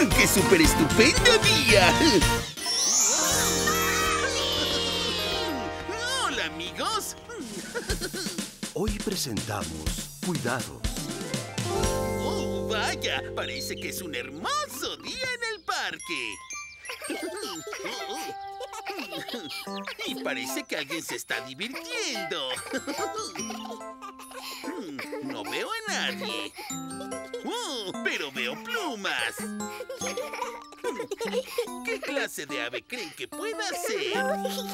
¡Qué súper estupendo día! ¡Hola, amigos! Hoy presentamos Cuidados. ¡Oh, vaya! Parece que es un hermoso día en el parque. Y parece que alguien se está divirtiendo. No veo a nadie. Pero veo plumas. ¿Qué clase de ave creen que pueda ser?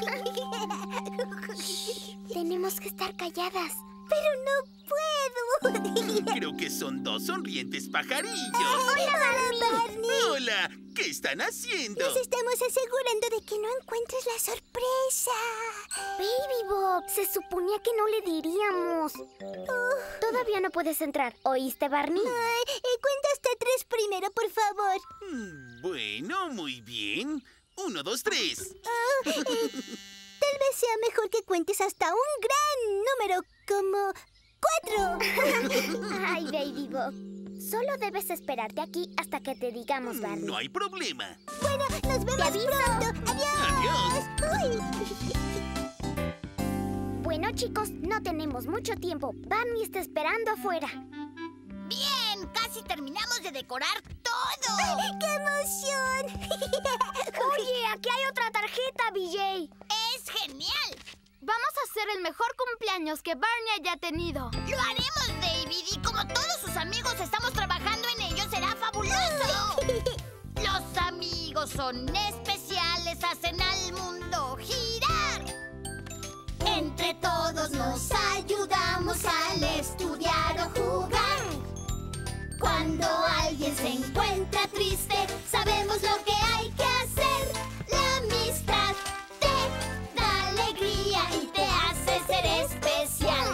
Tenemos que estar calladas. Pero no puedo. Creo que son dos sonrientes pajarillos. ¡Hola, Barney! ¡Hola! ¿Qué están haciendo? Nos estamos asegurando de que no encuentres la sorpresa. Baby Bob, se suponía que no le diríamos. Todavía no puedes entrar. ¿Oíste, Barney? Cuenta hasta 3 primero, por favor. Bueno, muy bien. 1, 2, 3. Tal vez sea mejor que cuentes hasta un gran número, como 4. Ay, Baby Bob. Solo debes esperarte aquí hasta que te digamos, Barney. No hay problema. Bueno, nos vemos pronto. ¡Adiós! Bueno, chicos, no tenemos mucho tiempo. Barney está esperando afuera. ¡Bien! ¡Casi terminamos de decorar todo! ¡Qué emoción! Oye, aquí hay otra tarjeta, BJ. ¡Es genial! Vamos a hacer el mejor cumpleaños que Barney haya tenido. ¡Lo haremos, David! Y como todos sus amigos estamos trabajando en ello, será fabuloso. Los amigos son especiales, hacen al mundo girar. Entre todos nos ayudamos al estudiar o jugar. Cuando alguien se encuentra triste, sabemos lo que hay que hacer. La amistad te da alegría y te hace ser especial.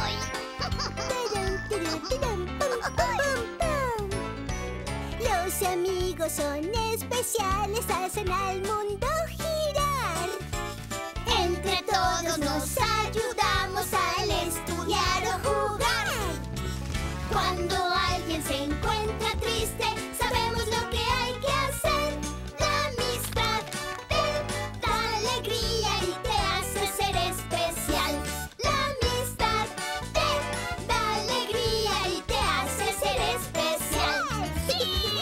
Los amigos son especiales, hacen al mundo girar. Entre todos nos ayudamos al estudiar o jugar. Cuando alguien se encuentra triste, sabemos lo que hay que hacer. La amistad te da alegría y te hace ser especial. La amistad te da alegría y te hace ser especial. ¡Sí!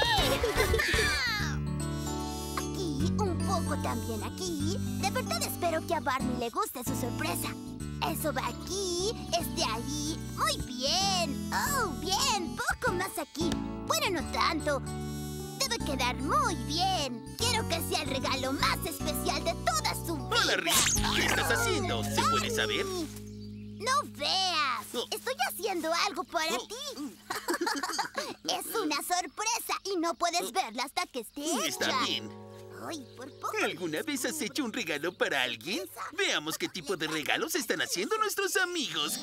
Aquí, un poco también aquí. De verdad espero que a Barney le guste su sorpresa. Eso va aquí, ahí. Muy bien. Oh, bien. Poco más aquí. Bueno, no tanto. Debe quedar muy bien. Quiero que sea el regalo más especial de toda su vida. Hola, Rick. ¿Qué estás haciendo? ¿Se puede saber? No veas. Estoy haciendo algo para ti. Es una sorpresa y no puedes verla hasta que esté hecha. Está bien. Ay, por poco. ¿Alguna vez has hecho un regalo para alguien? Veamos qué tipo de regalos están haciendo nuestros amigos.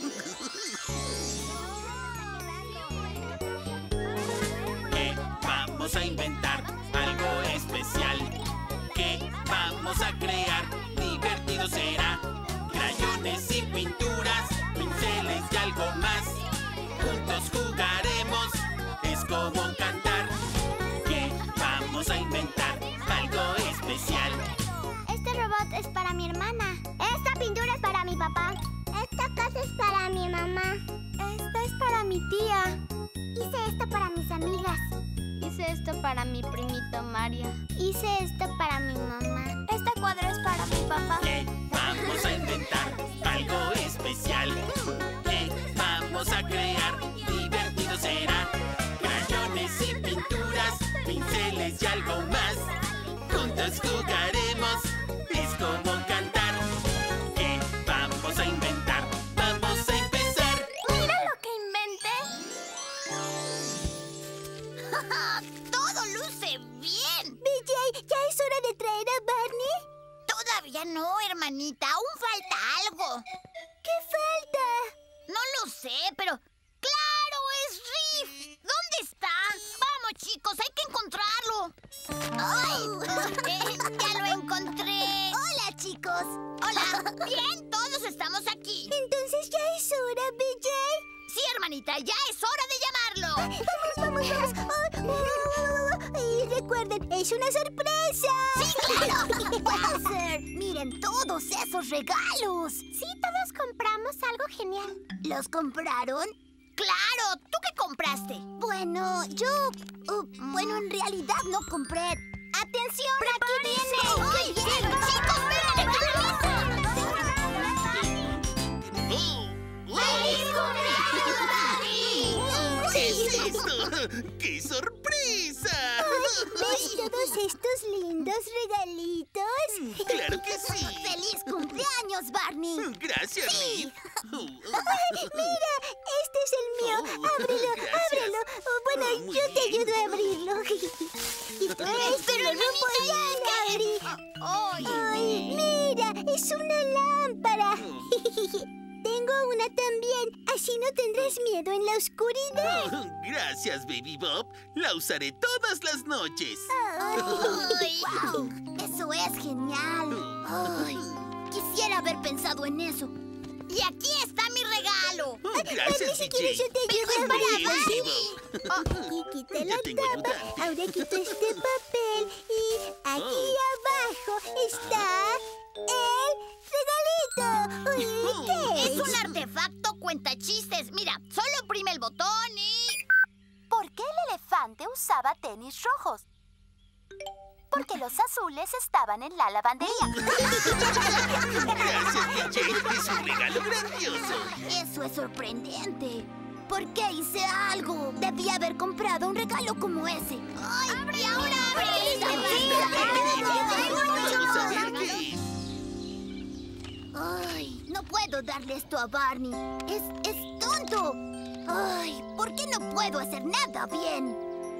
Vamos a inventar algo especial. ¿Qué vamos a crear? Divertido será. Crayones y pinturas, pinceles y algo más. Juntos jugaremos, es como cantar. ¿Qué vamos a inventar? Algo especial. Este robot es para mi hermana. Esta pintura es para mi papá. Esta casa es para mi mamá. Esta es para mi tía. Hice esto para mis amigas. Hice esto para mi primito Mario. Hice esto para mi mamá. Este cuadro es para mi papá. ¿Qué vamos a inventar? Algo especial. ¿Qué vamos a crear? Divertido será. Crayones y pinturas, pinceles y algo más. Juntos jugaremos, es como cantar. ¿Qué vamos a inventar? Vamos a empezar. ¡Mira lo que inventé! ¡Todo luce bien! BJ, ¿ya es hora de traer a Barney? Todavía no, hermanita. Aún falta algo. ¿Qué falta? No lo sé, pero... ¡Claro! ¡Es Riff! ¿Dónde está? ¡Vamos, chicos! ¡Hay que encontrarlo! ¡Ay! ¡Ya lo encontré! Hola, chicos. ¡Hola! Bien, todos estamos aquí. Entonces ya es hora, BJ. Sí, hermanita, ya es hora de llamarlo. Vamos. recuerden, es una sorpresa. ¡Sí, claro! Bowser, miren todos esos regalos. Sí, todos compramos algo genial. ¿Los compraron? ¡Claro! ¿Tú qué compraste? Bueno, yo... bueno, en realidad no compré. ¡Atención! ¡Aquí viene! ¡Ay, bien! ¡Chicos, miren! ¡Feliz cumpleaños, Barney! ¿Qué es esto? ¡Qué sorpresa! ¿Ves todos estos lindos regalitos? ¡Claro que sí! ¡Feliz cumpleaños, Barney! ¡Gracias, Riff! ¡Mira! ¡Este es el mío! ¡Ábrelo! Gracias. ¡Ábrelo! Bueno, Muy yo te bien. ayudo a abrirlo. Pero, Gabri. ¡Ay! ¡Ay, mira! ¡Es una lámpara! Tengo una también. Así no tendrás miedo en la oscuridad. Gracias, Baby Bob. La usaré todas las noches. ¡Wow! ¡Eso es genial! ¡Ay! Quisiera haber pensado en eso. Y aquí está mi regalo. Gracias, Si quieres, yo DJ. te ayudo a Muy bien, abrir. Baby Bob. Y quita Ya la tengo tapa. ayudante. Ahora quito este papel. Y aquí abajo está el regalito. Uy, ¿qué Es un artefacto cuentachistes. Mira, solo oprime el botón y... ¿Por qué el elefante usaba tenis rojos? Porque los azules estaban en la lavandería. Gracias, DJ. Es un regalo grandioso. Eso es sorprendente. ¿Por qué hice algo? Debí haber comprado un regalo como ese. ¡Ay! ¡Abre ahora! Vamos a ver qué es. ¡Ay! No puedo darle esto a Barney. Es tonto. ¡Ay! ¿Por qué no puedo hacer nada bien?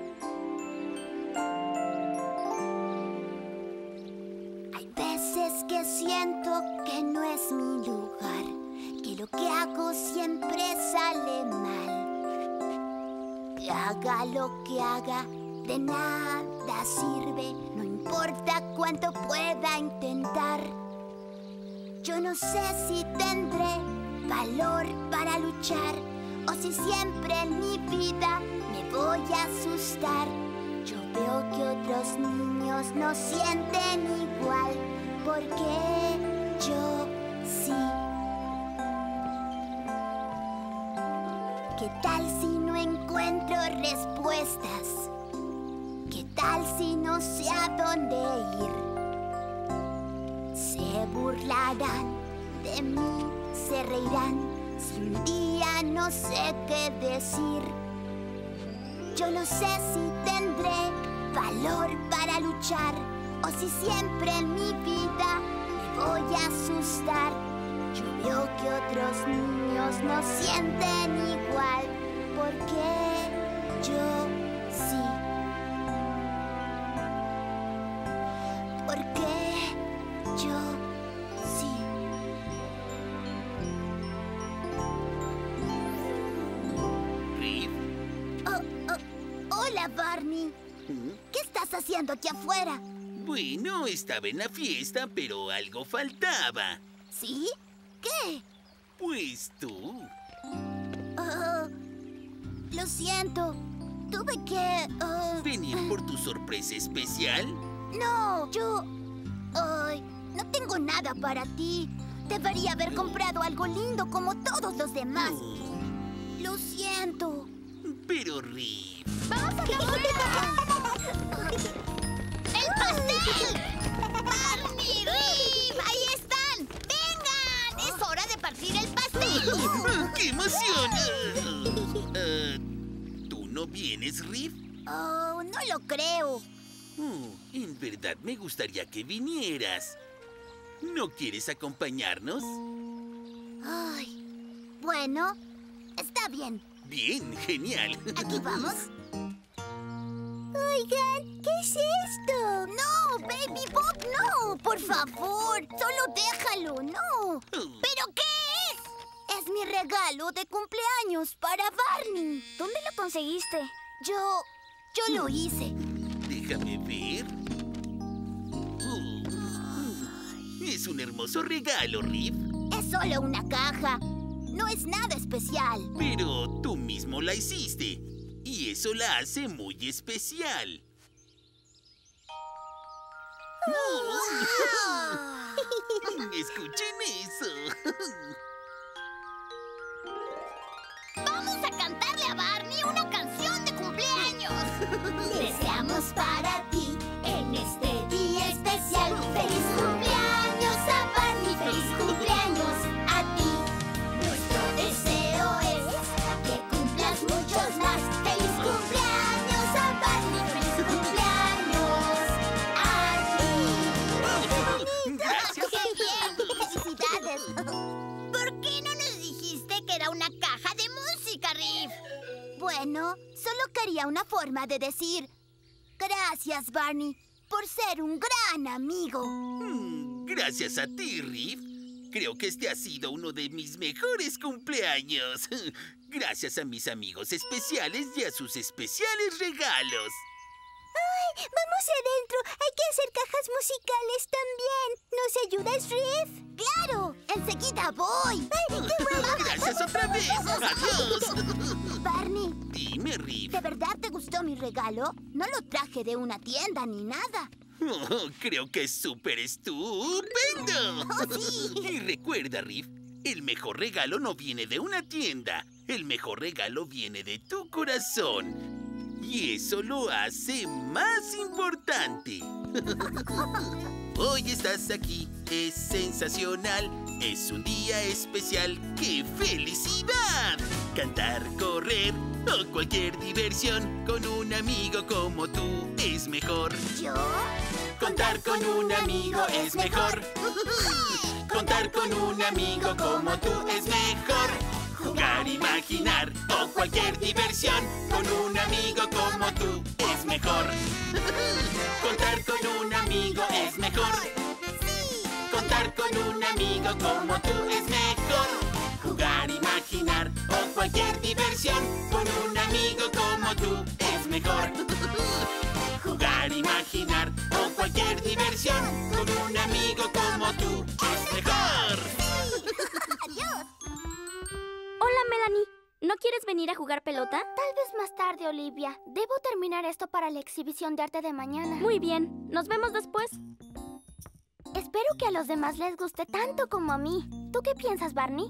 Hay veces que siento que no es mi lugar, que lo que hago siempre sale mal. Que haga lo que haga, de nada sirve, no importa cuánto pueda intentar. Yo no sé si tendré valor para luchar o si siempre en mi vida me voy a asustar. Yo veo que otros niños no sienten igual, porque yo sí. ¿Qué tal si no encuentro respuestas? ¿Qué tal si no sé a dónde ir? Se burlarán de mí, se reirán si un día no sé qué decir. Yo no sé si tendré valor para luchar o si siempre en mi vida me voy a asustar. Yo veo que otros niños no sienten igual, porque yo sí. Porque yo sí. Riff. Hola, Barney. ¿Qué estás haciendo aquí afuera? Bueno, estaba en la fiesta, pero algo faltaba. ¿Sí? ¿Qué? Pues tú. Lo siento. Tuve que... ¿Venir por tu sorpresa especial? No, yo... no tengo nada para ti. Debería haber comprado algo lindo como todos los demás. Lo siento. Pero Riff. ¡Vamos a ¡El pastel! ¡Barney, Riff! ¡Ahí están! ¡Vengan! ¡Es hora de partir el pastel! ¡Qué emoción! ¿Tú no vienes, Riff? Oh, no lo creo. En verdad me gustaría que vinieras. ¿No quieres acompañarnos? Ay, bueno, está bien. Bien, genial. ¿Aquí vamos? Oigan, ¿qué es esto? No, Baby Bob, no, por favor. Solo déjalo, no. ¿Pero qué es? Es mi regalo de cumpleaños para Barney. ¿Dónde lo conseguiste? Yo lo hice. Déjame ver. Es un hermoso regalo, Riff. Es solo una caja. No es nada especial. Pero tú mismo la hiciste. Y eso la hace muy especial. ¡Escuchen eso! ¡Vamos a cantarle a Barney una canción de cumpleaños! Deseamos para ti en este día especial. ¡Feliz cumpleaños a Barney! ¡Feliz cumpleaños a ti! Nuestro deseo es que cumplas muchos más. ¡Feliz cumpleaños a Barney! ¡Feliz cumpleaños a ti! ¡Gracias! ¡Qué bien! ¡Felicidades! ¿Por qué no nos dijiste que era una caja de música, Riff? Bueno, solo quería una forma de decir gracias, Barney, por ser un gran amigo. Gracias a ti, Riff. Creo que este ha sido uno de mis mejores cumpleaños. Gracias a mis amigos especiales y a sus especiales regalos. ¡Vamos adentro! ¡Hay que hacer cajas musicales también! ¿Nos ayudas, Riff? ¡Claro! ¡Enseguida voy! ¡Ay, qué bueno! ¡Gracias otra vez! ¡Adiós! Barney, Dime, Riff. ¿de verdad te gustó mi regalo? No lo traje de una tienda ni nada. Oh, creo que es súper estupendo. ¡Oh, sí! Y recuerda, Riff, el mejor regalo no viene de una tienda. El mejor regalo viene de tu corazón. Y eso lo hace más importante. Hoy estás aquí, es sensacional. Es un día especial. ¡Qué felicidad! Cantar, correr o cualquier diversión con un amigo como tú es mejor. ¿Yo? Contar con un amigo es mejor. Contar con un amigo como tú es mejor. Jugar, imaginar o cualquier diversión con un amigo como tú es mejor. Contar con un amigo es mejor. Contar con un amigo como tú es mejor. Jugar, imaginar o cualquier diversión con un amigo como tú es mejor. Jugar, imaginar o cualquier diversión con un amigo como tú es mejor. ¡Adiós! Hola, Melanie. ¿No quieres venir a jugar pelota? Tal vez más tarde, Olivia. Debo terminar esto para la exhibición de arte de mañana. Muy bien. Nos vemos después. Espero que a los demás les guste tanto como a mí. ¿Tú qué piensas, Barney?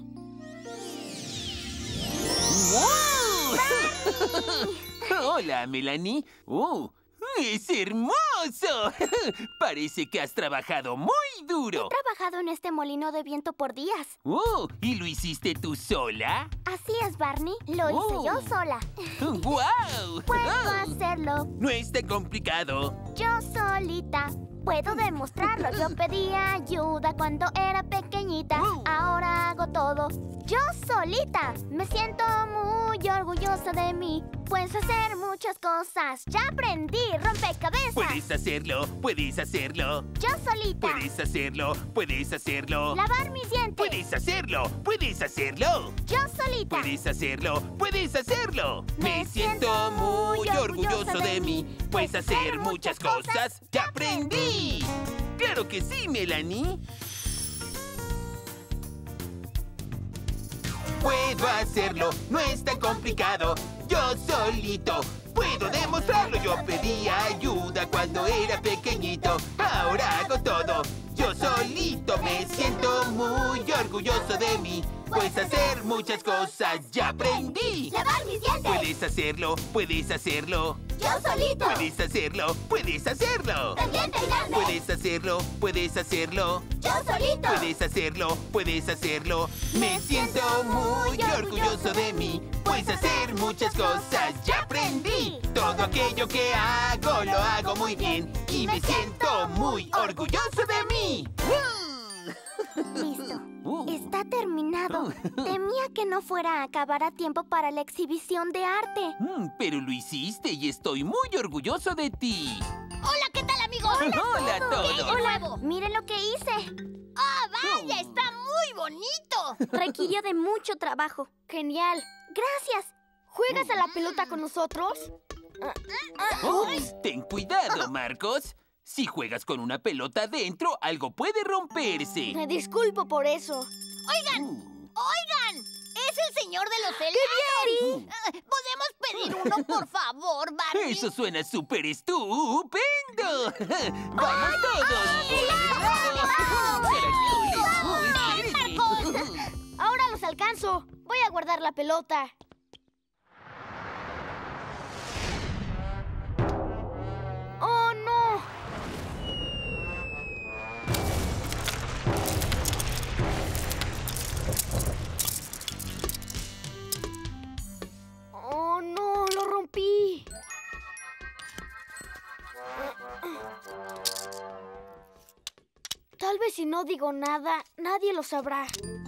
¡Wow! Hola, Melanie. ¡Es hermoso! Parece que has trabajado muy duro. He trabajado en este molino de viento por días. ¿Y lo hiciste tú sola? Así es, Barney. Lo hice yo sola. ¡Guau! Puedo hacerlo No es tan complicado. yo solita. Puedo demostrarlo. Yo pedí ayuda cuando era pequeñita. Ahora hago todo yo solita. Me siento muy orgullosa de mí. Puedes hacer muchas cosas. Ya aprendí. Rompecabezas. Puedes hacerlo, puedes hacerlo. Yo solita. Puedes hacerlo, puedes hacerlo. Lavar mis dientes. Puedes hacerlo, puedes hacerlo. Yo solita. Puedes hacerlo, puedes hacerlo. Me siento muy orgulloso de mí. Puedes hacer muchas cosas. ¡Ya aprendí! ¡Claro que sí, Melanie! Puedo hacerlo, no es tan complicado. Yo solito puedo demostrarlo. Yo pedí ayuda cuando era pequeñito. Ahora hago todo. Yo solito me siento muy orgulloso de mí. Puedes hacer muchas cosas, ya aprendí. ¡Lavar mis dientes! Puedes hacerlo, puedes hacerlo. ¡Yo solito! Puedes hacerlo, puedes hacerlo. ¡También peinarme! Puedes hacerlo, puedes hacerlo. ¡Yo solito! Puedes hacerlo, puedes hacerlo. Me siento muy orgulloso de mí. Puedes hacer muchas cosas, ya aprendí. Todo aquello que hago, lo hago muy bien. Y me siento muy orgulloso de mí. Listo. Está terminado. Temía que no fuera a acabar a tiempo para la exhibición de arte. Pero lo hiciste y estoy muy orgulloso de ti. Hola, ¿qué tal, amigos? Hola a todos. Hola. Miren lo que hice. ¡Ah, vaya! ¡Está muy bonito! Requirió de mucho trabajo. Genial. Gracias. ¿Juegas a la pelota con nosotros? Ten cuidado, Marcos. Si juegas con una pelota dentro, algo puede romperse. Me disculpo por eso. ¡Oigan! ¡Es el señor de los helados! ¿Podemos pedir uno, por favor, Barney? Eso suena súper estupendo. ¡Vamos todos! Ahora los alcanzo. Voy a guardar la pelota. ¡Oh, no! ¡Oh, no! ¡Lo rompí! Tal vez si no digo nada, nadie lo sabrá.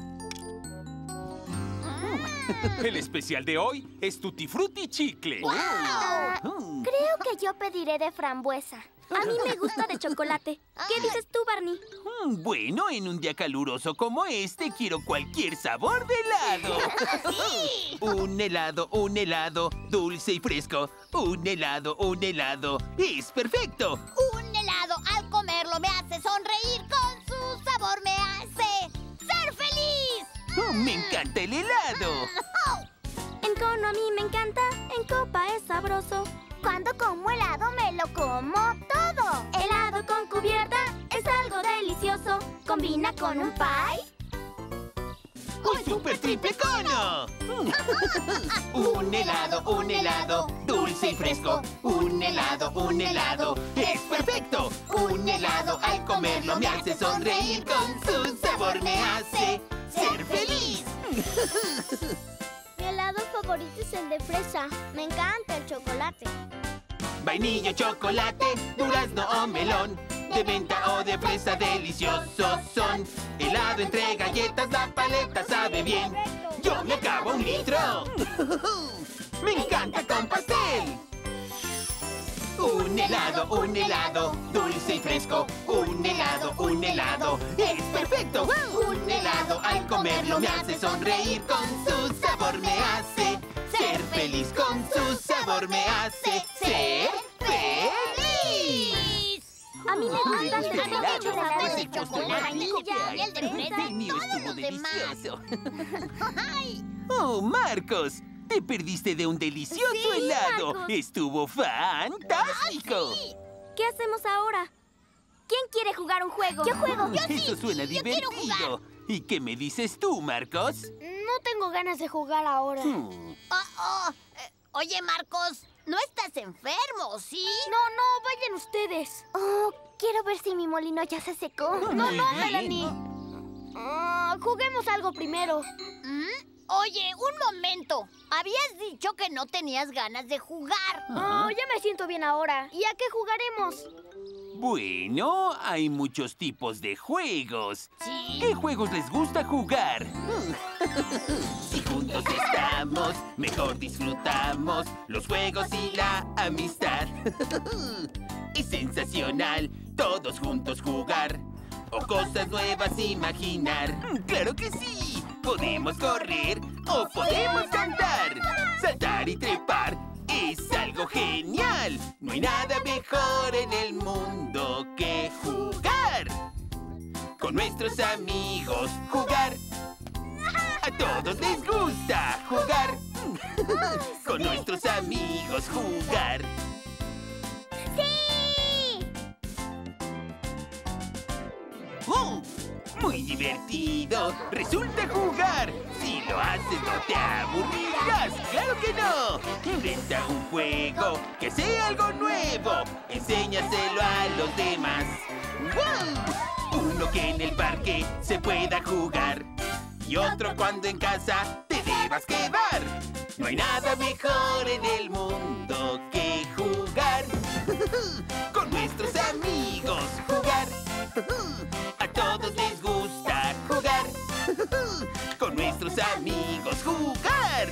El especial de hoy es Tutti Frutti Chicle. Creo que yo pediré de frambuesa. A mí me gusta de chocolate. ¿Qué dices tú, Barney? Bueno, en un día caluroso como este, quiero cualquier sabor de helado. Un helado, dulce y fresco. Un helado, es perfecto. Un helado, al comerlo me hace sonreír. Con su sabor me hace ser feliz. Me encanta el helado. En cono a mí me encanta, en copa es sabroso. Cuando como helado me lo como todo. Helado con cubierta es algo delicioso. Combina con un pie. ¡Un super triple cono! Un helado, dulce y fresco. Un helado, es perfecto. Un helado, al comerlo me hace sonreír. Con su sabor me hace ser feliz. Mi helado favorito es el de fresa. Me encanta el chocolate. Vainilla, chocolate, durazno o melón. De menta o de fresa, deliciosos son. Helado entre galletas, la paleta sabe bien. Yo me acabo 1 litro. Me encanta con pastel. Un helado, dulce y fresco. Un helado, es perfecto. Un helado, al comerlo me hace sonreír. Con su sabor me hace ser feliz. Con su sabor me hace ser feliz. A mí me gusta Este el helado chocolate es de el postre más chocolate, rico que hay. y el de fresa, El mío todos estuvo los demás. delicioso. Oh, Marcos, te perdiste de un delicioso helado. Marcos. Estuvo fantástico. ¿Qué hacemos ahora? ¿Quién quiere jugar un juego? Yo juego. Eso suena yo quiero divertido. ¿Y qué me dices tú, Marcos? No tengo ganas de jugar ahora. Oye, Marcos, ¿no estás enfermo, sí? No, vayan ustedes. Oh, quiero ver si mi molino ya se secó. No, Muy bien. Melanie. Juguemos algo primero. Oye, un momento. Habías dicho que no tenías ganas de jugar. Ya me siento bien ahora. ¿Y a qué jugaremos? Bueno, hay muchos tipos de juegos. Sí. ¿Qué juegos les gusta jugar? Si juntos estamos, mejor disfrutamos los juegos y la amistad. Es sensacional todos juntos jugar o cosas nuevas imaginar. ¡Claro que sí! Podemos correr o podemos cantar. Saltar y trepar es algo genial. No hay nada mejor en el mundo que jugar. Con nuestros amigos jugar. A todos les gusta jugar. Con nuestros amigos jugar. Muy divertido. Resulta jugar. Si lo haces no te aburrirás. ¡Claro que no! Inventa un juego que sea algo nuevo. Enséñaselo a los demás. ¡Wow! Uno que en el parque se pueda jugar. Y otro cuando en casa te debas quedar. No hay nada mejor en el mundo que jugar. Con nuestros amigos jugar. A todos les gusta jugar. Con nuestros amigos jugar.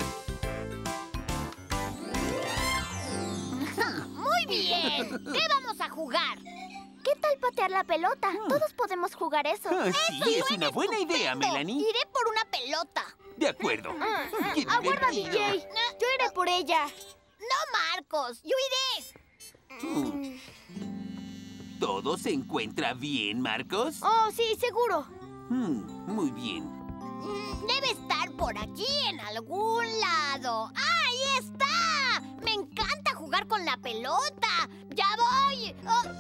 Muy bien. ¿Qué vamos a jugar? ¿Qué tal patear la pelota? Todos podemos jugar eso. Sí, es una buena idea, Melanie. Iré por una pelota. De acuerdo. ¡Qué Aguarda, divertido! DJ. Yo iré por ella. No, Marcos. Yo iré. ¿Todo se encuentra bien, Marcos? Oh, sí, seguro. Muy bien. Debe estar por aquí en algún lado. ¡Ahí está! ¡Me encanta jugar con la pelota! ¡Ya voy!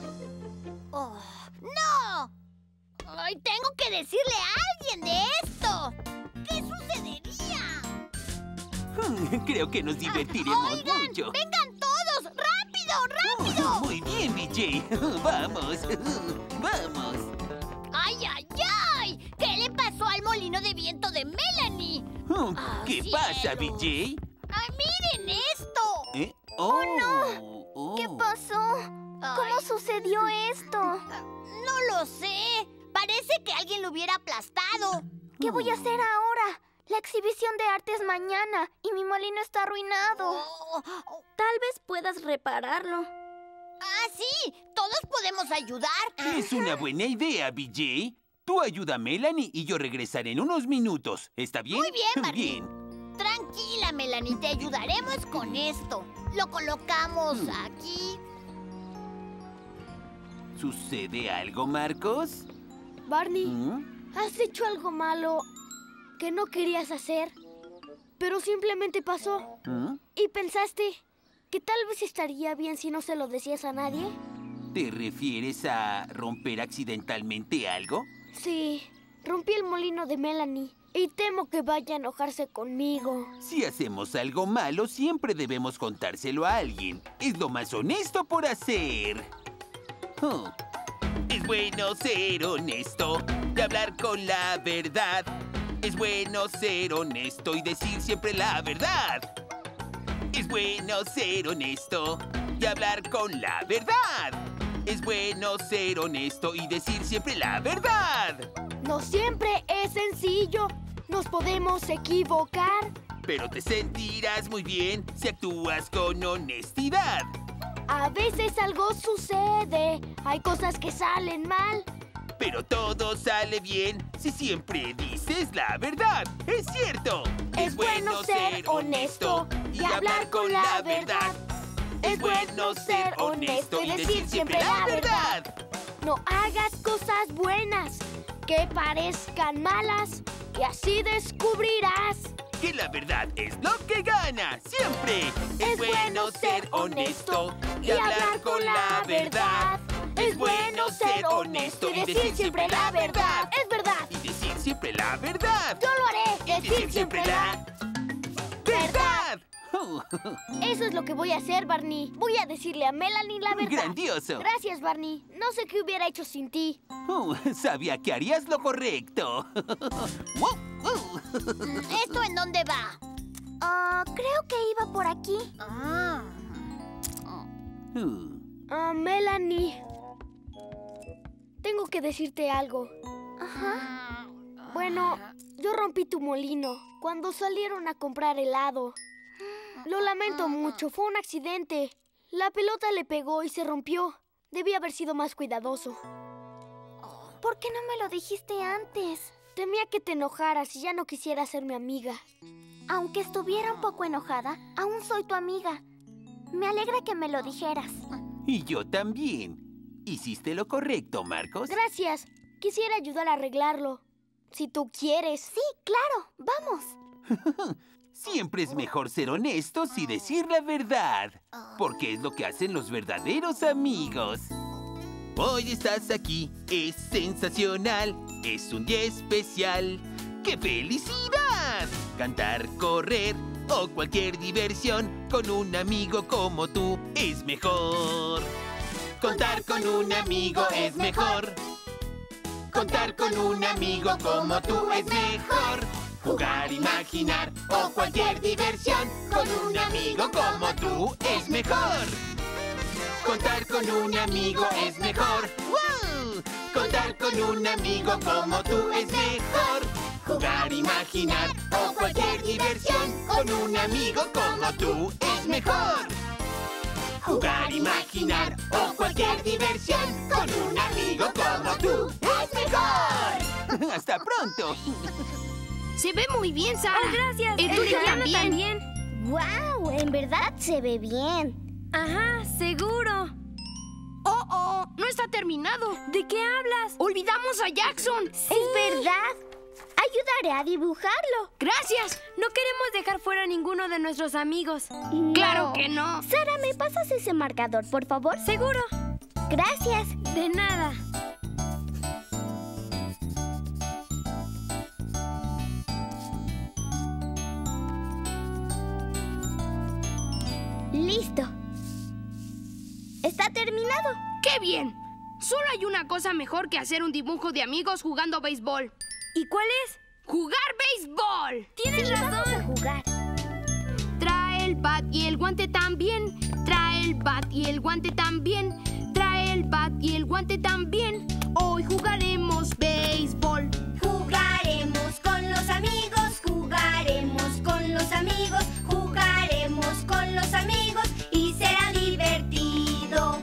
¡No! ¡Ay, tengo que decirle a alguien de esto! ¿Qué sucedería? Creo que nos divertiremos Oigan, mucho. ¡vengan todos! ¡Rápido, rápido! Muy bien, BJ. Vamos, vamos. ¡Ay, ay, ay! ¿Qué le pasó al molino de viento de Melanie? ¿Qué pasa, BJ? ¡Ay, miren esto! ¡Oh, no! ¿Qué pasó? ¿Cómo sucedió esto? No lo sé. Parece que alguien lo hubiera aplastado. ¿Qué voy a hacer ahora? La exhibición de arte es mañana y mi molino está arruinado. Tal vez puedas repararlo. ¡Ah, sí! ¡Todos podemos ayudar! Es una buena idea, BJ. Tú ayuda a Melanie y yo regresaré en unos minutos. ¿Está bien? Muy bien, Barney. Bien. Tranquila, Melanie, te ayudaremos con esto. Lo colocamos aquí. ¿Sucede algo, Marcos? Barney, has hecho algo malo que no querías hacer, pero simplemente pasó. ¿Y pensaste que tal vez estaría bien si no se lo decías a nadie? ¿Te refieres a romper accidentalmente algo? Sí, rompí el molino de Melanie y temo que vaya a enojarse conmigo. Si hacemos algo malo, siempre debemos contárselo a alguien. Es lo más honesto por hacer. Es bueno ser honesto y hablar con la verdad. Es bueno ser honesto y decir siempre la verdad. Es bueno ser honesto y hablar con la verdad. Es bueno ser honesto y decir siempre la verdad. No siempre es sencillo. Nos podemos equivocar. Pero te sentirás muy bien si actúas con honestidad. A veces algo sucede. Hay cosas que salen mal. Pero todo sale bien si siempre dices la verdad. ¡Es cierto! Es bueno ser honesto y hablar con la verdad. Es bueno ser honesto y decir siempre la verdad. No hagas cosas buenas que parezcan malas y así descubrirás que la verdad es lo que gana siempre. Es bueno ser honesto y hablar con la verdad. Es bueno ser honesto y decir siempre la verdad. Es verdad. Y decir siempre la verdad. Yo lo haré. Decir siempre la verdad. Eso es lo que voy a hacer, Barney. Voy a decirle a Melanie la verdad. ¡Grandioso! Gracias, Barney. No sé qué hubiera hecho sin ti. Sabía que harías lo correcto. ¿Esto en dónde va? Creo que iba por aquí. Melanie. Tengo que decirte algo. Ajá. Bueno, yo rompí tu molino cuando salieron a comprar helado. Lo lamento mucho, fue un accidente. La pelota le pegó y se rompió. Debí haber sido más cuidadoso. ¿Por qué no me lo dijiste antes? Temía que te enojaras y ya no quisiera ser mi amiga. Aunque estuviera un poco enojada, aún soy tu amiga. Me alegra que me lo dijeras. Y yo también. ¿Hiciste lo correcto, Marcos? Gracias. Quisiera ayudar a arreglarlo. Si tú quieres. Sí, claro. Vamos. Siempre es mejor ser honestos y decir la verdad. Porque es lo que hacen los verdaderos amigos. Hoy estás aquí, es sensacional, es un día especial. ¡Qué felicidad! Cantar, correr o cualquier diversión con un amigo como tú es mejor. Contar con un amigo es mejor. Contar con un amigo como tú es mejor. Jugar, imaginar o cualquier diversión con un amigo como tú es mejor. Contar con un amigo es mejor. ¡Wow! Contar con un amigo como tú es mejor. Jugar, imaginar o cualquier diversión con un amigo como tú es mejor. Jugar, imaginar o cualquier diversión con un amigo como tú es mejor. ¡Hasta pronto! Se ve muy bien, Sara. Oh, gracias. El tuyo también. ¡Wow! En verdad se ve bien. Ajá, seguro. ¡Oh! No está terminado. ¿De qué hablas? Olvidamos a Jackson. Es verdad. Hay ayudaré a dibujarlo. ¡Gracias! No queremos dejar fuera a ninguno de nuestros amigos. No. ¡Claro que no! Sara, ¿me pasas ese marcador, por favor? ¿Seguro? Gracias. De nada. Listo. Está terminado. ¡Qué bien! Solo hay una cosa mejor que hacer un dibujo de amigos jugando béisbol. ¿Y cuál es? ¡Jugar béisbol! ¡Tienes razón! Vamos a jugar. Trae el bat y el guante también. Trae el bat y el guante también. Trae el bat y el guante también. Hoy jugaremos béisbol. Jugaremos con los amigos, jugaremos con los amigos, jugaremos con los amigos y será divertido.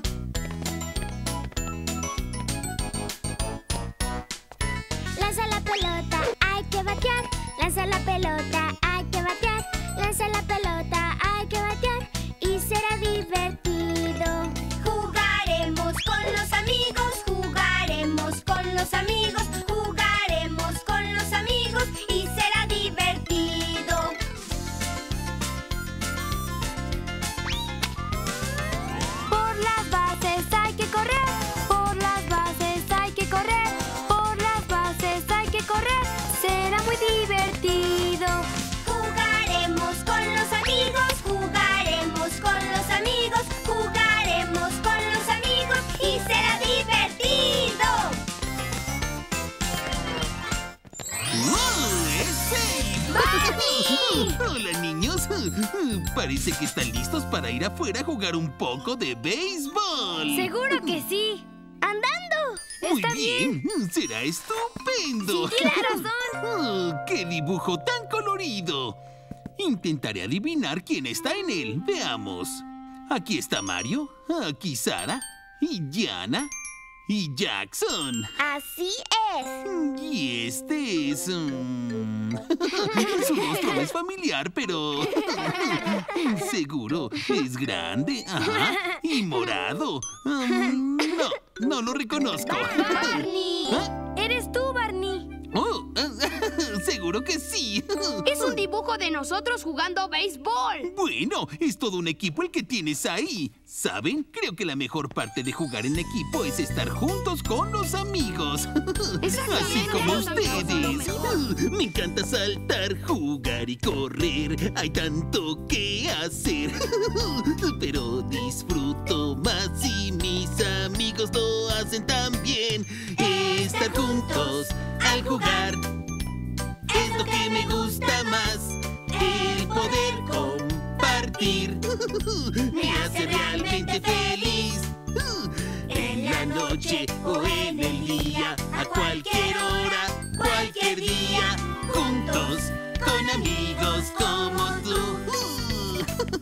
Lanza la pelota, hay que batear. Lanza la pelota, hay que batear. Lanza la pelota, hay que batear y será divertido. Jugaremos con los amigos, jugaremos con los amigos, jugaremos con los amigos y será divertido. Por las bases hay que correr. Por las bases hay que correr. Por las bases hay que correr. Será muy divertido. Jugaremos con los amigos, jugaremos con los amigos, jugaremos con los amigos y será divertido. ¡Wow! ¡Ese! Hola, niños. Parece que están listos para ir afuera a jugar un poco de béisbol. Seguro que sí. ¡Andando! Muy Está bien. Será estupendo. Sí, tienes razón. Oh, ¡qué dibujo tan colorido! Intentaré adivinar quién está en él. Veamos. Aquí está Mario, aquí Sara, y Yana, y Jackson. Así es. Y este es... Su rostro no es familiar, pero... Seguro es grande. Ajá. Y morado. No lo reconozco. ¡Barney! ¿Ah? ¡Eres tú, Barney! Oh, seguro que sí. Es un dibujo de nosotros jugando béisbol. Bueno, es todo un equipo el que tienes ahí. ¿Saben? Creo que la mejor parte de jugar en equipo es estar juntos con los amigos. Así como ustedes. Me encanta saltar, jugar y correr. Hay tanto que hacer. Pero disfruto más si mis amigos lo hacen también. Estar juntos al jugar es lo que me gusta más. El poder compartir me hace realmente feliz. En la noche o en el día, a cualquier hora, cualquier día, juntos con amigos como tú.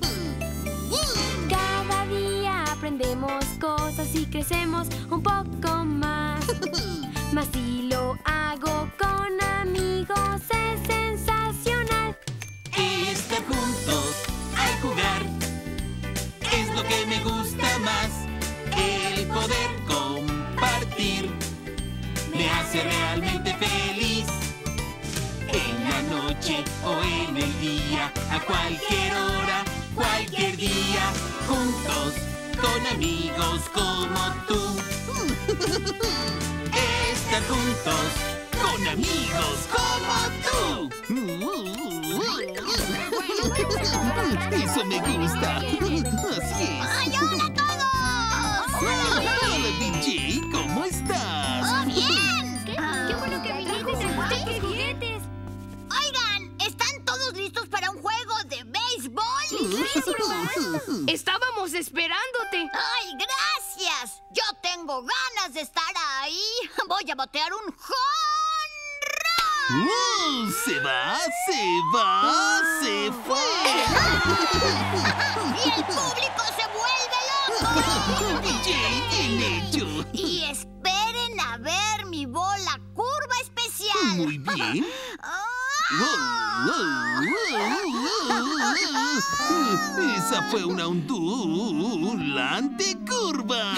Cada día aprendemos cosas y crecemos un poco más. Mas si lo hago con amigos es sensacional. Estar juntos al jugar es lo que me gusta más. El poder compartir me hace realmente feliz. En la noche o en el día, a cualquier hora, cualquier día, juntos con amigos como tú. Estar juntos con amigos como tú. Eso me gusta. Así es. ¡Ay, hola a todos! Hola, DJ, ¿cómo estás? ¡Oh, bien! ¡Qué bueno que viniste! ¡Se gustan tus juguetes! Oigan, ¿están todos listos para un juego de béisbol? Estábamos esperándote. ¡Ay, gracias! Yo tengo ganas de estar ahí. Voy a botear un home run. Se va, se fue. Y el público se vuelve loco. DJ, bien hecho. Y esperen a ver mi bola curva especial. Muy bien. Ah. Esa fue una ondulante curva.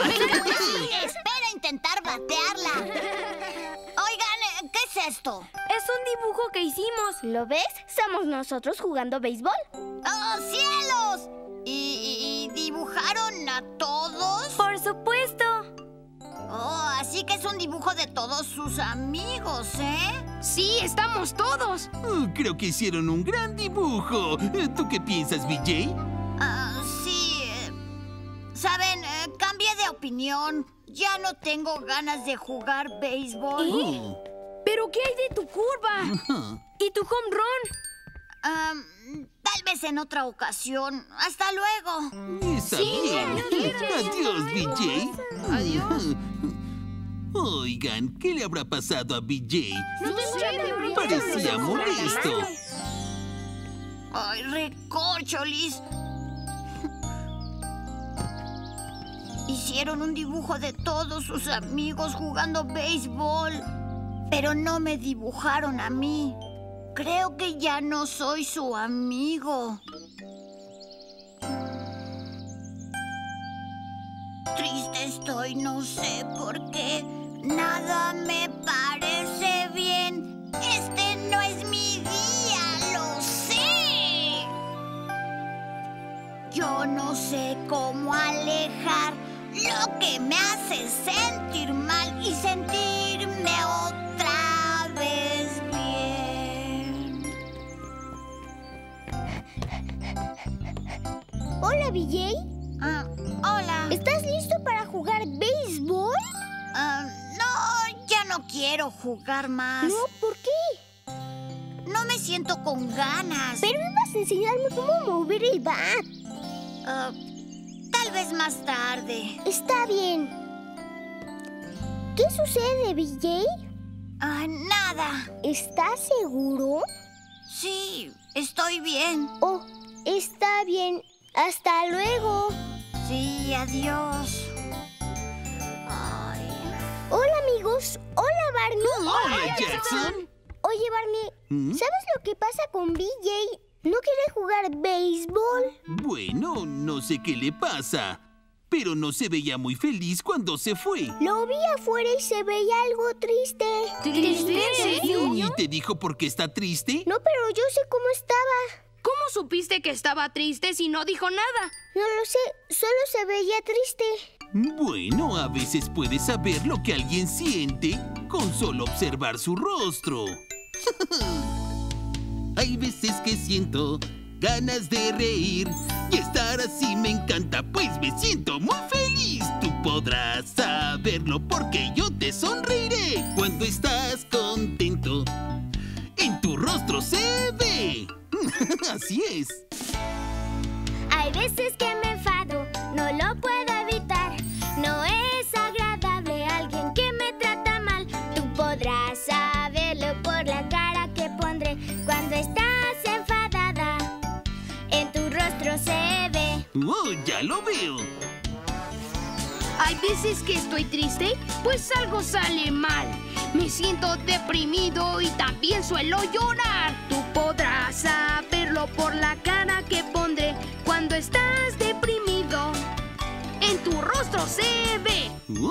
Espera intentar batearla. Oigan, ¿qué es esto? Es un dibujo que hicimos. ¿Lo ves? Somos nosotros jugando béisbol. ¡Oh, cielos! ¿Y dibujaron a todos? Por supuesto. Oh, así que es un dibujo de todos sus amigos, ¿eh? Sí, estamos todos. Creo que hicieron un gran dibujo. ¿Tú qué piensas, BJ? Sí. Saben, cambié de opinión. Ya no tengo ganas de jugar béisbol. ¿Pero qué hay de tu curva? ¿Y tu home run? Tal vez en otra ocasión. Hasta luego. Está bien. Adiós, BJ. Adiós. Oigan, ¿qué le habrá pasado a BJ? No sé, Parecía molesto. ¡Ay, recorcholis! Hicieron un dibujo de todos sus amigos jugando béisbol, pero no me dibujaron a mí. Creo que ya no soy su amigo. Triste estoy, no sé por qué. Nada me parece bien. Este no es mi día, lo sé. Yo no sé cómo alejar lo que me hace sentir mal y sentirme otra vez bien. Hola, BJ. Hola. ¿Estás listo para jugar béisbol? No, ya no quiero jugar más. No, ¿por qué? No me siento con ganas. Pero ibas a enseñarme cómo mover el bat. Tal vez más tarde. Está bien. ¿Qué sucede, BJ? Nada. ¿Estás seguro? Sí, estoy bien. Oh, está bien. Hasta luego. Sí, adiós. Ay. Hola, amigos. Hola, Barney. Hola, Jackson. Oye, Barney, ¿sabes lo que pasa con BJ? No quiere jugar béisbol. Bueno, no sé qué le pasa, pero no se veía muy feliz cuando se fue. Lo vi afuera y se veía algo triste. ¿Triste? ¿En serio? ¿Y te dijo por qué está triste? No, pero yo sé cómo estaba. ¿Cómo supiste que estaba triste si no dijo nada? No lo sé, solo se veía triste. Bueno, a veces puedes saber lo que alguien siente con solo observar su rostro. Hay veces que siento ganas de reír y estar así me encanta, pues me siento muy feliz. Tú podrás saberlo porque yo te sonreiré cuando estás contento. En tu rostro se ve. Así es. Hay veces que me enfado, no lo puedo evitar. No es agradable alguien que me trata mal. Tú podrás saberlo por la cara que pondré cuando estás enfadada. En tu rostro se ve. Oh, ya lo veo. Hay veces que estoy triste, pues algo sale mal. Me siento deprimido y también suelo llorar. Tú podrás saberlo por la cara que pondré cuando estás deprimido. En tu rostro se ve.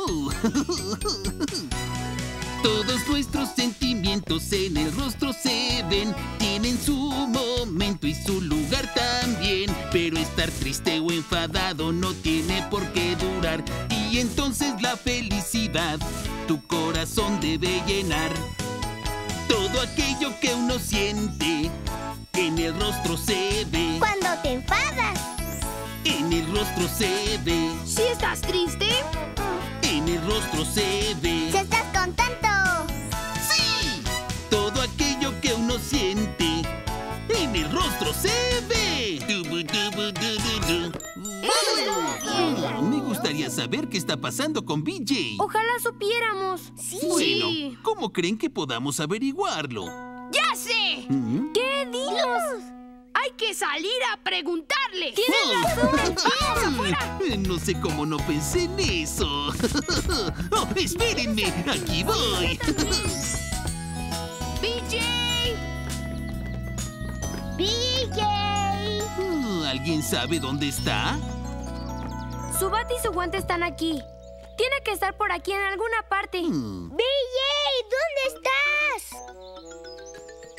Todos nuestros sentimientos en el rostro se ven. Tienen su momento y su lugar también. Pero estar triste o enfadado no tiene por qué durar. Y entonces la felicidad tu corazón debe llenar. Todo aquello que uno siente en el rostro se ve. Cuando te enfadas. En el rostro se ve. Si estás triste, En el rostro se ve. Si estás contento. ¡Sí! Todo aquello que uno siente en el rostro se ve. Me gustaría saber qué está pasando con BJ. ojalá supiéramos. Bueno, ¿cómo creen que podamos averiguarlo? ¡Ya sé! ¿Qué? Dinos. Hay que salir a preguntarle. ¡Tienes razón! ¡Vamos afuera! No sé cómo no pensé en eso. Oh, espérenme, aquí voy. ¡BJ! BJ. ¿Alguien sabe dónde está? Su bate y su guante están aquí. Tiene que estar por aquí en alguna parte. BJ, ¿dónde estás?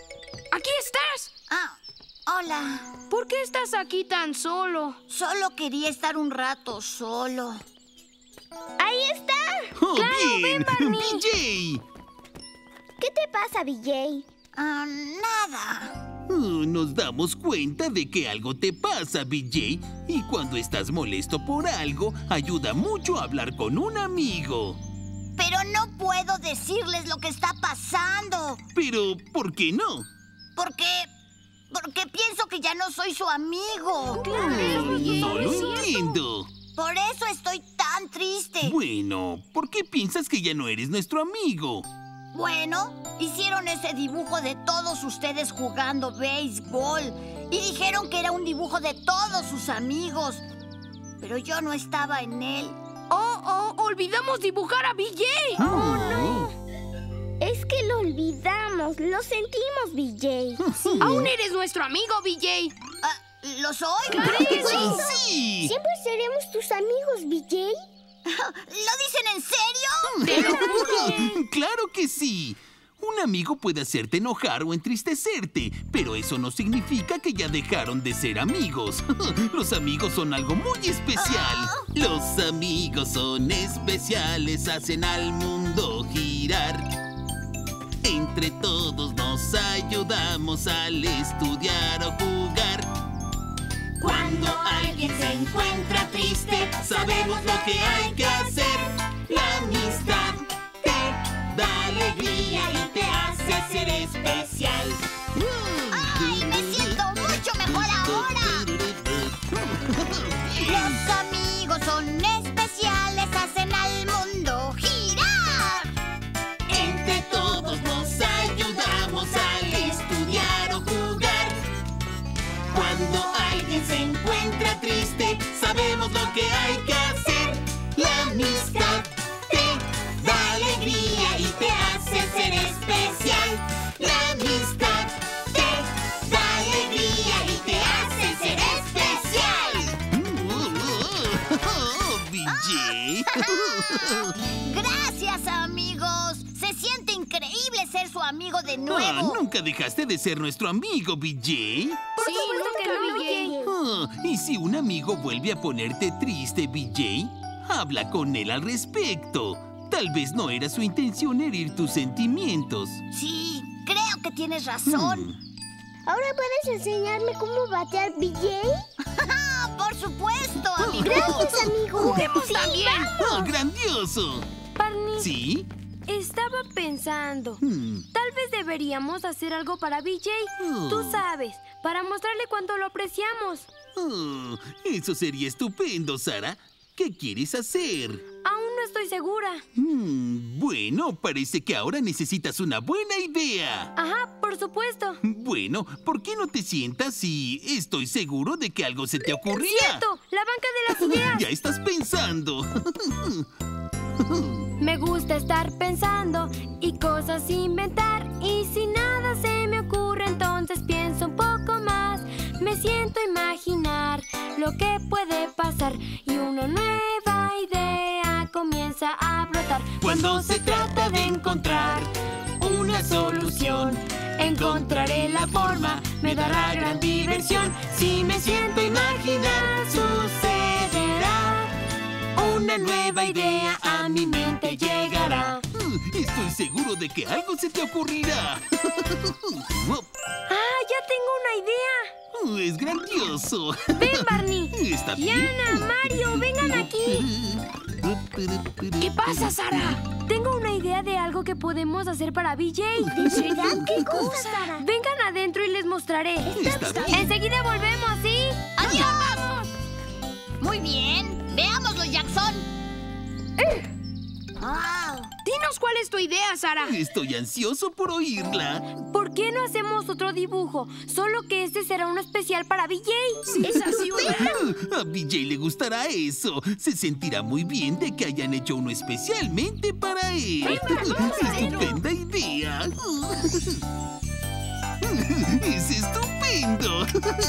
¡Aquí estás! Ah, hola. ¿Por qué estás aquí tan solo? Solo quería estar un rato solo. ¡Ahí está! ¡Oh, ¡Claro, bien! ven, Barney! ¡BJ! ¿Qué te pasa, BJ? Nada. Nos damos cuenta de que algo te pasa, BJ. Y cuando estás molesto por algo, ayuda mucho a hablar con un amigo. Pero no puedo decirles lo que está pasando. Pero, ¿por qué no? Porque pienso que ya no soy su amigo. No lo entiendo. Por eso estoy tan triste. Bueno, ¿por qué piensas que ya no eres nuestro amigo? Bueno, hicieron ese dibujo de todos ustedes jugando béisbol y dijeron que era un dibujo de todos sus amigos. Pero yo no estaba en él. ¡Oh! ¡Olvidamos dibujar a BJ! ¡Oh, no! Es que lo olvidamos. Lo sentimos, BJ. Sí. ¡Aún eres nuestro amigo, BJ! ¿Lo soy? ¡Claro que ¡Sí! ¿Siempre seremos tus amigos, BJ? ¿Lo dicen en serio? ¡Te lo juro! ¡Claro que sí! Un amigo puede hacerte enojar o entristecerte, pero eso no significa que ya dejaron de ser amigos. Los amigos son algo muy especial. Los amigos son especiales, hacen al mundo girar. Entre todos nos ayudamos al estudiar o jugar. Cuando alguien se encuentra triste, sabemos lo que hay que hacer. La amistad te da alegría y te hace ser especial. ¡Ay, me siento mucho mejor ahora! Los amigos son especiales, hacen al mundo girar. Entre todos nos ayudamos al estudiar o jugar. Cuando alguien se encuentra triste, sabemos lo que hay que hacer. La amistad te da alegría y te hace ser especial. La amistad te da alegría y te hace ser especial. Gracias, amigos. Se siente increíble ser su amigo de nuevo. Nunca dejaste de ser nuestro amigo, BJ. Sí, nunca lo BJ. Y si un amigo vuelve a ponerte triste, BJ, habla con él al respecto. Tal vez no era su intención herir tus sentimientos. Sí, creo que tienes razón. ¿Ahora puedes enseñarme cómo batear, BJ? ¡Por supuesto, amigo! ¡Gracias, amigo! ¡Juguemos también! ¡Oh, grandioso! Barney, ¿Sí? estaba pensando. Tal vez deberíamos hacer algo para BJ. Tú sabes, para mostrarle cuánto lo apreciamos. Oh, eso sería estupendo, Sara. ¿Qué quieres hacer? Aún no estoy segura. Bueno, parece que ahora necesitas una buena idea. Ajá, por supuesto. Bueno, ¿por qué no te sientas y estoy seguro de que algo se te ocurrirá? ¡Cierto! ¡La banca de las ideas! Ya estás pensando. Me gusta estar pensando y cosas inventar. Y si nada se me ocurre, entonces pienso un poco más. Me siento a imaginar lo que puede pasar y una nueva idea comienza a brotar. Cuando se trata de encontrar una solución, encontraré la forma, me dará gran diversión. Si me siento a imaginar, sucederá. Una nueva idea a mi mente llegará. Estoy seguro de que algo se te ocurrirá. ¡Ah, ya tengo una idea! Es grandioso. ¡Ven, Barney! Está bien. Diana, Mario, vengan aquí. ¿Qué pasa, Sara? Tengo una idea de algo que podemos hacer para BJ. ¿De verdad? ¿Qué cosa, Sara? Vengan adentro y les mostraré. Está bien. Enseguida volvemos, ¿sí? ¡Adiós! Muy bien. Veámoslo, Jackson. ¡Wow! Dinos cuál es tu idea, Sara. Estoy ansioso por oírla. ¿Por qué no hacemos otro dibujo? Solo que este será uno especial para BJ. Es así una idea. A BJ le gustará eso. Se sentirá muy bien de que hayan hecho uno especialmente para él. ¡Estupenda idea! ¡Es estupendo!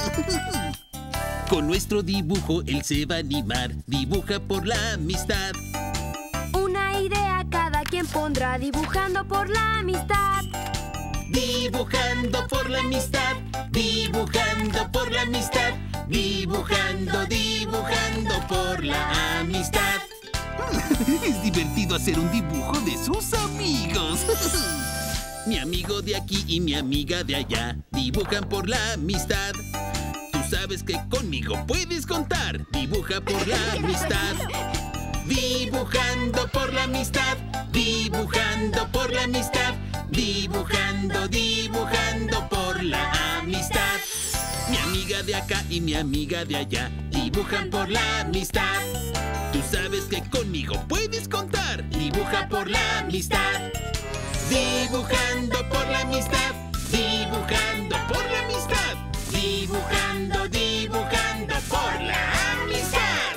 Con nuestro dibujo él se va a animar. Dibuja por la amistad. Una idea cada quien pondrá dibujando por la amistad. Dibujando por la amistad, dibujando por la amistad, dibujando, dibujando por la amistad. Es divertido hacer un dibujo de sus amigos. Mi amigo de aquí y mi amiga de allá dibujan por la amistad. Tú sabes que conmigo puedes contar. Dibuja por la amistad. Dibujando por la amistad, dibujando por la amistad, dibujando, dibujando por la amistad. Mi amiga de acá y mi amiga de allá dibujan por la amistad. Tú sabes que conmigo puedes contar. Dibuja por la amistad. Dibujando por la amistad, dibujando por la amistad, dibujando, dibujando por la amistad.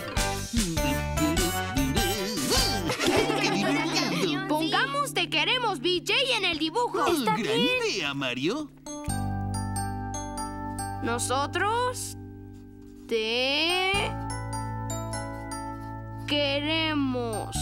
Pongamos Te queremos, BJ, en el dibujo. ¡Gran idea, Mario! Nosotros te queremos.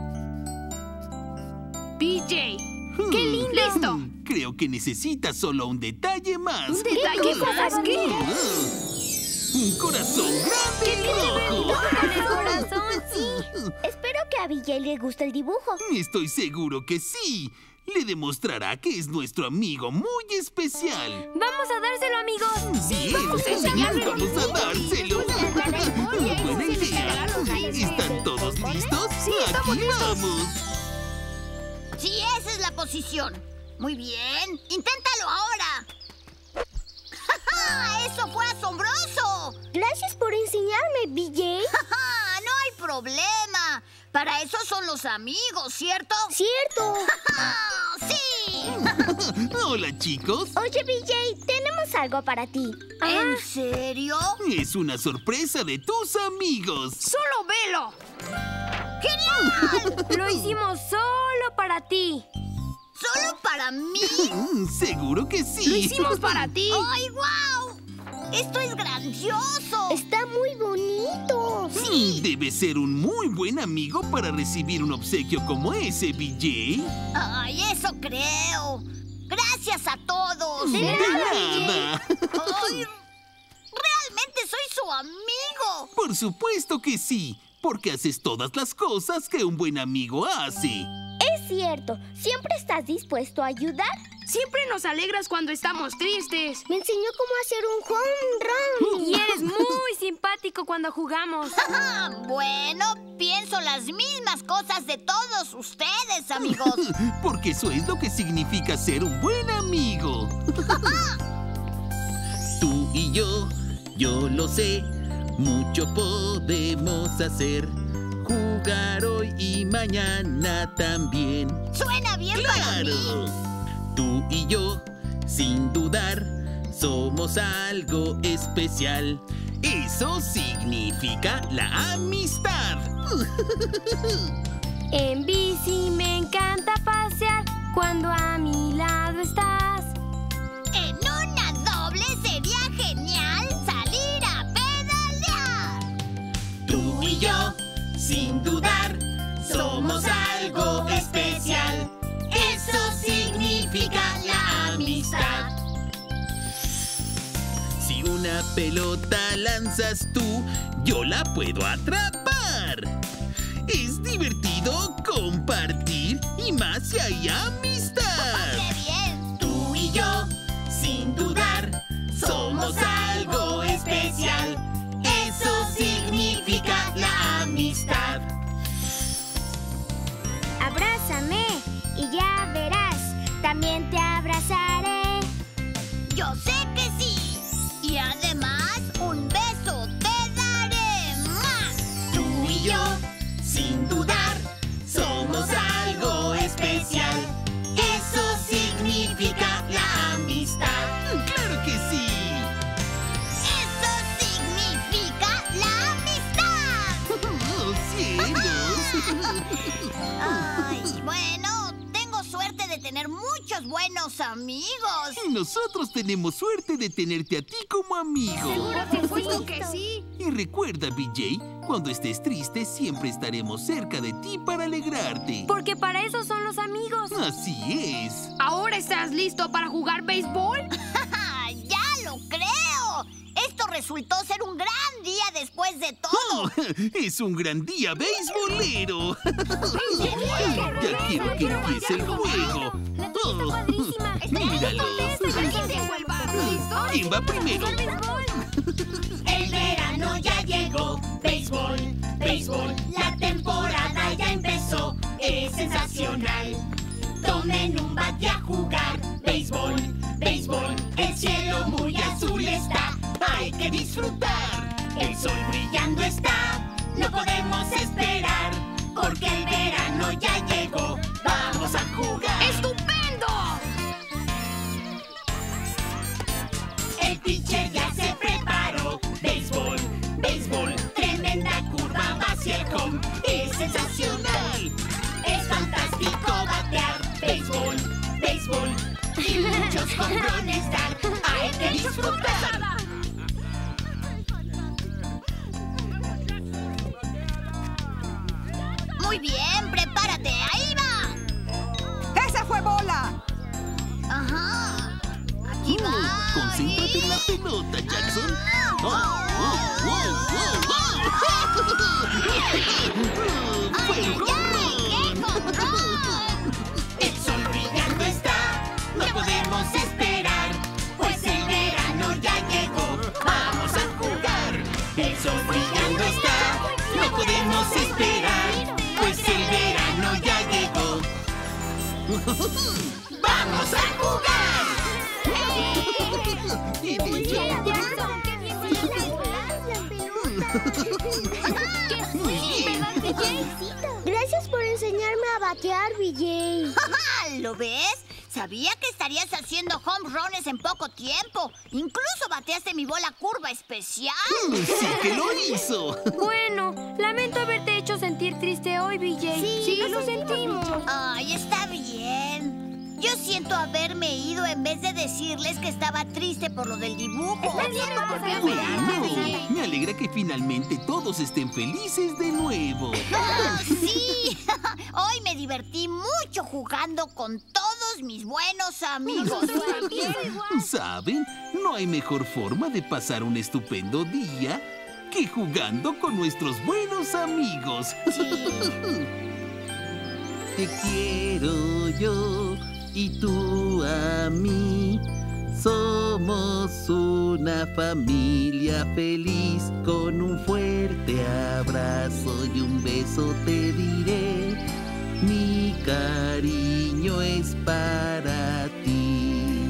BJ. ¡Qué lindo! ¡Listo! Creo que necesitas solo un detalle más. ¿Un detalle más? ¿Qué? ¡Un corazón grande y rojo! ¡Con el corazón, sí! Espero que a BJ le guste el dibujo. Estoy seguro que sí. Le demostrará que es nuestro amigo muy especial. ¡Vamos a dárselo, amigos! ¡Sí! ¡Vamos a enseñarle! ¡Vamos a dárselo! ¡Buena idea! ¿Están todos listos? Sí, estamos ¡Aquí listos! vamos! Sí, esa es la posición. Muy bien. Inténtalo ahora. ¡Ja, ja! ¡Eso fue asombroso! Gracias por enseñarme, BJ. ¡Ja, ja! No hay problema. Para eso son los amigos, ¿cierto? ¡Cierto! ¡Ja, ja! ¡Sí! Hola, chicos. Oye, BJ, tenemos algo para ti. ¿En serio? Es una sorpresa de tus amigos. ¡Solo velo! ¡Genial! Lo hicimos solo para ti. ¿Solo para mí? Seguro que sí. ¡Lo hicimos para ti! ¡Ay, wow! ¡Esto es grandioso! Está muy bonito. Debe ser un muy buen amigo para recibir un obsequio como ese, BJ. ¡Ay, eso creo! ¡Gracias a todos! De nada. ¡Ay! ¡Realmente soy su amigo! Por supuesto que sí, porque haces todas las cosas que un buen amigo hace. Es cierto. ¿Siempre estás dispuesto a ayudar? Siempre nos alegras cuando estamos tristes. Me enseñó cómo hacer un home run. Y eres muy simpático cuando jugamos. Ah, bueno, pienso las mismas cosas de todos ustedes, amigos. Porque eso es lo que significa ser un buen amigo. Tú y yo lo sé, mucho podemos hacer. Jugar hoy y mañana también. Suena bien para mí. ¡Claro! Tú y yo, sin dudar, somos algo especial. Eso significa la amistad. En bici me encanta pasear cuando a mi lado estás. En una doble sería genial salir a pedalear. Tú y yo, sin dudar, somos algo especial. Eso significa la amistad. Si una pelota lanzas tú, yo la puedo atrapar. Es divertido compartir y más si hay amistad. ¡Qué bien! Tú y yo, sin dudar, somos algo especial. Eso significa la amistad. Abrázame y ya verás. También te abrazaré. Yo sé que sí. Y además, un beso te daré más. Tú y yo, sin dudar, somos algo especial. Eso significa la amistad. ¡Claro que sí! Eso significa la amistad. ¡Oh, cielos! Ay, bueno, tengo suerte de tener tener muchos buenos amigos. Y nosotros tenemos suerte de tenerte a ti como amigo. Por supuesto que sí. Y recuerda, BJ, cuando estés triste siempre estaremos cerca de ti para alegrarte. Porque para eso son los amigos. Así es. ¿Ahora estás listo para jugar béisbol? ¡Ya lo creo! Esto resultó ser un gran día después de todo. Es un gran día beisbolero. Ya quiero que empiece el juego. La tuya está padrísima. Míralo. ¿Listo? ¿Quién va primero? El verano ya llegó, béisbol, béisbol, la temporada ya empezó, es sensacional. Tomen un bate a jugar, béisbol, béisbol, el cielo muy azul está, hay que disfrutar. El sol brillando está, no podemos esperar, porque el verano ya llegó, vamos a jugar. ¡Estupendo! El pitcher ya se preparó. Béisbol, béisbol, tremenda curva va hacia el home. Es sensacional. Es fantástico batear. Béisbol, béisbol, y muchos jonrones dar. Hay que disfrutar. Muy bien, prepárate, ahí va. ¡Esa fue bola! Ajá. Aquí va. Concéntrate en la pelota, Jackson. ¡Fue el jonrón! El sol brillando está, no podemos esperar, pues el verano ya llegó, vamos a jugar. El sol brillando está, no podemos esperar, pues el verano ya llegó. ¡Vamos a jugar! Gracias por enseñarme a batear, BJ. ¿Lo ves? Sabía que estarías haciendo home runs en poco tiempo. Incluso bateaste mi bola curva especial. ¡Sí que lo hizo! Bueno, lamento haberte hecho sentir triste hoy, BJ. Sí, lo sentimos. Ay, está bien. Yo siento haberme ido en vez de decirles que estaba triste por lo del dibujo. Bueno, me alegra que finalmente todos estén felices de nuevo. Sí, hoy me divertí mucho jugando con todos mis buenos amigos. ¿Saben? No hay mejor forma de pasar un estupendo día que jugando con nuestros buenos amigos. Te quiero yo y tú a mí. Somos una familia feliz. Con un fuerte abrazo y un beso te diré: mi cariño es para ti.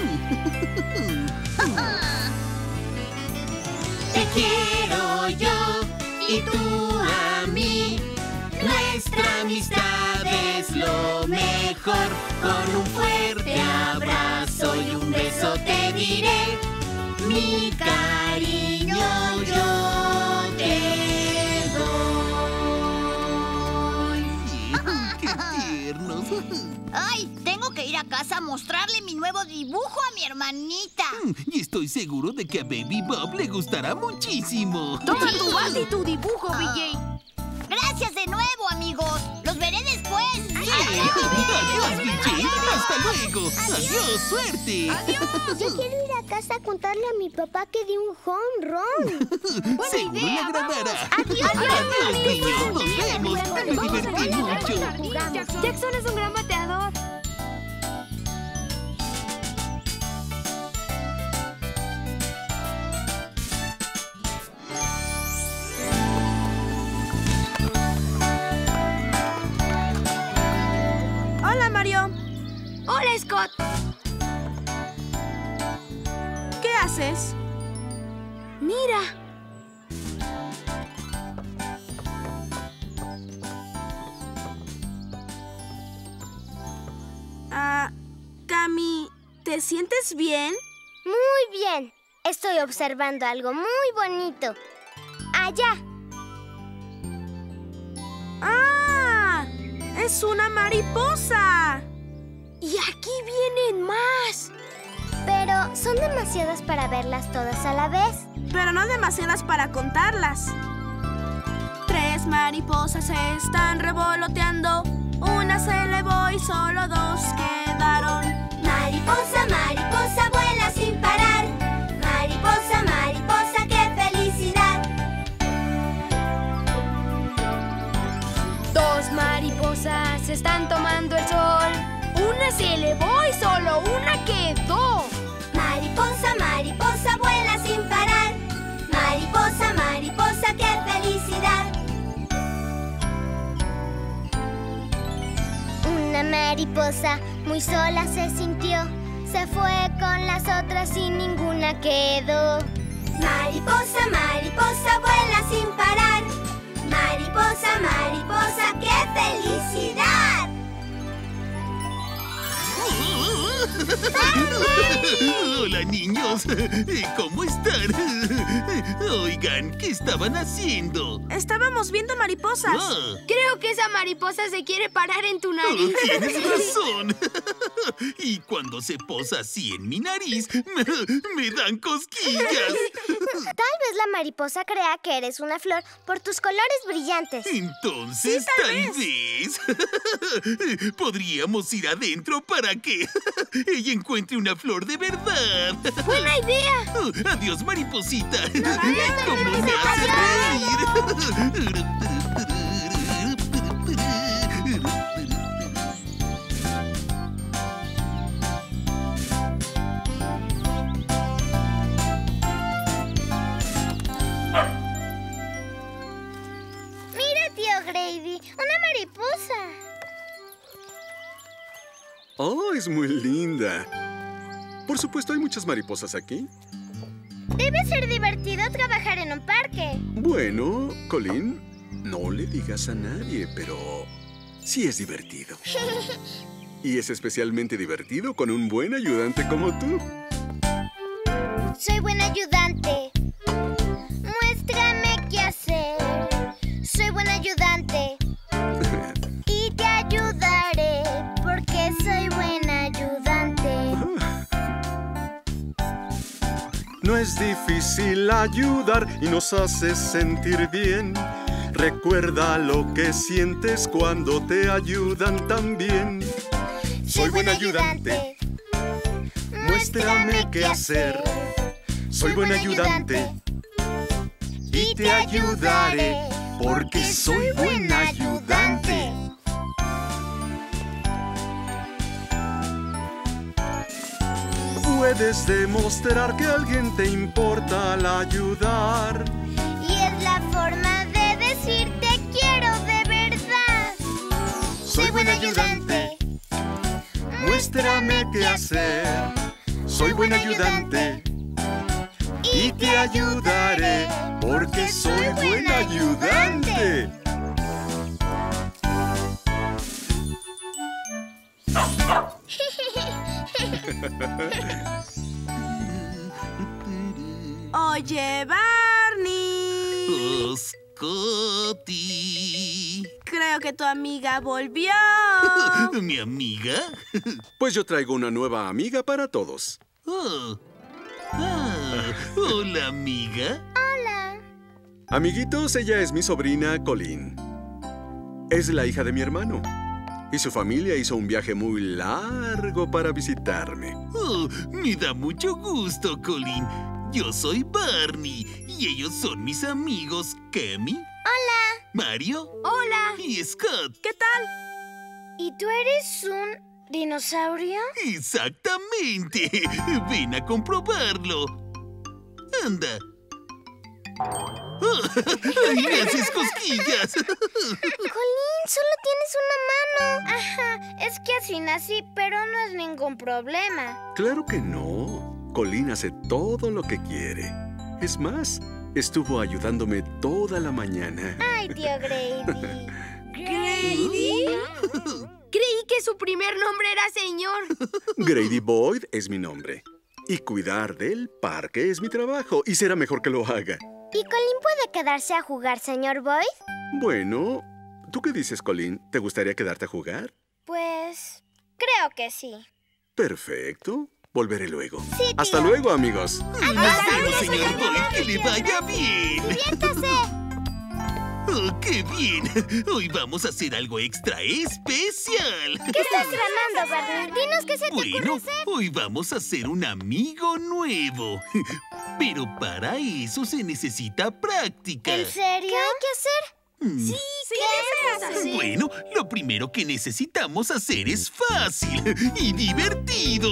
Te quiero yo y tú a mí. Nuestra amistad es lo mejor. Con un fuerte abrazo y un beso te diré: mi cariño yo te doy. ¡Qué tiernos! Ay, tengo que ir a casa a mostrarle mi nuevo dibujo a mi hermanita. Y estoy seguro de que a Baby Bob le gustará muchísimo. Toma tu bate y tu dibujo, BJ. Gracias de nuevo, amigos. Los veré después. ¡Adiós, BJ! ¡Hasta luego! ¡Adiós, suerte! Yo quiero ir a casa a contarle a mi papá que di un home run. Seguro le agradará. Adiós, niños! ¡Nos vemos! ¡Me divertí mucho! Jackson es un gran bateador. Hola, Mario. Hola, Scott. ¿Qué haces? Mira. Cami, ¿te sientes bien? Muy bien. Estoy observando algo muy bonito. Allá. ¡Ah! ¡Es una mariposa! Y aquí vienen más! Pero son demasiadas para verlas todas a la vez. Pero no demasiadas para contarlas. 3 mariposas se están revoloteando. Una se elevó y solo 2 quedaron. Mariposa, mariposa, vuela sin parar. Mariposa, mariposa, qué felicidad. 2 mariposas están tomando el sol. Una se elevó y solo una quedó. Mariposa, mariposa, vuela sin parar. Mariposa, mariposa, qué felicidad. Una mariposa muy sola se sintió. Se fue con las otras y ninguna quedó. Mariposa, mariposa, vuela sin parar. Mariposa, mariposa, qué felicidad. Hola, niños. ¿Cómo están? Oigan, ¿qué estaban haciendo? Estábamos viendo mariposas. Creo que esa mariposa se quiere parar en tu nariz. Tienes razón. Y cuando se posa así en mi nariz, me dan cosquillas. Tal vez la mariposa crea que eres una flor por tus colores brillantes. Entonces, Sí, tal vez podríamos ir adentro para que ella encuentre una flor de verdad. ¡Buena idea! Adiós, mariposita. ¿Cómo me hace reír? Mira, tío Grady, una mariposa. Oh, es muy linda. Por supuesto, hay muchas mariposas aquí. Debe ser divertido trabajar en un parque. Bueno, Colin, no le digas a nadie, pero sí es divertido. Y es especialmente divertido con un buen ayudante como tú. Soy buen ayudante. Muéstrame qué hacer. Soy buen ayudante. Y te ayudaré porque soy buen ayudante. No es difícil ayudar y nos hace sentir bien. Recuerda lo que sientes cuando te ayudan también. Soy buen ayudante. Muéstrame qué hacer. Soy buen ayudante. Y te ayudaré porque soy buen ayudante. Puedes demostrar que a alguien te importa al ayudar. Y es la forma de decir te quiero de verdad. Soy buen ayudante. Muéstrame qué hacer. Soy buen ayudante. Y te ayudaré porque soy buen ayudante. Oye, Barney. Scotty. Creo que tu amiga volvió. ¿Mi amiga? Pues yo traigo una nueva amiga para todos. Hola, amiga. Hola. Amiguitos, ella es mi sobrina Colin. Es la hija de mi hermano. Y su familia hizo un viaje muy largo para visitarme. Me da mucho gusto, Colin. Yo soy Barney y ellos son mis amigos Kemi. Hola. Mario. Hola. Y Scott. ¿Qué tal? ¿Y tú eres un dinosaurio? Exactamente. Ven a comprobarlo. Anda. ¡Me haces cosquillas! Colin, solo tienes una mano. Ajá, es que así nací, pero no es ningún problema. Claro que no. Colin hace todo lo que quiere. Es más, estuvo ayudándome toda la mañana. Ay, tío Grady. ¿Grady? Creí que su primer nombre era señor. Grady Boyd es mi nombre. Y cuidar del parque es mi trabajo. Y será mejor que lo haga. ¿Y Colin puede quedarse a jugar, señor Boyd? Bueno, ¿tú qué dices, Colin? ¿Te gustaría quedarte a jugar? Pues... Creo que sí. Perfecto. Volveré luego. Sí, tío. Hasta luego, amigos. Nos vemos, señor Boyd. ¡Que le vaya bien! ¡Diviértase! ¡Oh, qué bien! Hoy vamos a hacer algo extra especial. ¿Qué estás tramando, Barney? Dinos qué se te ocurre Bueno, hacer. hoy vamos a hacer un amigo nuevo. Pero para eso se necesita práctica. ¿En serio? ¿Qué hay que hacer? Sí, ¿qué es? Bueno, lo primero que necesitamos hacer es fácil y divertido.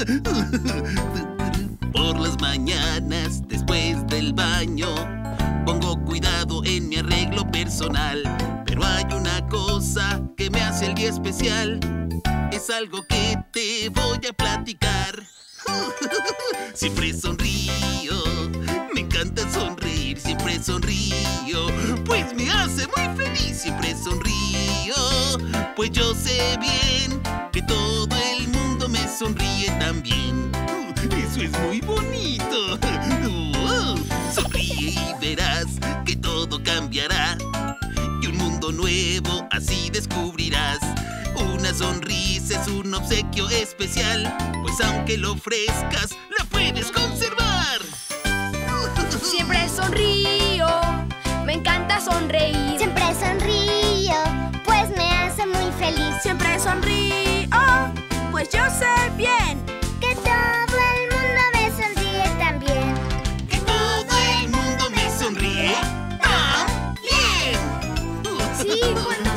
Por las mañanas, después del baño, pongo cuidado en mi arreglo personal. Pero hay una cosa que me hace el día especial. Es algo que te voy a platicar. Siempre sonrío, me encanta sonreír, siempre sonrío, pues me hace muy feliz. Siempre sonrío, pues yo sé bien que todo el mundo me sonríe también. Eso es muy bonito. Sonríe y verás que todo cambiará y un mundo nuevo así descubrirás. Una sonrisa es un obsequio especial, pues aunque lo ofrezcas, la puedes conservar. Siempre sonrío, me encanta sonreír. Siempre sonrío, pues me hace muy feliz. Siempre sonrío, pues yo sé bien Que todo el mundo me sonríe también. Que todo el mundo me sonríe también. Sí, cuando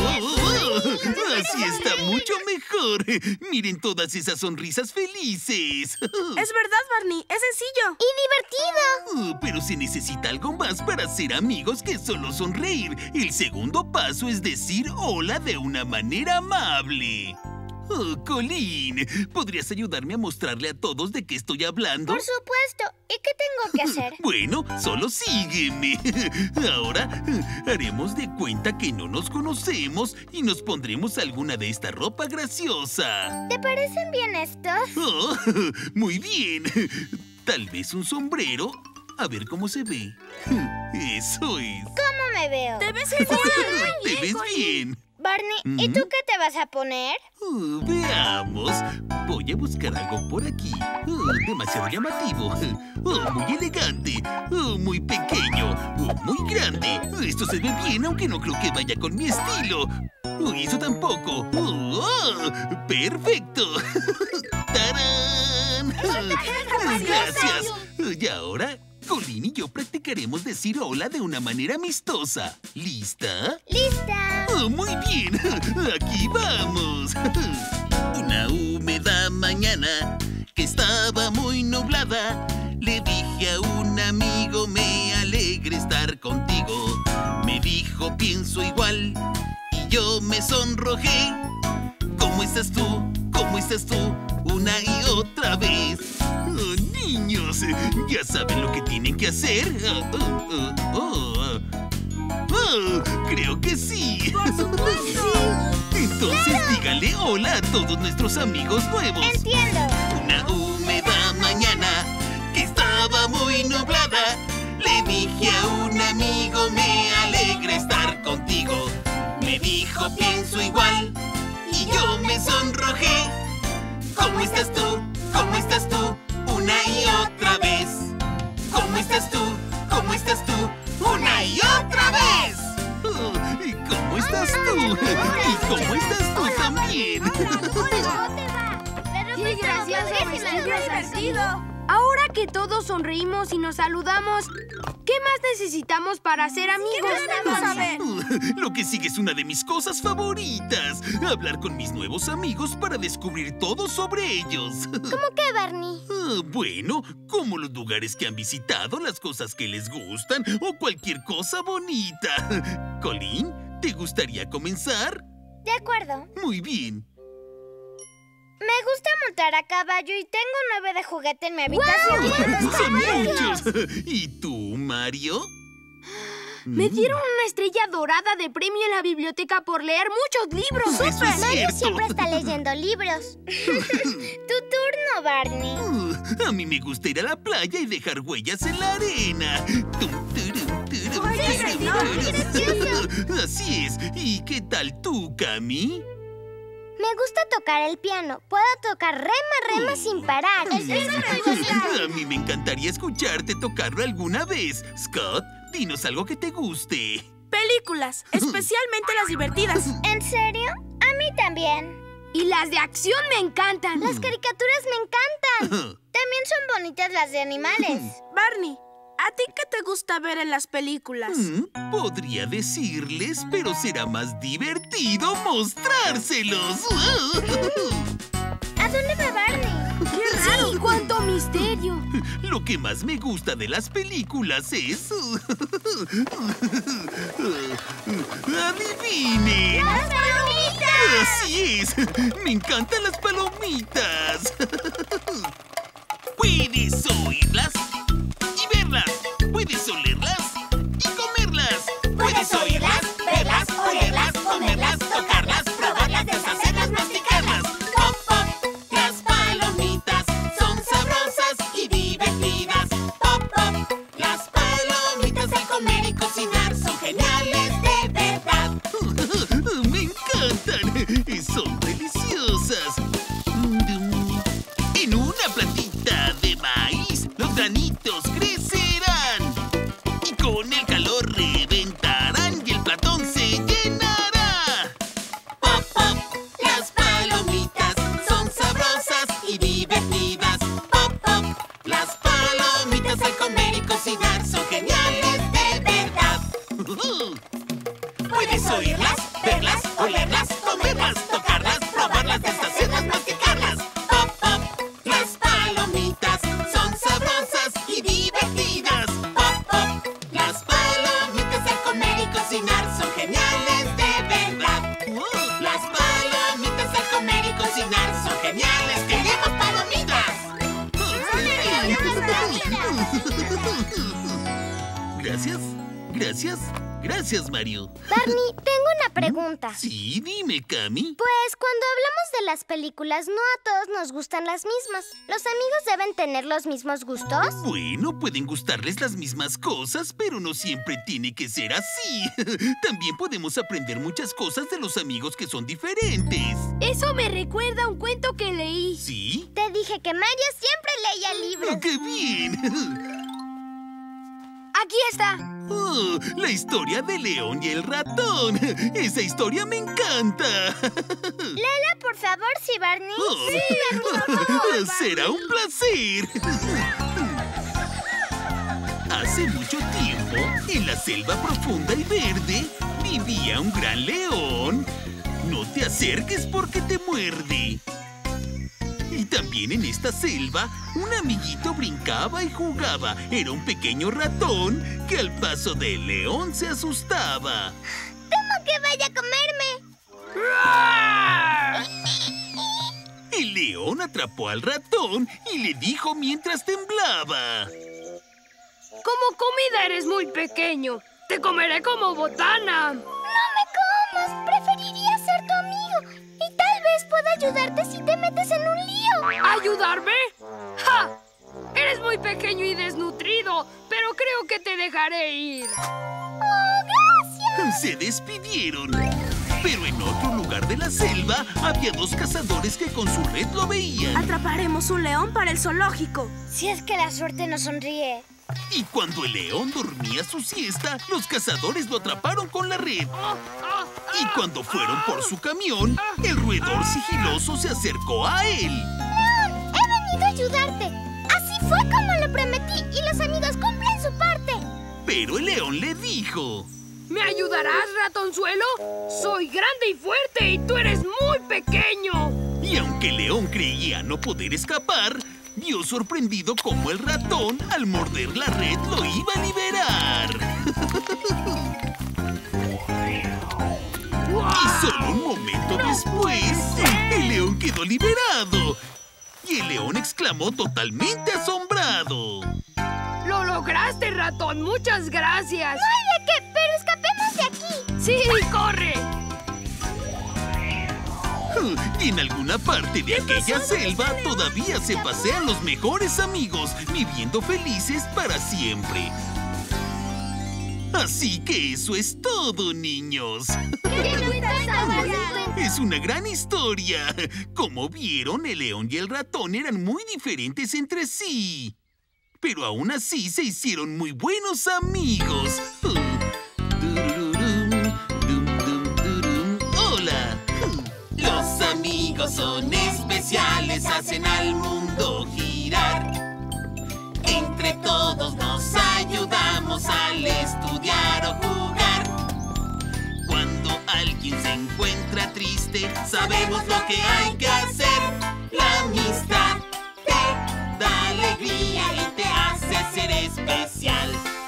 Así está mucho mejor. Miren todas esas sonrisas felices. Es verdad, Barney, es sencillo. Y divertido. Pero se necesita algo más para ser amigos que solo sonreír. El segundo paso es decir hola de una manera amable. Oh, Colleen, ¿podrías ayudarme a mostrarle a todos de qué estoy hablando? Por supuesto. ¿Y qué tengo que hacer? Bueno, solo sígueme. Ahora haremos de cuenta que no nos conocemos y nos pondremos alguna de esta ropa graciosa. ¿Te parecen bien estos? Oh, muy bien. Tal vez un sombrero. A ver cómo se ve. Eso es. ¿Cómo me veo? Te ves genial. Te ves bien. Barney, ¿y tú qué te vas a poner? Veamos. Voy a buscar algo por aquí. Demasiado llamativo. Muy elegante. Muy pequeño. Muy grande. Esto se ve bien, aunque no creo que vaya con mi estilo. Eso tampoco. ¡Perfecto! ¡Tarán! Gracias. Y ahora, Colleen y yo practicaremos decir hola de una manera amistosa. ¿Lista? ¡Lista! Muy bien. Aquí vamos. Una húmeda mañana que estaba muy nublada, le dije a un amigo, me alegra estar contigo. Me dijo, pienso igual, y yo me sonrojé. ¿Cómo estás tú? ¿Cómo estás tú? Una y otra vez. Niños, ¿ya saben lo que tienen que hacer? Creo que sí. Por supuesto. Entonces díganle hola a todos nuestros amigos nuevos. Entiendo. Una húmeda mañana que estaba muy nublada, le dije a un amigo, me alegra estar contigo. Me dijo, pienso igual, y yo me sonrojé. ¿Cómo estás tú? ¿Cómo estás tú? Una y otra vez. ¿Cómo estás tú? ¿Cómo estás tú? ¡Una y otra vez! ¿Y cómo estás tú? ¿Y cómo estás tú también? ¡Qué gracioso! ¡Qué divertido! Ahora que todos sonreímos y nos saludamos, ¿qué más necesitamos para ser amigos? Vamos a ver. Lo que sigue es una de mis cosas favoritas. Hablar con mis nuevos amigos para descubrir todo sobre ellos. ¿Cómo qué, Barney? Bueno, como los lugares que han visitado, las cosas que les gustan o cualquier cosa bonita. Colleen, ¿te gustaría comenzar? De acuerdo. Muy bien. Me gusta montar a caballo y tengo 9 de juguete en mi habitación. ¡Son muchos! ¿Y tú, Mario? Me dieron una estrella dorada de premio en la biblioteca por leer muchos libros. Eso es Mario cierto. siempre está leyendo libros. Tu turno, Barney. A mí me gusta ir a la playa y dejar huellas en la arena. Gracioso. Así es. ¿Y qué tal tú, Cami? Me gusta tocar el piano. Puedo tocar rema sin parar. A mí me encantaría escucharte tocarlo alguna vez. Scott, dinos algo que te guste. Películas, especialmente las divertidas. ¿En serio? A mí también. Y las de acción me encantan. Las caricaturas me encantan. También son bonitas las de animales. Barney, ¿a ti qué te gusta ver en las películas? Podría decirles, pero será más divertido mostrárselos. ¿A dónde va Barney? ¡Qué raro! ¡Sí, cuánto misterio! Lo que más me gusta de las películas es... ¡Adivinen! ¡Las palomitas! ¡Así es! ¡Me encantan las palomitas! Puedes oírlas y verlas. Puedes olerlas y comerlas. Puedes oírlas, verlas, olerlas, comerlas, tocarlas, probarlas, deshacerlas, masticarlas. Pop, pop, las palomitas son sabrosas y divertidas. Pop, pop, las palomitas al comer y cocinar son geniales de verdad. Me encantan, son deliciosas. En una plantita de maíz, los granitos crecerán y con el calor reventarán y el platón se llenará. Pop, pop, las palomitas son sabrosas y divertidas. Pop, pop, las palomitas al comer y cocinar son geniales de verdad. Puedes oírlas, verlas, olerlas, comerlas, tocarlas, probarlas, deshacerlas, masticarlas. Pop, pop, las palomitas son sabrosas y divertidas. Pop, pop, las palomitas al comer y cocinar son geniales de verdad. Las palomitas al comer y cocinar son geniales. ¡Queremos palomitas! Gracias, gracias, gracias, Mario. Barney, tengo una pregunta. Sí, dime, Cami. Pues cuando hablamos de las películas, no a todos nos gustan las mismas. ¿Los amigos deben tener los mismos gustos? Bueno, pueden gustarles las mismas cosas, pero no siempre tiene que ser así. También podemos aprender muchas cosas de los amigos que son diferentes. Eso me recuerda a un cuento que leí. ¿Sí? Te dije que Mario siempre leía libros. ¡Qué bien! Aquí está. Oh, la historia de León y el ratón. Esa historia me encanta. Léela, por favor, sí, Barney. Oh. Sí, Barney, por favor. Será un placer. Hace mucho tiempo, en la selva profunda y verde, vivía un gran león. No te acerques porque te muerde. Y también en esta selva, un amiguito brincaba y jugaba. Era un pequeño ratón que al paso del león se asustaba. ¡Temo que vaya a comerme! El león atrapó al ratón y le dijo mientras temblaba: Como comida eres muy pequeño. Te comeré como botana. ¡No me comas! Preferiría ser tu amigo. Y tal vez pueda ayudarte si te metes en un lío. ¿Ayudarme? ¡Ja! Eres muy pequeño y desnutrido, pero creo que te dejaré ir. ¡Oh, gracias! Se despidieron. Pero en otro lugar de la selva había dos cazadores que con su red lo veían. Atraparemos un león para el zoológico. Si es que la suerte nos sonríe. Y cuando el león dormía su siesta, los cazadores lo atraparon con la red. Y cuando fueron por su camión, el roedor sigiloso se acercó a él. ¡León! ¡He venido a ayudarte! Así fue como lo prometí y los amigos cumplen su parte. Pero el león le dijo: ¿Me ayudarás, ratonzuelo? Soy grande y fuerte y tú eres muy pequeño. Y aunque el león creía no poder escapar, vio sorprendido cómo el ratón, al morder la red, lo iba a liberar. Y solo un momento después, el león quedó liberado. Y el león exclamó totalmente asombrado: ¡Lo lograste, ratón! ¡Muchas gracias! No hay de qué, pero escapemos de aquí. ¡Sí, corre! Y en alguna parte de aquella selva todavía se pasean los mejores amigos, viviendo felices para siempre. Así que eso es todo, niños. ¡Qué bonita! es una gran historia. Como vieron, el león y el ratón eran muy diferentes entre sí. Pero aún así se hicieron muy buenos amigos. ¡Hola! Los amigos son especiales, hacen al mundo girar. Entre todos nos ayudamos al estudiar o jugar. Cuando alguien se encuentra triste, sabemos lo que hay que hacer. La amistad te da alegría y te hace ser especial.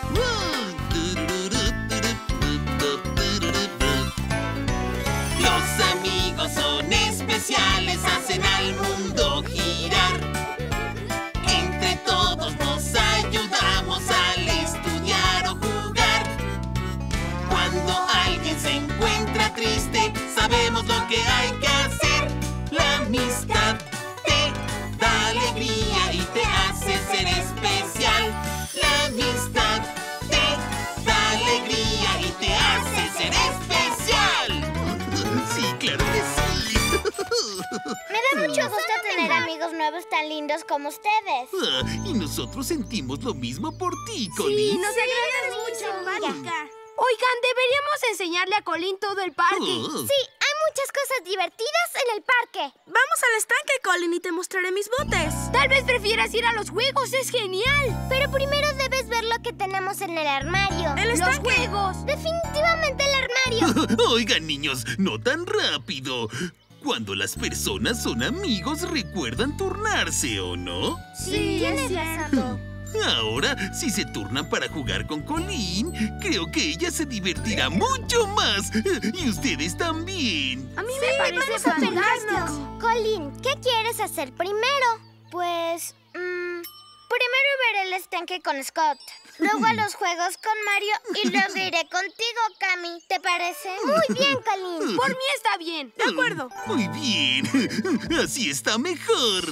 Los amigos son especiales, hacen al mundo girar. Entre todos nos ayudamos al estudiar o jugar. Cuando alguien se encuentra triste, sabemos lo que hay que hacer. La amistad te da alegría y te hace ser especial. La amistad te da alegría y te hace ser especial. Sí, claro que sí. Me da mucho gusto tener amigos nuevos tan lindos como ustedes. Y nosotros sentimos lo mismo por ti, Colin. Sí, nos agradas mucho, Oigan, deberíamos enseñarle a Colin todo el parque. Sí, hay muchas cosas divertidas en el parque. Vamos al estanque, Colin, y te mostraré mis botes. Tal vez prefieras ir a los juegos, es genial. Pero primero debes ver lo que tenemos en el armario. ¿El estanque? Los juegos. Definitivamente el armario. Oigan, niños, no tan rápido. Cuando las personas son amigos, recuerdan turnarse, ¿o no? Sí, tienes razón. Ahora, si se turnan para jugar con Colin, creo que ella se divertirá mucho más. Y ustedes también. A mí me parece fantástico. Colin, ¿qué quieres hacer primero? Pues, primero ver el estanque con Scott. Luego a los juegos con Mario y luego iré contigo, Cami. ¿Te parece? Muy bien, Colin. Por mí está bien. De acuerdo. Muy bien. Así está mejor.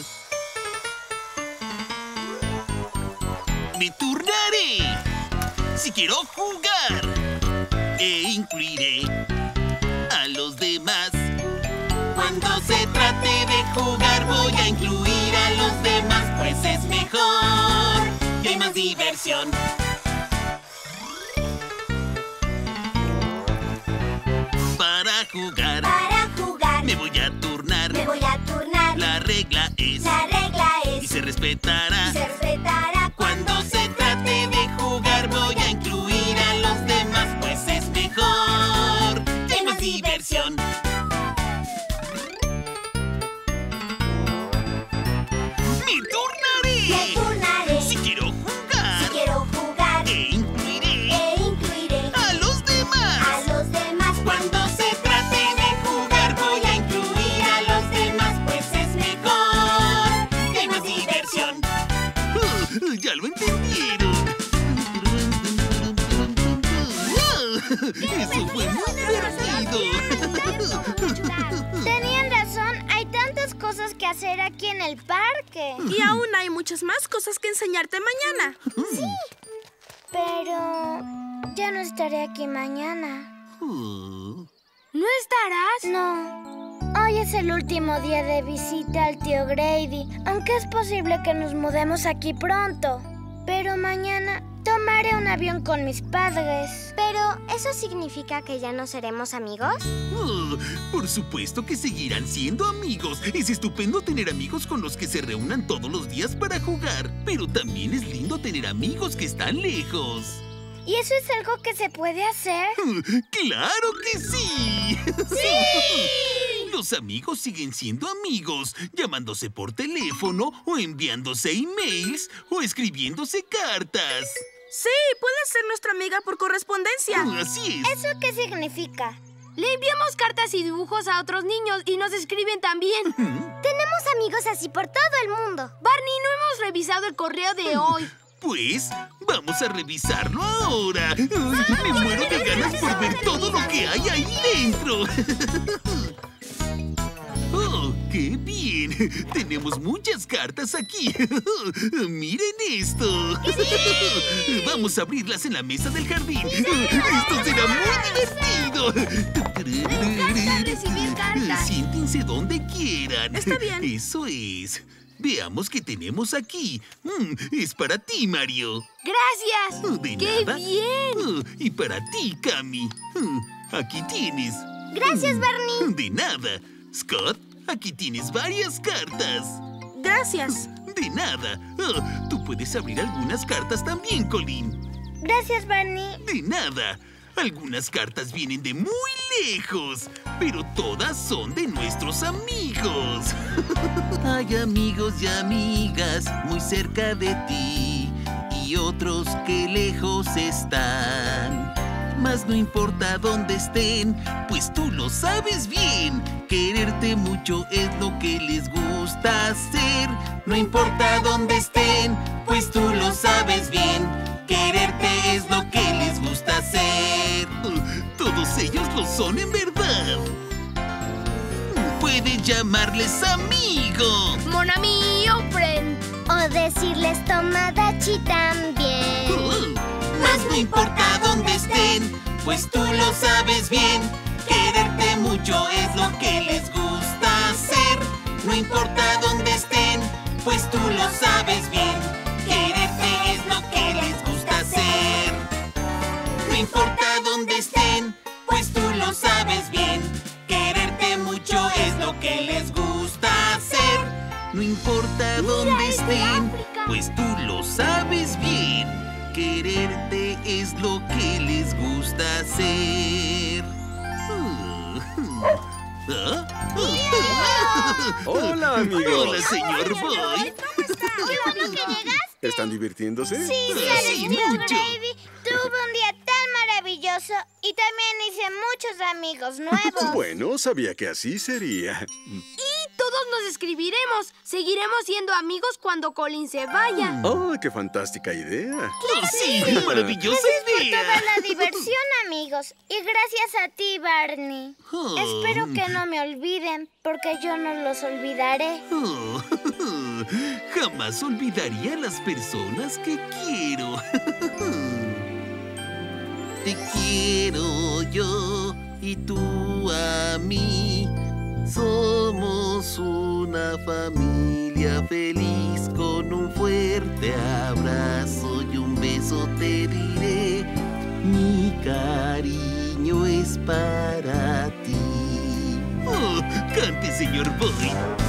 Me turnaré. Si quiero jugar, incluiré a los demás. Cuando se trate de jugar, voy a incluir a los demás, pues es mejor y hay más diversión. Para jugar, me voy a turnar. La regla es, y se respetará. Cuando se trate de jugar, voy a incluir a los demás, pues es mejor y hay más diversión. ¡Me turnaré! Si quiero jugar, incluiré a los demás. Cuando se trate de jugar, voy a incluir a los demás, pues es mejor y hay más diversión. ¡Ya lo entendieron! ¡Eso fue muy divertido! Tenían razón, hay tantas cosas que hacer aquí en el parque. Y aún hay muchas más cosas que enseñarte mañana. Sí, pero ya no estaré aquí mañana. ¿No estarás? No. Hoy es el último día de visita al tío Grady, aunque es posible que nos mudemos aquí pronto. Pero mañana tomaré un avión con mis padres. ¿Pero eso significa que ya no seremos amigos? Por supuesto que seguirán siendo amigos. Es estupendo tener amigos con los que se reúnan todos los días para jugar. Pero también es lindo tener amigos que están lejos. ¿Y eso es algo que se puede hacer? ¡Claro que sí! ¡Sí! Los amigos siguen siendo amigos, llamándose por teléfono o enviándose emails o escribiéndose cartas. Sí, puedes ser nuestra amiga por correspondencia. Así es. ¿Eso qué significa? Le enviamos cartas y dibujos a otros niños y nos escriben también. Tenemos amigos así por todo el mundo. Barney, no hemos revisado el correo de hoy. Pues, vamos a revisarlo ahora. Me muero de ganas por ver todo lo que hay ahí dentro. ¡Oh, qué bien! bien! Tenemos muchas cartas aquí. ¡Miren esto! Vamos a abrirlas en la mesa del jardín. ¡Esto será muy divertido! Recibir cartas. Siéntense donde quieran. Está bien. Eso es. Veamos qué tenemos aquí. Es para ti, Mario. ¡Gracias! ¿De ¡Qué nada? bien! Y para ti, Cami. Aquí tienes. Gracias, Barney. De nada. Scott, aquí tienes varias cartas. Gracias. De nada. Tú puedes abrir algunas cartas también, Colin. Gracias, Barney. De nada. Algunas cartas vienen de muy lejos, pero todas son de nuestros amigos. Hay amigos y amigas muy cerca de ti y otros que lejos están. Mas no importa dónde estén, pues tú lo sabes bien. Quererte mucho es lo que les gusta hacer. No importa dónde estén, pues tú lo sabes bien. Quererte es lo que les gusta hacer. Todos ellos lo son en verdad. Puedes llamarles amigo. Mon ami o friend. O decirles Tomodachi también. Mas no importa dónde estén, pues tú lo sabes bien. Quererte mucho es lo que les gusta hacer. No importa dónde estén, pues tú lo sabes bien. Quererte es lo que les gusta hacer. No importa dónde estén, pues tú lo sabes bien. Quererte mucho es lo que les gusta hacer. No importa dónde estén, pues tú lo sabes bien. Quererte es lo que les gusta hacer. Hola, amigos. Hola, señor Boy. ¿Qué bueno que llegaste? ¿Están divirtiéndose? Sí, Sí, mucho. Baby. Tuve un día tan maravilloso y también hice muchos amigos nuevos. Bueno, sabía que así sería. Y todos nos escribiremos. Seguiremos siendo amigos cuando Colin se vaya. ¡Oh, qué fantástica idea! Sí, maravillosa Toda idea. la diversión, amigos. Y gracias a ti, Barney. Espero que no me olviden, porque yo no los olvidaré. Jamás olvidaría a las personas que quiero. Te quiero yo y tú a mí. Somos una familia feliz con un fuerte abrazo y un beso te diré. Mi cariño es para ti. Cante, señor Boy.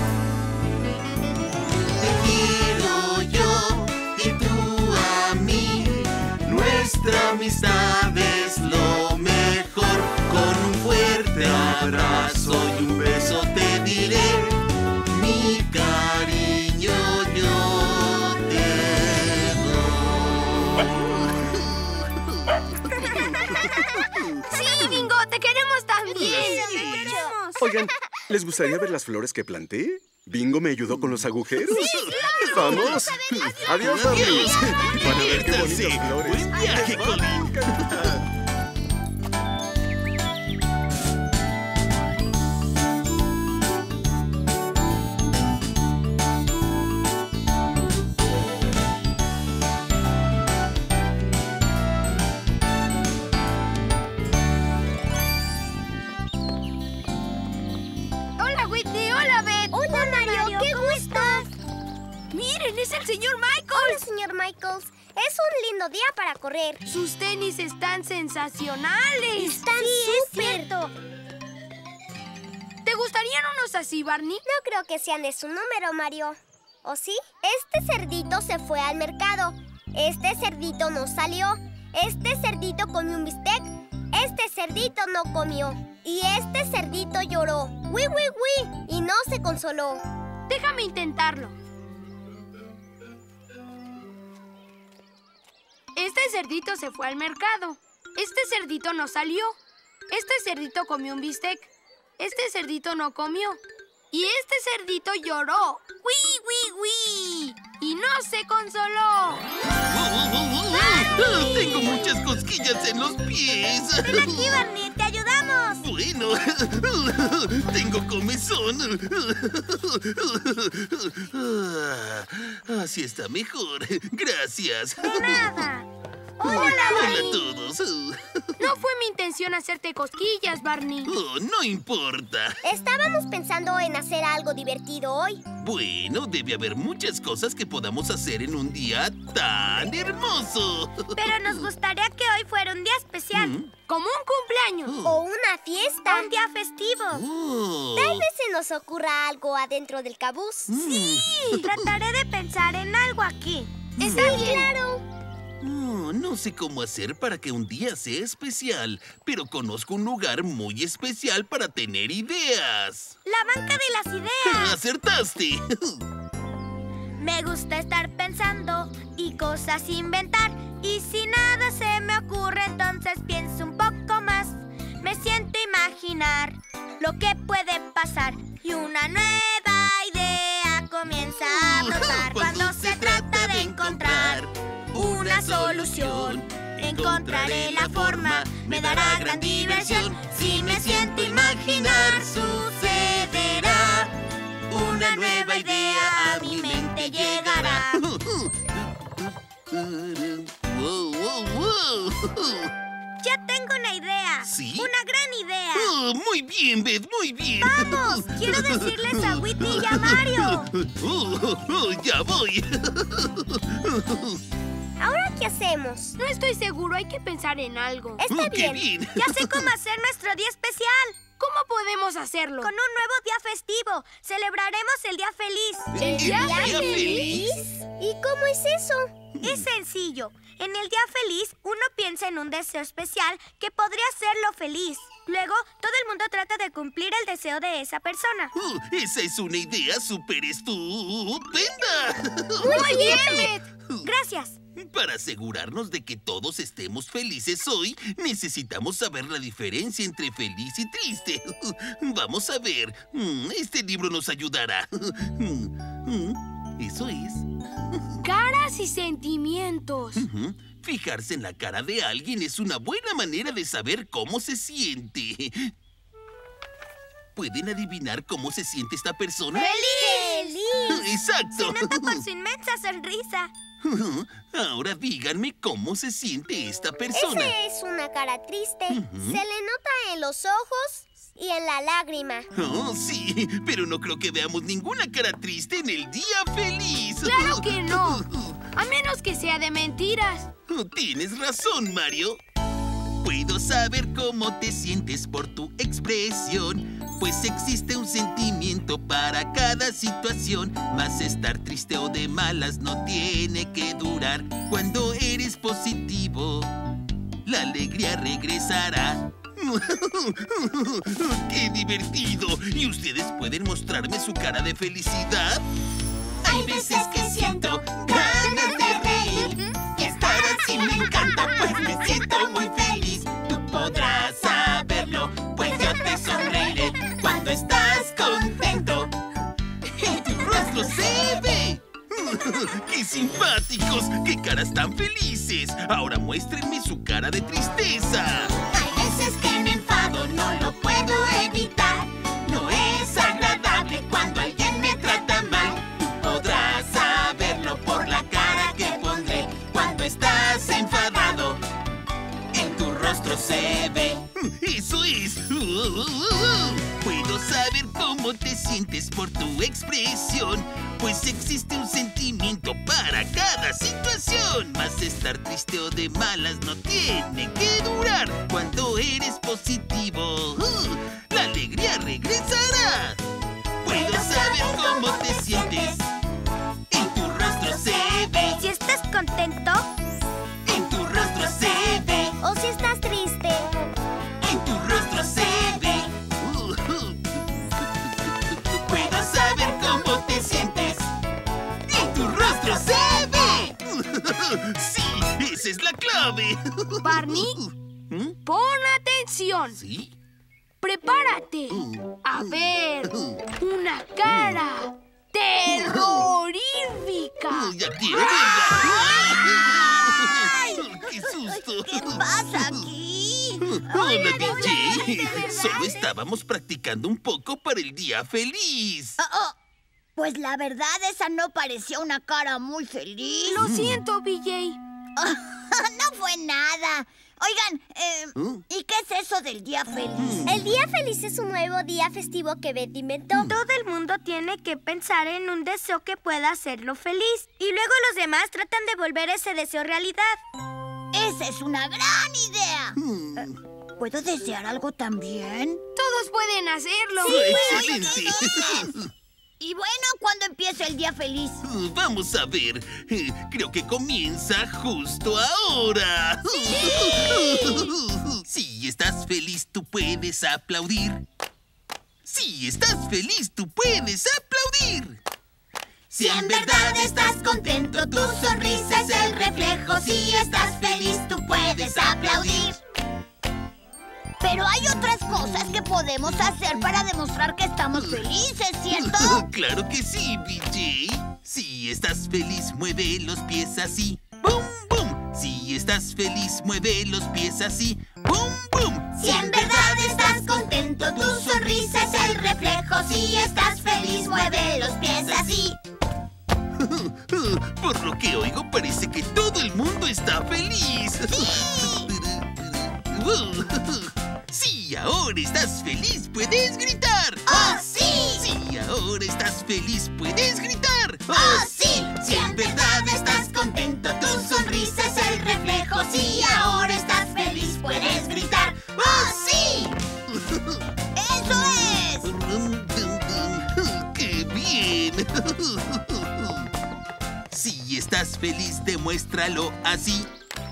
Te quiero yo y tú a mí. Nuestra amistad es lo mejor. Con un fuerte abrazo y un beso te diré. Mi cariño yo te doy. Sí, Bingo, te queremos también. Oigan, ¿les gustaría ver las flores que planté? ¿Bingo me ayudó con los agujeros? ¡Vamos! ¡Adiós, amigos! Van a ver qué bonitas flores. Buen viaje, Colin. Hola, Whitney. Hola, Beth. Hola, Mario. ¡Qué gusto! Miren, es el señor Michael. Hola, señor Michaels. Es un lindo día para correr. Sus tenis están sensacionales. Están súper. ¿Te gustarían unos así, Barney? No creo que sean de su número, Mario. ¿O sí? Este cerdito se fue al mercado. Este cerdito no salió. Este cerdito comió un bistec. Este cerdito no comió. Y este cerdito lloró. ¡Wi, wi, wi! Y no se consoló. Déjame intentarlo. Este cerdito se fue al mercado. Este cerdito no salió. Este cerdito comió un bistec. Este cerdito no comió. Y este cerdito lloró. ¡Wi, wi, wi! Y no se consoló. Tengo muchas cosquillas en los pies. Ven aquí, Barney. ¡Te ayudamos! Bueno, tengo comezón. Así está mejor. Gracias. De nada. Hola, Hola Barney. a todos. No fue mi intención hacerte cosquillas, Barney. Oh, no importa. Estábamos pensando en hacer algo divertido hoy. Bueno, debe haber muchas cosas que podamos hacer en un día tan hermoso. Pero nos gustaría que hoy fuera un día especial. Como un cumpleaños. O una fiesta. Un día festivo. Oh. Tal vez se nos ocurra algo adentro del cabús. Sí. Trataré de pensar en algo aquí. Está bien. Claro. No sé cómo hacer para que un día sea especial, pero conozco un lugar muy especial para tener ideas. La banca de las ideas. ¡Acertaste! Me gusta estar pensando y cosas inventar. Y si nada se me ocurre, entonces pienso un poco más. Me siento a imaginar lo que puede pasar. Y una nueva idea comienza a brotar. Cuando se trata de encontrar una solución, encontraré la forma, me dará gran diversión. Si me siento a imaginar, sucederá. Una nueva idea a mi mente llegará. Ya tengo una idea. ¿Sí? Una gran idea. Oh, muy bien, Beth, muy bien. ¡Vamos! Quiero decirles a Whitney y a Mario. Ya voy. ¿Ahora qué hacemos? No estoy seguro, hay que pensar en algo. Está ¡Qué bien. bien! Ya sé cómo hacer nuestro día especial. ¿Cómo podemos hacerlo? Con un nuevo día festivo. Celebraremos el día feliz. ¿El día feliz? ¿Y cómo es eso? Es sencillo. En el día feliz, uno piensa en un deseo especial que podría hacerlo feliz. Luego, todo el mundo trata de cumplir el deseo de esa persona. Esa es una idea súper estupenda. ¡Muy bien, Beth! Gracias. Para asegurarnos de que todos estemos felices hoy, necesitamos saber la diferencia entre feliz y triste. Vamos a ver. Este libro nos ayudará. Eso es. Caras y sentimientos. Fijarse en la cara de alguien es una buena manera de saber cómo se siente. ¿Pueden adivinar cómo se siente esta persona? ¡Feliz! ¡Exacto! Se nota por su inmensa sonrisa. Ahora díganme cómo se siente esta persona. Esa es una cara triste. Se le nota en los ojos y en la lágrima. Oh, sí, pero no creo que veamos ninguna cara triste en el día feliz. ¡Claro que no! A menos que sea de mentiras. Tienes razón, Mario. Puedo saber cómo te sientes por tu expresión, pues existe un sentimiento para cada situación. Mas estar triste o de malas no tiene que durar. Cuando eres positivo, la alegría regresará. ¡Qué divertido! ¿Y ustedes pueden mostrarme su cara de felicidad? Hay veces que siento ganas de reír. Y estar así me encanta, pues me siento muy feliz. Tú podrás saberlo, pues yo te sonreiré cuando estás contento. En tu rostro se ve. ¡Qué simpáticos! ¡Qué caras tan felices! Ahora muéstrenme su cara de tristeza. Hay veces que me enfado, no lo puedo evitar. No es agradable cuando alguien me trata mal. Podrás saberlo por la cara que pondré cuando estás enfadado. En tu rostro se ve. ¡Eso es! Puedo saber cómo te sientes por tu expresión, pues existe un sentimiento para cada situación. Mas estar triste o de malas no tiene que durar. Cuando eres positivo, la alegría regresará. Puedo saber cómo te sientes. En tu rostro se ve. Si estás contento, En tu rostro se ve. O si estás triste. En tu rostro se ve. Puedo saber cómo te sientes. En tu rostro se ve. Sí, esa es la clave. Barney, pon atención. ¿Sí? Prepárate. A ver, una cara terrorífica. Ya quiero verla. ¡Qué susto! ¿qué pasa aquí? Hola, DJ. Solo estábamos practicando un poco para el día feliz. Pues la verdad, esa no parecía una cara muy feliz. Lo siento, BJ. No fue nada. Oigan, ¿y qué es eso del día feliz? El día feliz es un nuevo día festivo que Betty inventó. Todo el mundo tiene que pensar en un deseo que pueda hacerlo feliz. Y luego los demás tratan de volver ese deseo realidad. ¡Esa es una gran idea! ¿Puedo desear algo también? Todos pueden hacerlo. Sí, ¡excelente! Y bueno, ¿cuándo empieza el día feliz? Vamos a ver. Creo que comienza justo ahora. Si estás feliz, tú puedes aplaudir. Si estás feliz, tú puedes aplaudir. Si en verdad estás contento, tu sonrisa es el reflejo. Si estás feliz, tú puedes aplaudir. Pero hay otras cosas que podemos hacer para demostrar que estamos felices, ¿cierto? Claro que sí, BJ. Si estás feliz, mueve los pies así. ¡Bum, bum! Si estás feliz, mueve los pies así. ¡Bum, bum! Si en verdad estás contento, tu sonrisa es el reflejo. Si estás feliz, mueve los pies así. Por lo que oigo, parece que todo el mundo está feliz. Si ahora estás feliz, puedes gritar. ¡Oh, sí! Si ahora estás feliz, puedes gritar. ¡Oh, sí! Si en verdad estás contento, tu sonrisa es el reflejo. Si ahora estás feliz, puedes gritar. ¡Oh, sí! ¡Eso es! ¡Qué bien! Si estás feliz, demuéstralo así.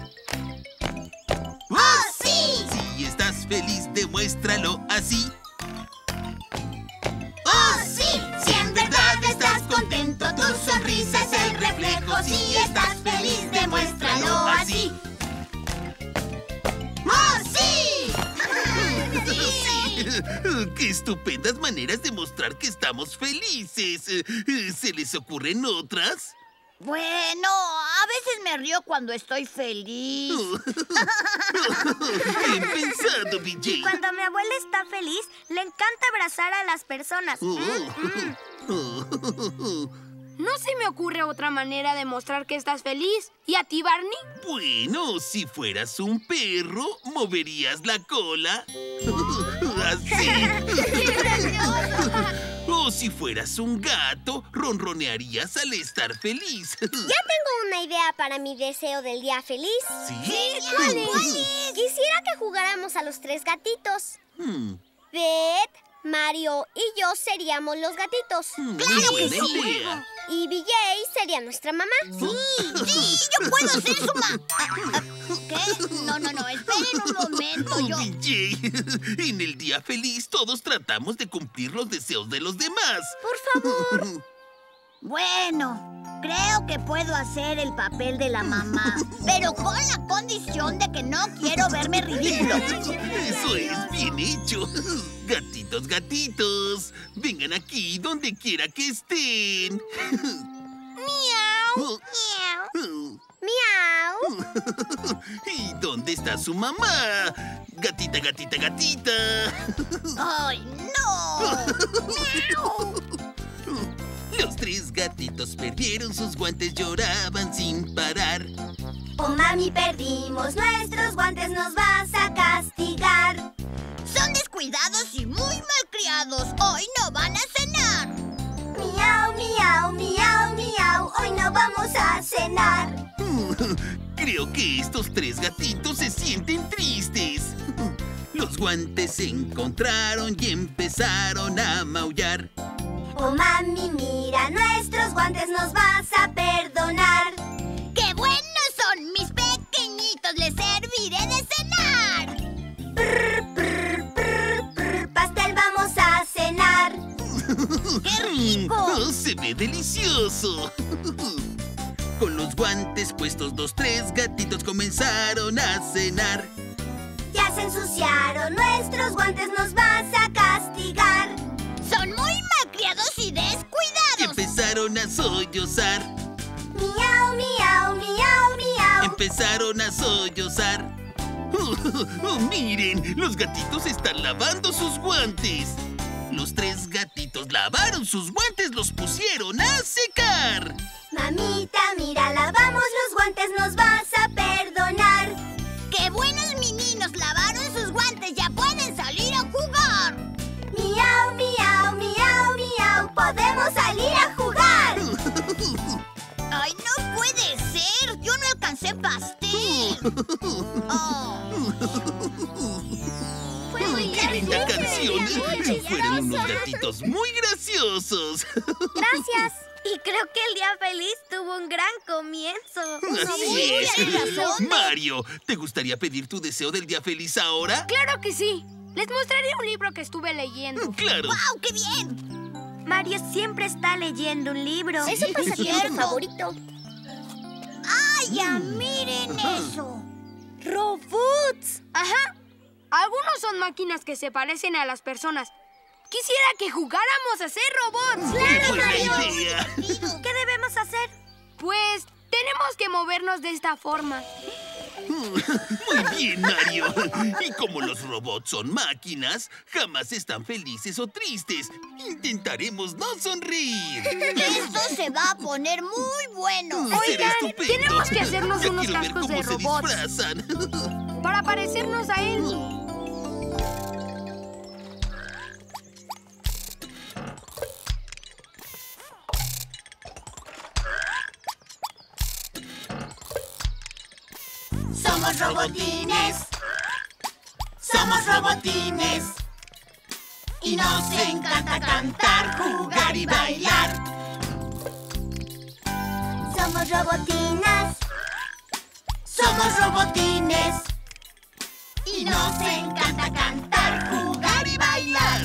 ¡Oh, sí! Si estás feliz, demuéstralo así. ¡Oh, sí! Si en verdad estás contento, tu sonrisa es el reflejo. Si estás feliz, demuéstralo así. ¡Oh, sí! ¡Sí! ¡Qué estupendas maneras de mostrar que estamos felices! ¿Se les ocurren otras? Bueno, a veces me río cuando estoy feliz. Bien pensado, BJ. Cuando mi abuela está feliz, le encanta abrazar a las personas. No se me ocurre otra manera de mostrar que estás feliz. ¿Y a ti, Barney? Bueno, si fueras un perro, moverías la cola. Así. O si fueras un gato, ronronearías al estar feliz. Ya tengo una idea para mi deseo del día feliz. ¿Sí? ¿Cuál es? Quisiera que jugáramos a los 3 gatitos. Beth, Mario y yo seríamos los gatitos. ¡Claro que sí! Y BJ sería nuestra mamá. ¡Sí! ¡Yo puedo ser su mamá! ¿Qué? No, esperen un momento, yo... BJ, en el día feliz todos tratamos de cumplir los deseos de los demás. Por favor. Bueno, creo que puedo hacer el papel de la mamá, pero con la condición de que no quiero verme ridículo. Eso es bien hecho. Gatitos, gatitos, vengan aquí donde quiera que estén. Miau. Miau. Miau. ¿Y dónde está su mamá? Gatita, gatita, gatita. ¡Ay, no! ¡Miau! Los 3 gatitos perdieron sus guantes, lloraban sin parar. Oh, mami, perdimos nuestros guantes, nos vas a castigar. Son descuidados y muy malcriados. Hoy no van a cenar. Miau, miau, miau, miau. Hoy no vamos a cenar. Creo que estos 3 gatitos se sienten tristes. Los guantes se encontraron y empezaron a maullar. Oh, mami, mira, nuestros guantes, nos vas a perdonar. ¡Qué buenos son mis pequeñitos! ¡Les serviré de cenar! Prr, prr, prr, prr, pastel vamos a cenar. ¡Qué rico! Oh, se ve delicioso. Con los guantes puestos, 2, 3 gatitos comenzaron a cenar. Ya se ensuciaron nuestros guantes, nos vas a castigar. Son muy malcriados y descuidados. Empezaron a sollozar. Miau, miau, miau, miau. Empezaron a sollozar. ¡Miren! Los gatitos están lavando sus guantes. Los 3 gatitos lavaron sus guantes, los pusieron a secar. Mamita, mira, lavamos los guantes, nos vas a perdonar. ¡Qué buenos meninos! Lavaron sus guantes, ya pueden salir a jugar. Miau, miau, miau, miau, podemos salir a jugar. ¡Ay, no puede ser! ¡Yo no alcancé pastel! ¡Qué linda canción! Fueron unos gatitos muy graciosos. Gracias. Y creo que el día feliz tuvo un gran comienzo. Así es. Mario, ¿te gustaría pedir tu deseo del día feliz ahora? ¡Claro que sí! Les mostraré un libro que estuve leyendo. ¡Claro! ¡Wow, qué bien! Mario siempre está leyendo un libro. Es su pasatiempo favorito. ¡Ay, ya miren eso! ¡Robots! Ajá. Algunos son máquinas que se parecen a las personas. Quisiera que jugáramos a ser robots. ¡Qué buena idea! ¿Qué debemos hacer? Pues tenemos que movernos de esta forma. Muy bien, Mario. Y como los robots son máquinas, jamás están felices o tristes. Intentaremos no sonreír. Esto se va a poner muy bueno. Será Oigan, estupendo. tenemos que hacernos Ya unos quiero ver cascos cómo de se robots disfrazan. para parecernos a él. Somos robotines. Somos robotines. Y nos encanta cantar, jugar y bailar. Somos robotinas. Somos robotines. Y nos encanta cantar, jugar y bailar.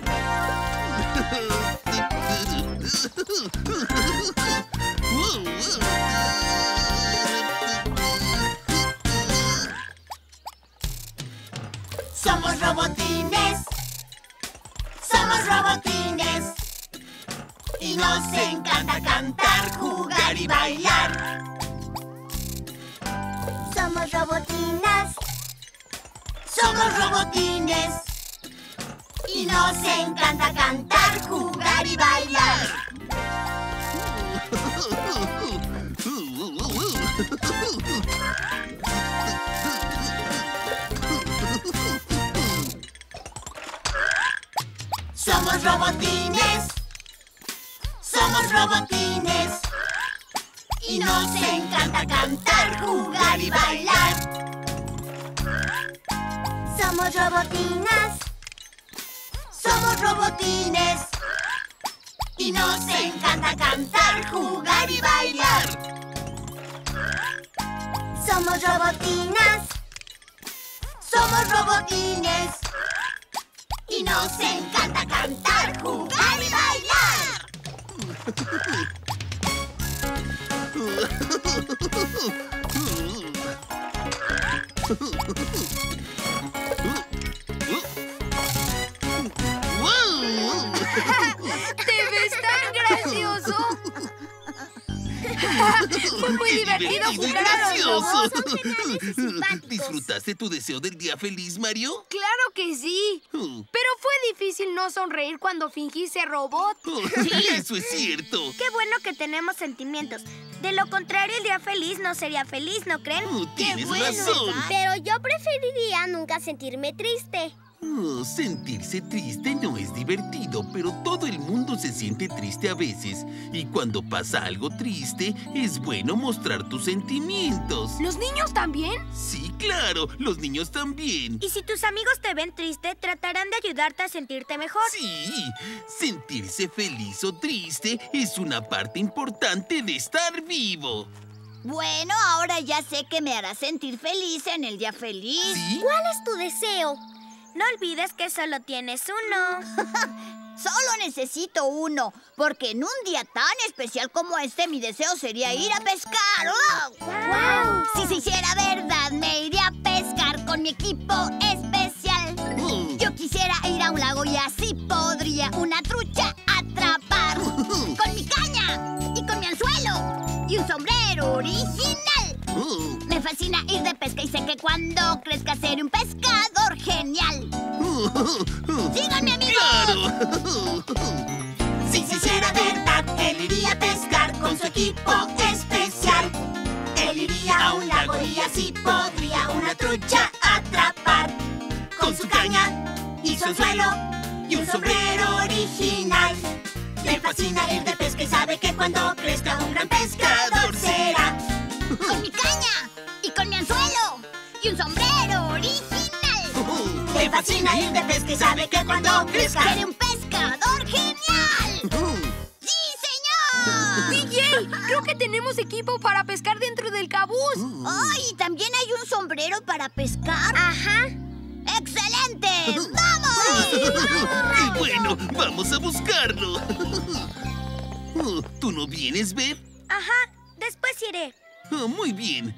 Somos robotines. Somos robotines. Y nos encanta cantar, jugar y bailar. Somos robotinas. Somos robotines. Y nos encanta cantar, jugar y bailar. Somos robotines. Somos robotines. Y nos encanta cantar, jugar y bailar. Somos robotinas. Somos robotines. Y nos encanta cantar, jugar y bailar. Somos robotinas. Somos robotines. Y nos encanta cantar, jugar y bailar. ¿Te ves tan gracioso? Fue muy divertido y jugar a los robots. gracioso. ¿Disfrutaste tu deseo del día feliz, Mario? Claro que sí. Pero fue difícil no sonreír cuando fingí ser robot. Eso es cierto. Qué bueno que tenemos sentimientos. De lo contrario, el día feliz no sería feliz, ¿no creen? Tienes razón. Pero yo preferiría nunca sentirme triste. Sentirse triste no es divertido, pero todo el mundo se siente triste a veces. Y cuando pasa algo triste, es bueno mostrar tus sentimientos. ¿Los niños también? Sí, claro, los niños también. Y si tus amigos te ven triste, tratarán de ayudarte a sentirte mejor. Sí, sentirse feliz o triste es una parte importante de estar vivo. Bueno, ahora ya sé que me hará sentir feliz en el día feliz. ¿Sí? ¿Cuál es tu deseo? No olvides que solo tienes uno. Solo necesito uno, porque en un día tan especial como este, mi deseo sería ir a pescar. ¡Oh! ¡Wow! Si se hiciera verdad, me iría a pescar con mi equipo especial. Yo quisiera ir a un lago y así podría una trucha atrapar. Con mi caña y con mi anzuelo y un sombrero original. Me fascina ir de pesca y sé que cuando crezca seré un pescador genial. ¡Síganme, amigos! ¡Claro! Si se hiciera verdad, él iría a pescar con su equipo especial. Él iría a un lago y así podría una trucha atrapar. Con su caña y su anzuelo y un sombrero original. Le fascina ir de pesca y sabe que cuando crezca un gran pescador será. Con mi caña y con mi anzuelo y un sombrero original. Le fascina ir de pesca y sabe que cuando crezca seré un pescador genial. ¡Sí, señor! DJ, creo que tenemos equipo para pescar dentro del cabús. ¡Ay! ¿También hay un sombrero para pescar? Ajá. ¡Excelente! ¡Vamos! ¡Qué bueno! ¡Vamos a buscarlo! ¿Tú no vienes, Beth? Ajá, después iré. Muy bien.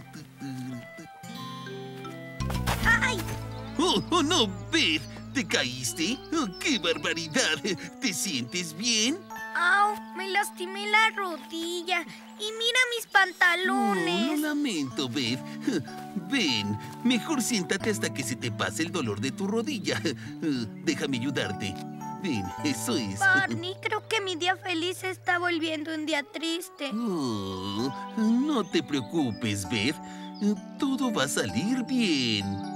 ¡Ay! ¡Oh, no, Beth! ¿Te caíste? ¡Qué barbaridad! ¿Te sientes bien? ¡Au! Me lastimé la rodilla. Y mira mis pantalones. Lo lamento, Beth. Ven, mejor siéntate hasta que se te pase el dolor de tu rodilla. Déjame ayudarte. Ven, eso es. Barney, creo que mi día feliz se está volviendo un día triste. Oh, no te preocupes, Beth. Todo va a salir bien.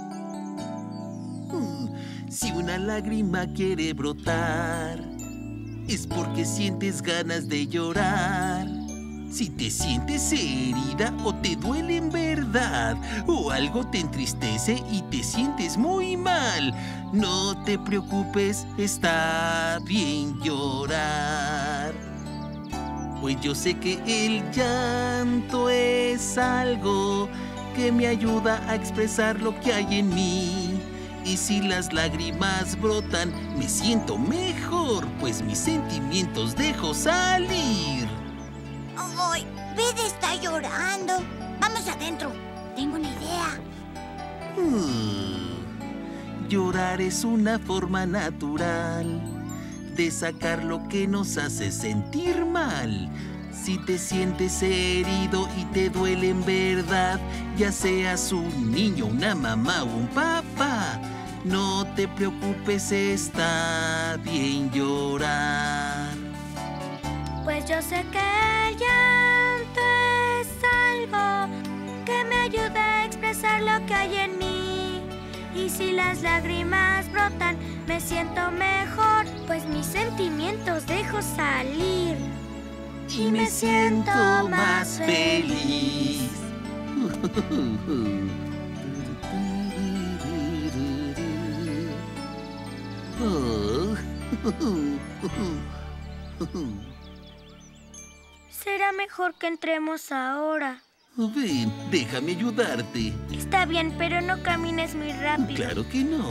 Si una lágrima quiere brotar, es porque sientes ganas de llorar. Si te sientes herida o te duele en verdad, o algo te entristece y te sientes muy mal, no te preocupes, está bien llorar. Pues yo sé que el llanto es algo que me ayuda a expresar lo que hay en mí. Y si las lágrimas brotan, me siento mejor, pues mis sentimientos dejo salir. ¡Ay! Beth está llorando. Vamos adentro. Tengo una idea. Llorar es una forma natural de sacar lo que nos hace sentir mal. Si te sientes herido y te duele en verdad, ya seas un niño, una mamá o un papá, no te preocupes, está bien llorar. Pues yo sé que el llanto es algo que me ayuda a expresar lo que hay en mí. Y si las lágrimas brotan, me siento mejor, pues mis sentimientos dejo salir. Y me siento más feliz. Será mejor que entremos ahora. Ven, déjame ayudarte. Está bien, pero no camines muy rápido. Claro que no.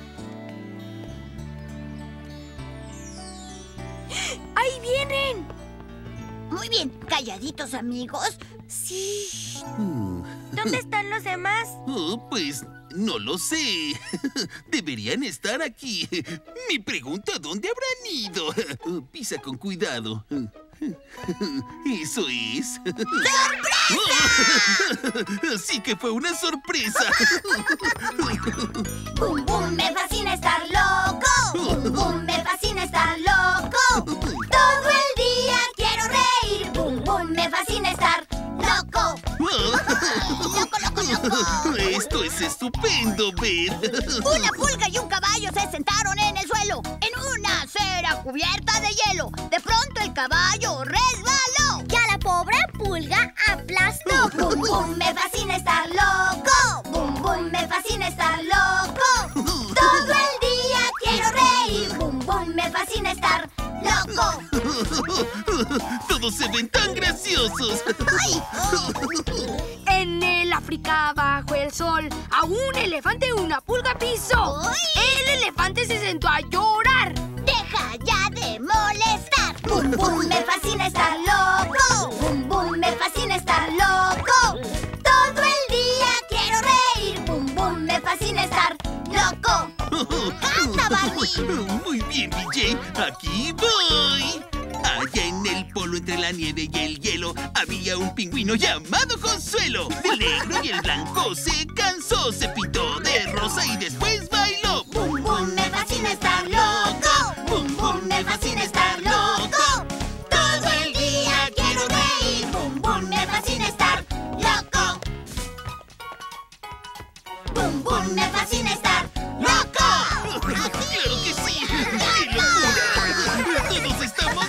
¡Ahí vienen! Muy bien, calladitos, amigos. Sí. ¿Dónde están los demás? Oh, pues no lo sé. Deberían estar aquí. Me pregunto a dónde habrán ido. Pisa con cuidado. Eso es. ¡Sorpresa! Así que fue una sorpresa. ¡Bum, bum! Me fascina estar loco. ¡Bum, bum! Me fascina estar loco. Todo el día quiero reír. ¡Bum, bum! Me fascina estar loco. ¡Loco, loco, loco! Esto es estupendo, Beth. Una pulga y un caballo se sentaron en el suelo, en una acera cubierta de hielo. De pronto el caballo resbaló y a la pobre pulga aplastó. ¡Bum, bum! Me fascina estar loco. ¡Bum, bum! Me fascina estar loco. Todo el día quiero reír. ¡Bum, bum! Me fascina estar loco. Todos se ven tan graciosos. ¡Ay! En el África bajo el sol, a un elefante una pulga pisó. ¡Ay! El elefante se sentó a llorar. ¡Deja ya de molestar! ¡Bum, bum! Me fascina estar loco. ¡Bum, bum! Me fascina estar loco. Todo el día quiero reír. ¡Bum, bum! Me fascina estar loco. ¡Canta, Barney! Muy bien, DJ. Aquí voy. Allá en el el polo entre la nieve y el hielo, había un pingüino llamado Consuelo. El negro y el blanco se cansó, se pintó de rosa y después bailó. ¡Bum, bum! Me fascina estar loco. ¡Bum, bum! Me fascina estar loco. Todo el día quiero reír. ¡Bum, bum! Me fascina estar loco. ¡Bum, bum! Me fascina estar loco. ¡Claro que sí! ¡Qué locura! ¡Todos estamos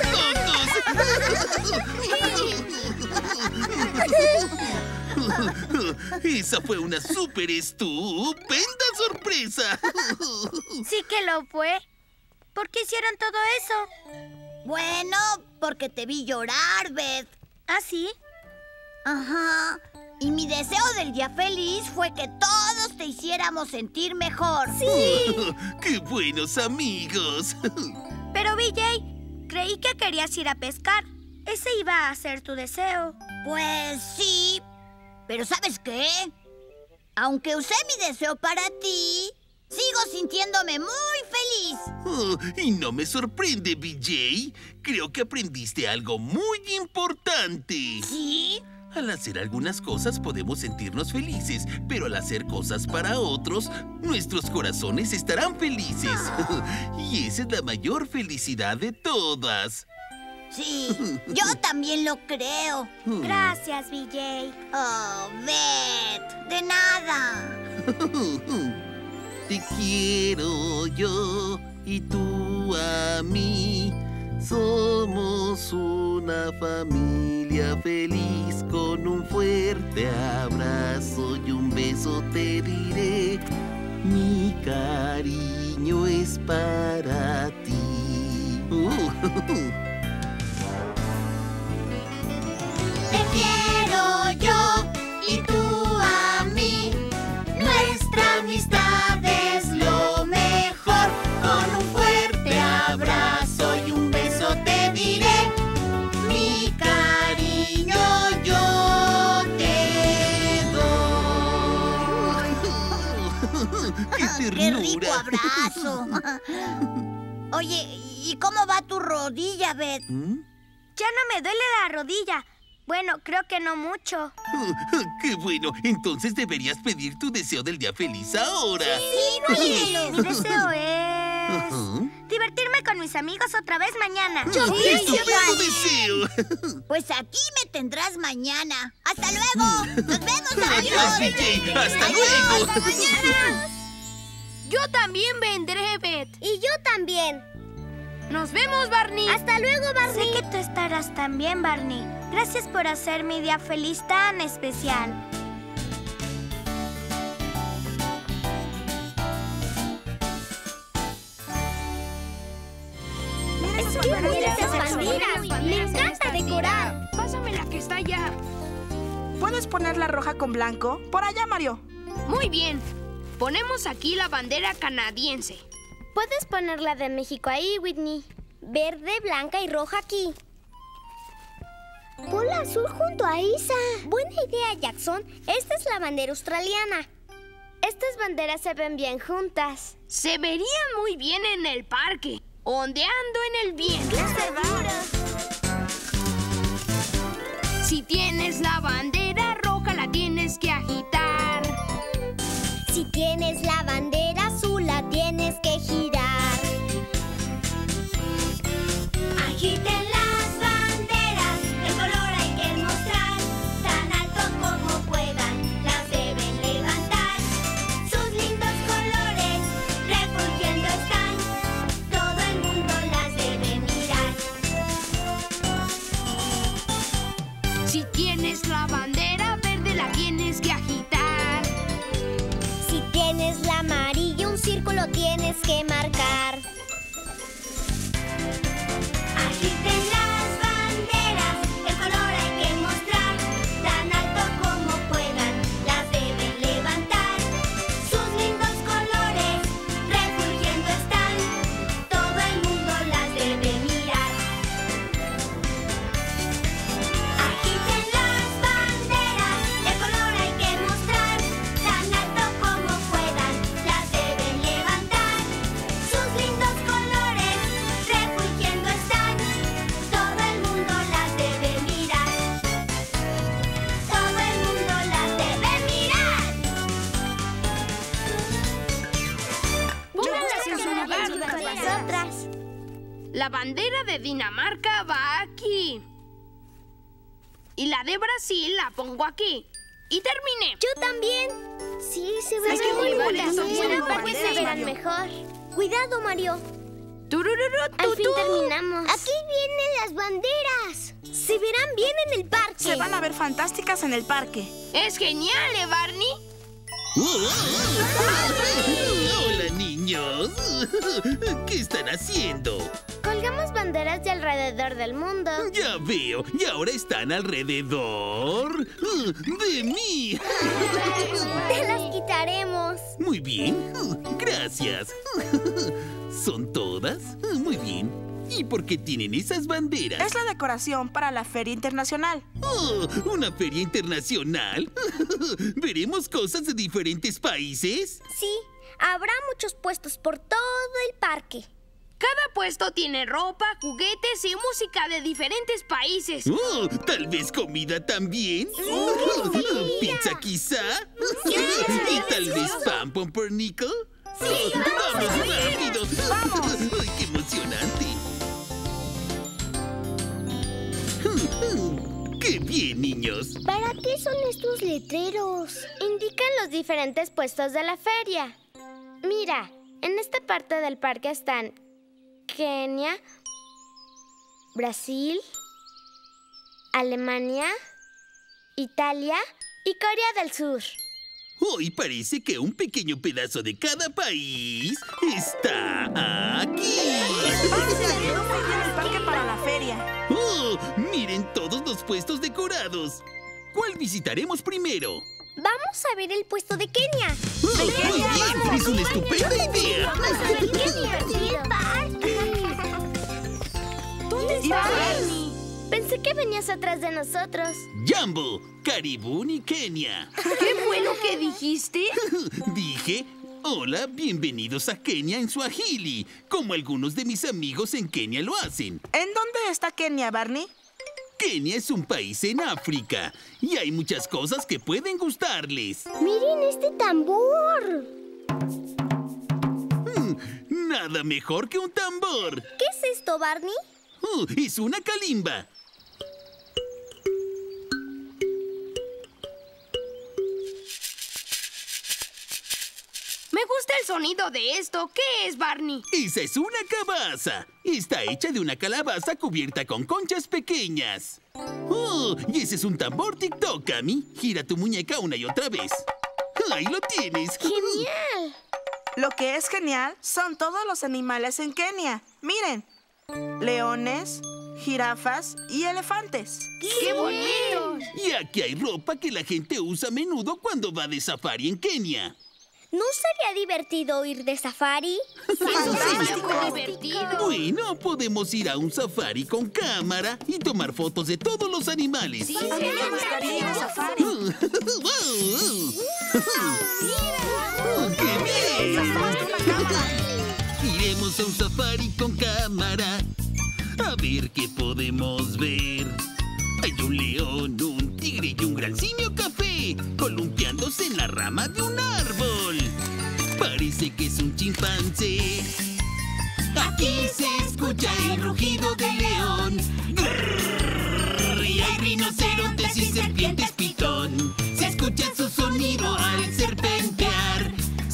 locos! Esa fue una súper estupenda sorpresa. Sí que lo fue. ¿Por qué hicieron todo eso? Bueno, porque te vi llorar, Beth. ¿Ah, sí? Ajá. Y mi deseo del día feliz fue que todos te hiciéramos sentir mejor. ¡Sí! ¡Qué buenos amigos! Pero, BJ, creí que querías ir a pescar. Ese iba a ser tu deseo. Pues sí. Pero ¿sabes qué? Aunque usé mi deseo para ti, sigo sintiéndome muy feliz. Oh, y no me sorprende, BJ. Creo que aprendiste algo muy importante. ¿Sí? Al hacer algunas cosas podemos sentirnos felices, pero al hacer cosas para otros, nuestros corazones estarán felices. Y esa es la mayor felicidad de todas. Sí, yo también lo creo. Gracias, BJ. Oh, Beth, de nada. Te quiero yo y tú a mí. Somos una familia feliz, con un fuerte abrazo y un beso te diré. Mi cariño es para ti. Te quiero yo y tú a mí. Nuestra amistad es lo mejor. Con un fuerte abrazo y un beso te diré. Mi cariño yo te doy. ¡Qué rico abrazo! Oye, ¿y cómo va tu rodilla, Beth? Ya no me duele la rodilla. Bueno, creo que no mucho. ¡Qué bueno! Entonces deberías pedir tu deseo del día feliz ahora. Sí, Mi deseo es... divertirme con mis amigos otra vez mañana. ¡Estupendo deseo! Pues aquí me tendrás mañana. ¡Hasta luego! ¡Nos vemos! ¡Adiós, BJ! ¡Hasta luego! ¡Hasta mañana! Yo también vendré, Beth. Y yo también. Nos vemos, Barney. Hasta luego, Barney. Sé que tú estarás también, Barney. Gracias por hacer mi día feliz tan especial. Mira esas banderas. Me encanta decorar. Pásame la que está allá. ¿Puedes poner la roja con blanco? Por allá, Mario. Muy bien. Ponemos aquí la bandera canadiense. Puedes poner la de México ahí, Whitney. Verde, blanca y roja aquí. Pon la azul junto a Isa. Buena idea, Jackson. Esta es la bandera australiana. Estas banderas se ven bien juntas. Se vería muy bien en el parque, ondeando en el viento. ¡Seguro! Si tienes la bandera roja, la tienes que agitar. Si tienes la bandera azul, la tienes que girar. Agiten las banderas, el color hay que mostrar. Tan alto como puedan, las deben levantar. Sus lindos colores refulgiendo están. Todo el mundo las debe mirar. Si tienes la bandera La bandera de Dinamarca va aquí. Y la de Brasil la pongo aquí. Y terminé. Yo también. Sí, se ven Es que muy muy bonitas. bonitas son Pero tus para que se banderas, verán Mario. mejor. Cuidado, Mario. Al fin terminamos. Aquí vienen las banderas. Se verán bien en el parque. Se van a ver fantásticas en el parque. Es genial, Barney. ¡Hola, niños! ¿Qué están haciendo? Colgamos banderas de alrededor del mundo. Ya veo, y ahora están alrededor de mí. Te las quitaremos. Muy bien, gracias. ¿Son todas? Muy bien. ¿Y por qué tienen esas banderas? Es la decoración para la Feria Internacional. ¡Oh! ¿Una feria internacional? ¿Veremos cosas de diferentes países? Sí, habrá muchos puestos por todo el parque. Cada puesto tiene ropa, juguetes y música de diferentes países. ¡Oh! ¿Tal vez comida también? ¿Pizza quizá? ¿Y tal vez pan pumpernickel? ¡Sí! ¡Vamos rápido! ¡Ay, qué emocionante! ¡Qué bien, niños! ¿Para qué son estos letreros? Indican los diferentes puestos de la feria. Mira, en esta parte del parque están Kenia, Brasil, Alemania, Italia y Corea del Sur. Hoy parece que un pequeño pedazo de cada país está aquí. Se arregló muy bien el parque para la feria. ¡Oh! ¡Miren todos los puestos decorados! ¿Cuál visitaremos primero? Vamos a ver el puesto de Kenia. ¡Oh, muy bien! ¡Es una estupenda idea! Vamos a ver qué divertido. ¿Dónde está Barney? Pensé que venías atrás de nosotros. Jambo, Caribún y Kenia. ¿Qué fue lo que dijiste? Dije, hola, bienvenidos a Kenia en Swahili, como algunos de mis amigos en Kenia lo hacen. ¿En dónde está Kenia, Barney? Kenia es un país en África y hay muchas cosas que pueden gustarles. Miren este tambor. Nada mejor que un tambor. ¿Qué es esto, Barney? Es una calimba. Me gusta el sonido de esto. ¿Qué es, Barney? Esa es una cabaza. Está hecha de una calabaza cubierta con conchas pequeñas. ¡Oh! Y ese es un tambor TikTok, Cami. Gira tu muñeca una y otra vez. ¡Ahí lo tienes! ¡Genial! Lo que es genial son todos los animales en Kenia. Miren, leones, jirafas y elefantes. ¡Qué bonito! Y aquí hay ropa que la gente usa a menudo cuando va de safari en Kenia. ¿No sería divertido ir de safari? ¡Fantástico! ¡Divertido! Bueno, podemos ir a un safari con cámara y tomar fotos de todos los animales. Sí, Me gustaría ir a safari. ¡Qué bien! Iremos a un safari con cámara a ver qué podemos ver. Hay un león, un tigre y un gran simio café columpiándose en la rama de un árbol. Parece que es un chimpancé. Aquí se escucha el rugido del león. Grrr, y hay rinocerontes y serpientes pitón. Se escucha su sonido al serpentear.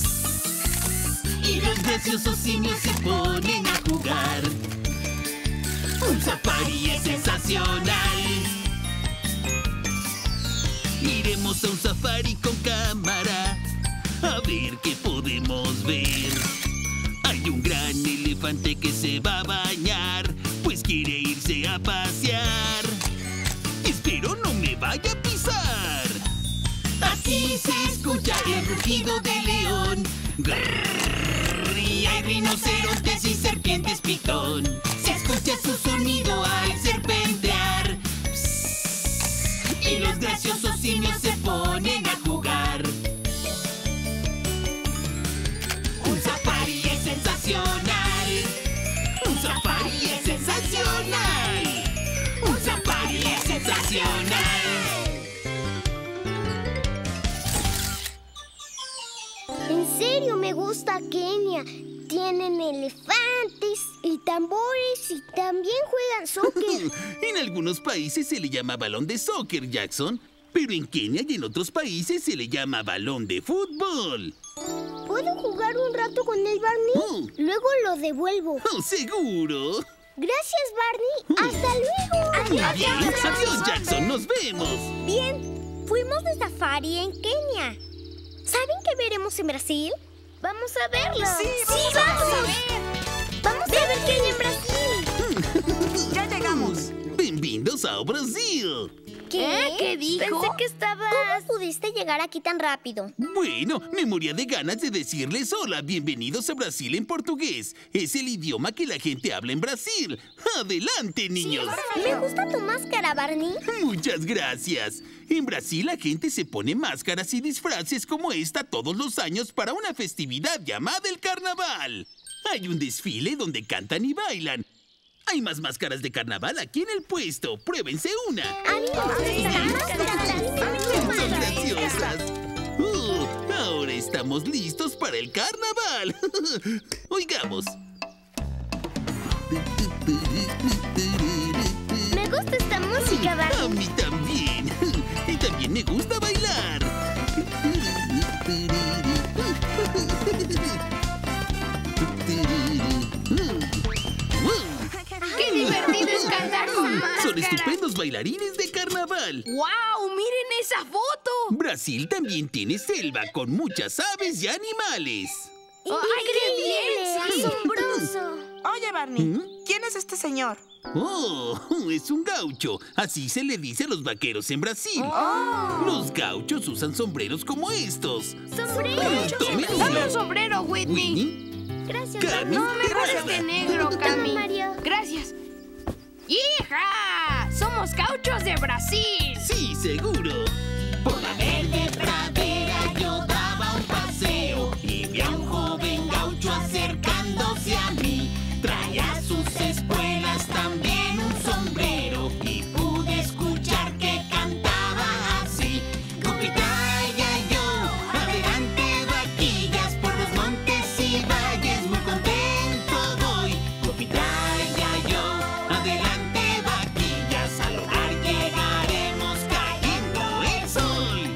Y los graciosos simios se ponen a jugar. Un safari es sensacional. Iremos a un safari con cámara a ver qué podemos ver. Hay un gran elefante que se va a bañar, pues quiere irse a pasear. Espero no me vaya a pisar. Aquí se escucha el rugido del león. Grrr, y hay rinocerontes y serpientes pitón. Se escucha su sonido al serpentear. Y los graciosos simios se ponen a jugar. Un safari es sensacional. Un safari es sensacional. Un safari es sensacional. En serio, me gusta Kenia. tienen elefantes y tambores y también juegan soccer. En algunos países se le llama balón de soccer, Jackson. Pero en Kenia y en otros países se le llama balón de fútbol. ¿Puedo jugar un rato con el Barney? Luego lo devuelvo. ¡Seguro! Gracias, Barney. ¡Hasta luego! Adiós, Jackson. ¡Nos vemos! Bien, fuimos de safari en Kenia. ¿Saben qué veremos en Brasil? Vamos a verlo. Sí, vamos a ver. Vamos a ver Kenia en Brasil. Ya llegamos. ¡Bienvenidos a Brasil! ¿Qué? ¿Qué dijo? Pensé que estabas... ¿Cómo pudiste llegar aquí tan rápido? Bueno, me moría de ganas de decirles hola, bienvenidos a Brasil en portugués. Es el idioma que la gente habla en Brasil. ¡Adelante, niños! Me gusta tu máscara, Barney. Muchas gracias. En Brasil la gente se pone máscaras y disfraces como esta todos los años para una festividad llamada el carnaval. Hay un desfile donde cantan y bailan. Hay más máscaras de carnaval aquí en el puesto. ¡Pruébense una! A mí me gustan las ¡Son graciosas! Ahora estamos listos para el carnaval. Oigamos. Me gusta esta música, A Barney. mí también. Y también me gusta bailar. ¡Qué divertido es cantar con máscara! Son estupendos bailarines de carnaval. ¡Wow! ¡Miren esa foto! Brasil también tiene selva con muchas aves y animales. ¡Ay, qué bien! ¡Asombroso! Oye, Barney, ¿quién es este señor? Oh, es un gaucho. Así se le dice a los vaqueros en Brasil. Los gauchos usan sombreros como estos. ¡Sombrero! Tomen ¡Dame uno. un sombrero, Whitney! Whitney, Gracias, Cami, No, mejor Teresa. este negro, Toma, Cami. Mario. Gracias. ¡Hija! ¡Somos gauchos de Brasil! Sí, seguro. Por la verde pradera yo daba un paseo y vi a un joven gaucho acercándose a mí. Traía sus espuelas, también un sombrero y pude escuchar que cantaba así. Cupitaya yo, adelante vaquillas por los montes y valles, muy contento voy. Cupitaya yo, adelante vaquillas, al hogar llegaremos cayendo el sol.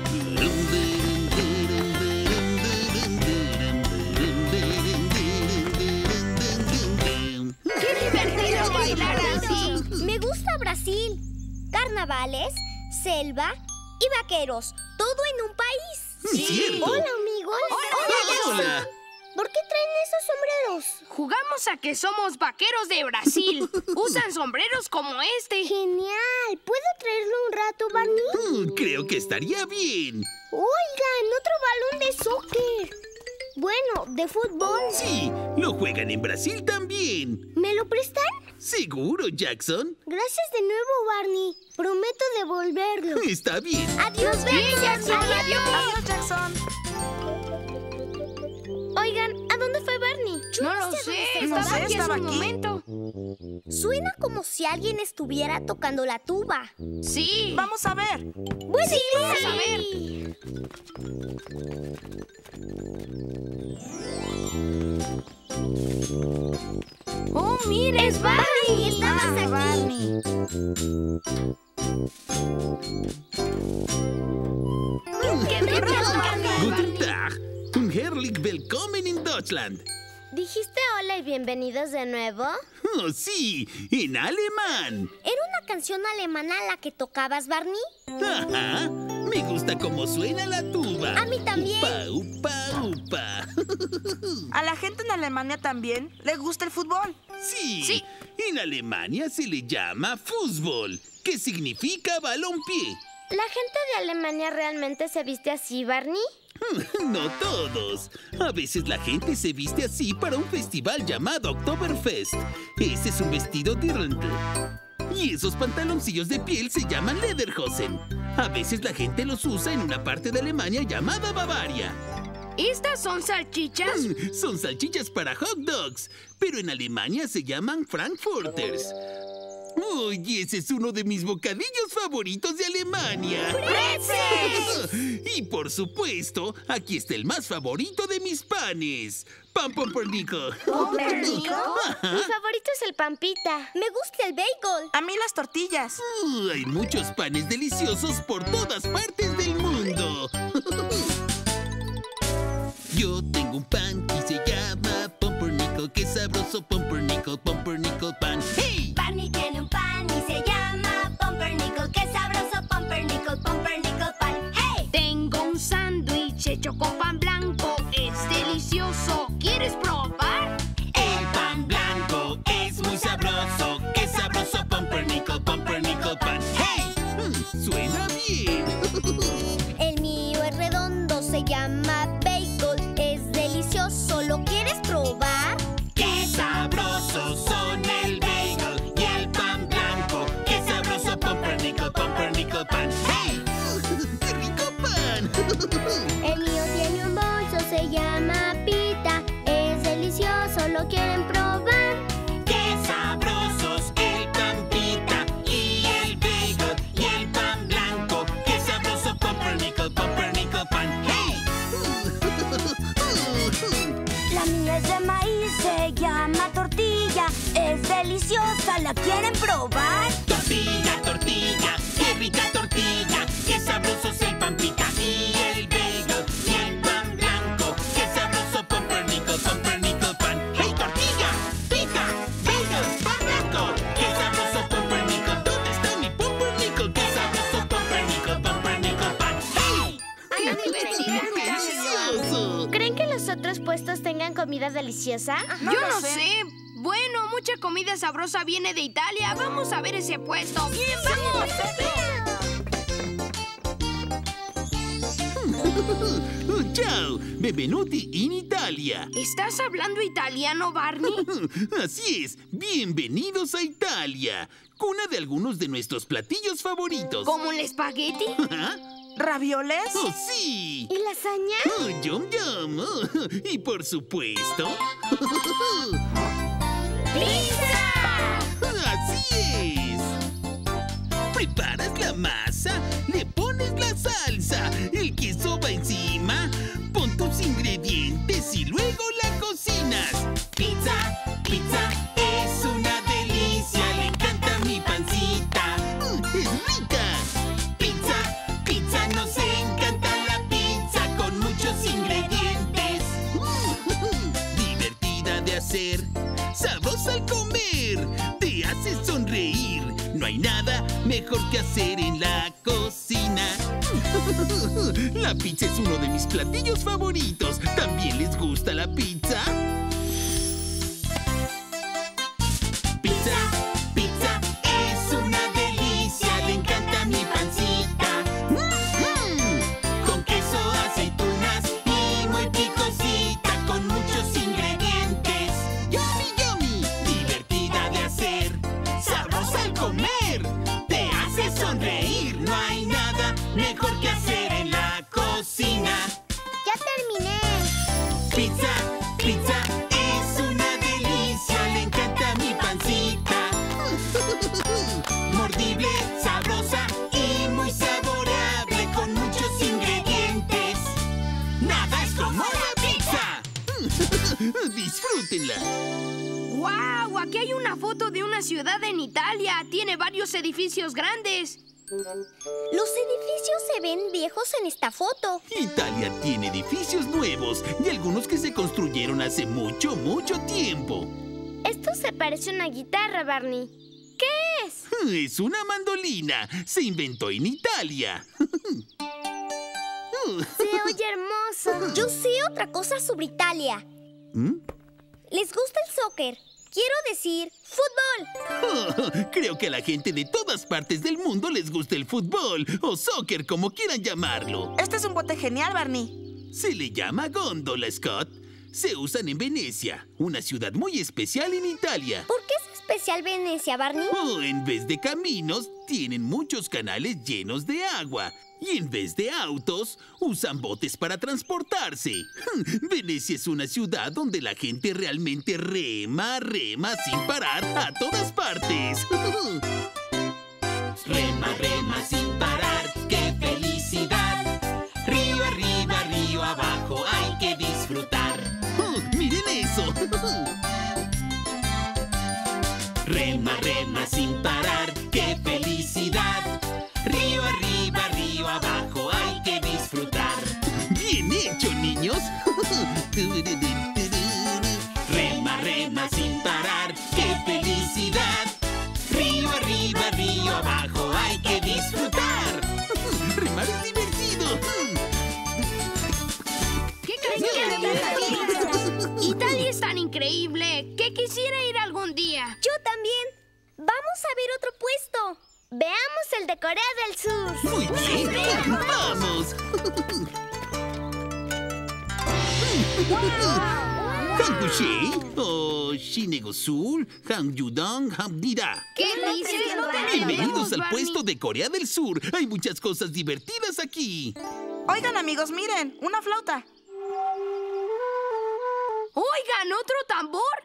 ¡Qué divertido bailar así! Me gusta Brasil. Carnavales, selva y vaqueros. Todo en un país. ¡Cierto! Hola, amigos. ¡Hola! ¿Por qué traen esos sombreros? Jugamos a que somos vaqueros de Brasil. Usan sombreros como este. Genial. ¿Puedo traerlo un rato, Barney? Creo que estaría bien. Oigan, otro balón de soccer. Bueno, de fútbol. Sí, lo juegan en Brasil también. ¿Me lo prestan? ¿Seguro, Jackson? Gracias de nuevo, Barney. Prometo devolverlo. Está bien. Adiós, Jackson. Adiós, Jackson. Oigan, ¿a dónde fue Barney? No lo sé. No Estaba sé, aquí hace estaba un aquí. momento. Suena como si alguien estuviera tocando la tuba. Sí. Vamos a ver. Sí, vamos a ver. ¡Oh, mira! ¡Es Barney! Estabas aquí. Barney. ¡Qué bien! Guten Tag. Un herzlich willkommen in Deutschland. ¿Dijiste hola y bienvenidos de nuevo? Oh, sí, en alemán. ¿Era una canción alemana la que tocabas, Barney? Ajá. Me gusta cómo suena la tuba. A mí también. Upa, upa, upa. A la gente en Alemania también le gusta el fútbol. Sí. Sí. En Alemania se le llama fútbol, que significa balompié. ¿La gente de Alemania realmente se viste así, Barney? No todos. A veces la gente se viste así para un festival llamado Oktoberfest. Ese es un vestido dirndl. Y esos pantaloncillos de piel se llaman Lederhosen. A veces la gente los usa en una parte de Alemania llamada Bavaria. ¿Estas son salchichas? Son salchichas para hot dogs, pero en Alemania se llaman Frankfurters. ¡Uy, ese es uno de mis bocadillos favoritos de Alemania! ¡Pretzels! Y por supuesto, aquí está el más favorito de mis panes. ¡Pan Pumpernickel! ¿Pumpernickel? Ajá. Mi favorito es el pampita. Me gusta el bagel. A mí las tortillas. Hay muchos panes deliciosos por todas partes del mundo. Yo tengo un pan y se llama Pumpernickel. ¡Qué sabroso Pumpernickel, Pumpernickel pan! ¡Hey! Barney tiene un pan y se llama Pumpernickel. ¡Qué sabroso Pumpernickel, Pumpernickel pan! ¡Hey! Tengo un sándwich hecho con pan blanco. Es delicioso. ¿Quieres probar? El pan blanco es muy sabroso. ¡Qué sabroso Pumpernickel, Pumpernickel pan! ¡Hey! ¡Suena bien! El mío es redondo, se llama bagel. Es delicioso, ¿lo quieres probar? ¡Qué sabrosos son el bagel y el pan blanco! ¡Qué sabroso Pumpernickel, Pumpernickel pan! ¡Hey! ¡Qué rico pan! El mío tiene un bolso, se llama pita. Es delicioso, ¿lo quieren probar? ¡Qué sabrosos el pan pita y el bagel y el pan blanco! ¡Qué sabroso Pumpernickel, Pumpernickel pan! ¡Hey! La mía es de maíz, se llama tortilla. Es deliciosa, ¿la quieren probar? Tortilla, tortilla, qué rica tortilla. Qué sabroso es el pan pita y el bagel y el pan blanco. Qué sabroso Pumpernickel, Pumpernickel pan. ¡Hey, tortilla! ¡Pita! ¡Bagel! ¡Pan blanco! ¡Qué sabroso Pumpernickel! ¿Dónde está mi Pumpernickel? ¡Qué sabroso Pumpernickel, Pumpernickel pan! ¡Hey! ¡Qué divertido! ¡Delicioso! ¿Creen que los otros puestos tengan comida deliciosa? Yo no sé. Bueno, mucha comida sabrosa viene de Italia. Vamos a ver ese puesto. ¡Bien, vamos! ¡Ciao! ¡Benvenuti in Italia! ¿Estás hablando italiano, Barney? Así es, bienvenidos a Italia, cuna de algunos de nuestros platillos favoritos. ¿Como el espagueti? ¿Ah? ¿Ravioles? ¡Oh, sí! ¿Y lasaña? ¡Oh, yum, yum! Oh, y por supuesto... ¡Pizza! ¡Así es! Preparas la masa, le pones la salsa, el queso va encima, pon tus ingredientes y luego la cocinas. Pizza, pizza, es una delicia, le encanta mi pancita. ¡Es rica! Pizza, pizza, nos encanta la pizza con muchos ingredientes. Divertida de hacer, sabrosa al comer, te hace sonreír. No hay nada mejor que hacer en la cocina. La pizza es uno de mis platillos favoritos. ¿También les gusta la pizza? Pizza, pizza, es una delicia. Le encanta mi pancita. Con queso, aceitunas y muy picosita, con muchos ingredientes. ¡Yummy, yummy! Divertida de hacer, sabrosa al comer, te hace sonreír. No hay nada mejor que hacer en la cocina. ¡Ya terminé! Pizza, pizza, es una delicia. Le encanta mi pancita. Mordible, sabrosa y muy saboreable, con muchos ingredientes. Nada es como la pizza. Disfrútenla. ¡Guau! Aquí hay una foto de una ciudad en Italia. Tiene varios edificios grandes. Los edificios se ven viejos en esta foto. Italia tiene edificios nuevos y algunos que se construyeron hace mucho, mucho tiempo. Esto se parece a una guitarra, Barney. ¿Qué es? Es una mandolina. Se inventó en Italia. Se oye hermoso. Yo sé otra cosa sobre Italia. ¿Mm? Les gusta el soccer. Quiero decir, fútbol. Creo que a la gente de todas partes del mundo les gusta el fútbol o soccer, como quieran llamarlo. Este es un bote genial, Barney. Se le llama góndola, Scott. Se usan en Venecia, una ciudad muy especial en Italia. ¿Por qué es especial Venecia, Barney? Oh, en vez de caminos, tienen muchos canales llenos de agua. Y en vez de autos, usan botes para transportarse. Venecia es una ciudad donde la gente realmente rema sin parar a todas partes. Rema, rema sin parar, ¡qué felicidad! Río arriba, río abajo, hay que disfrutar. ¡Miren eso! Rema, rema sin parar, ¡qué felicidad! Río arriba, río abajo, hay que disfrutar. ¡Bien hecho, niños! Rema, rema sin parar, ¡qué felicidad! Río arriba, río abajo, hay que disfrutar. ¡Remar es divertido! ¿Qué crees? Italia es tan increíble que quisiera ir algún día. Yo también. Vamos a ver otro puesto. Veamos el de Corea del Sur. ¡Muy bien! ¡Vamos! Hangushei o Shinegosul, Hangyudong, Hamnida. ¿Qué dices? Bienvenidos al puesto de Corea del Sur. Hay muchas cosas divertidas aquí. Oigan, amigos, miren, una flauta. ¡Oigan, otro tambor!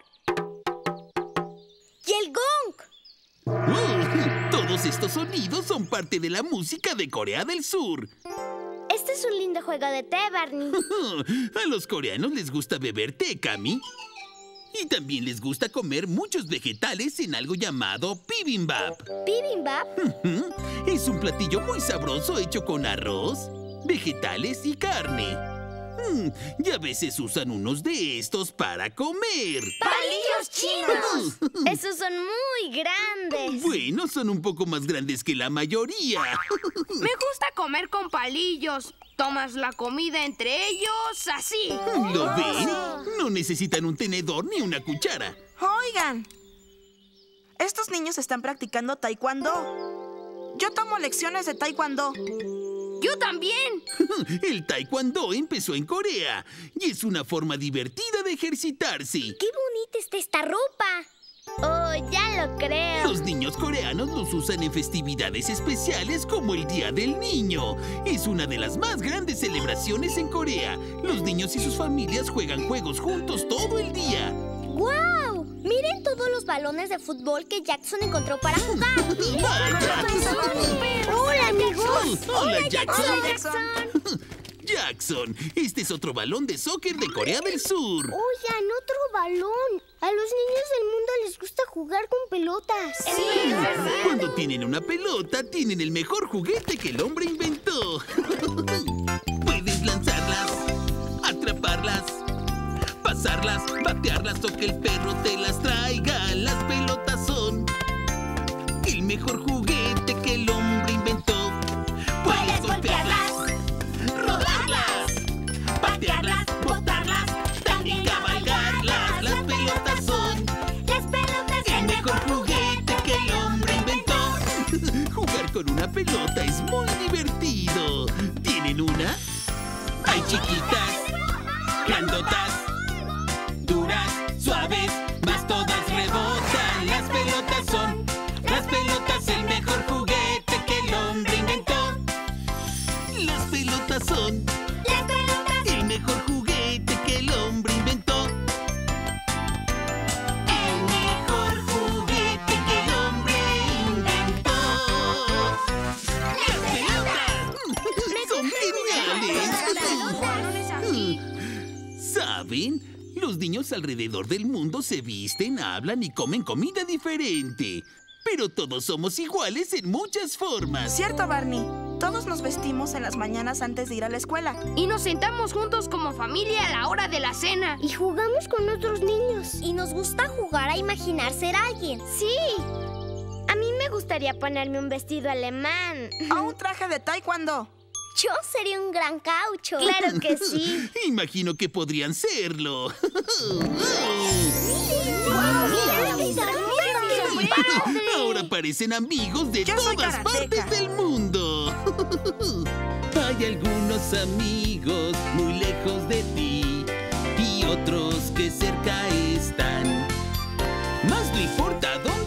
¡Y el gong! Todos estos sonidos son parte de la música de Corea del Sur. Este es un lindo juego de té, Barney. A los coreanos les gusta beber té, Cami. Y también les gusta comer muchos vegetales en algo llamado bibimbap. ¿Bibimbap? Es un platillo muy sabroso hecho con arroz, vegetales y carne. Y a veces usan unos de estos para comer. ¡Palillos chinos! Esos son muy grandes. Bueno, son un poco más grandes que la mayoría. Me gusta comer con palillos. Tomas la comida entre ellos así. ¿Lo ven? No necesitan un tenedor ni una cuchara. Oigan, estos niños están practicando taekwondo. Yo tomo lecciones de taekwondo. ¡Yo también! El taekwondo empezó en Corea y es una forma divertida de ejercitarse. ¡Qué bonita está esta ropa! ¡Oh, ya lo creo! Los niños coreanos los usan en festividades especiales como el Día del Niño. Es una de las más grandes celebraciones en Corea. Los niños y sus familias juegan juegos juntos todo el día. ¡Guau! Miren todos los balones de fútbol que Jackson encontró para jugar. ¡Hola, amigos! ¡Hola, Jackson! ¡Hola, Jackson! Jackson, este es otro balón de soccer de Corea del Sur. Oigan, otro balón. A los niños del mundo les gusta jugar con pelotas. Sí, ¿verdad? Cuando tienen una pelota, tienen el mejor juguete que el hombre inventó. Puedes lanzarlas, atraparlas, pasarlas, batearlas o que el perro te las traiga. Las pelotas son el mejor juguete que el hombre inventó. Puedes golpearlas, rodarlas, patearlas, botarlas, también cabalgarlas. Las pelotas son el mejor juguete que el hombre inventó. Jugar con una pelota es muy divertido. ¿Tienen una? Hay chiquitas, grandotas, duras, suaves, mas todas rebotan. Las pelotas son el mejor juguete que el hombre inventó. Las pelotas son el mejor juguete que el hombre inventó. El mejor juguete que el hombre inventó. ¡Las pelotas! ¡Son geniales! ¿Saben? Los niños alrededor del mundo se visten, hablan y comen comida diferente. Pero todos somos iguales en muchas formas. Cierto, Barney. Todos nos vestimos en las mañanas antes de ir a la escuela. Y nos sentamos juntos como familia a la hora de la cena. Y jugamos con otros niños. Y nos gusta jugar a imaginar ser alguien. Sí. A mí me gustaría ponerme un vestido alemán. O un traje de taekwondo. Yo sería un gran caucho. Claro que sí. Imagino que podrían serlo. Ahora parecen amigos de todas partes del mundo. Hay algunos amigos muy lejos de ti y otros que cerca están. Mas no importa dónde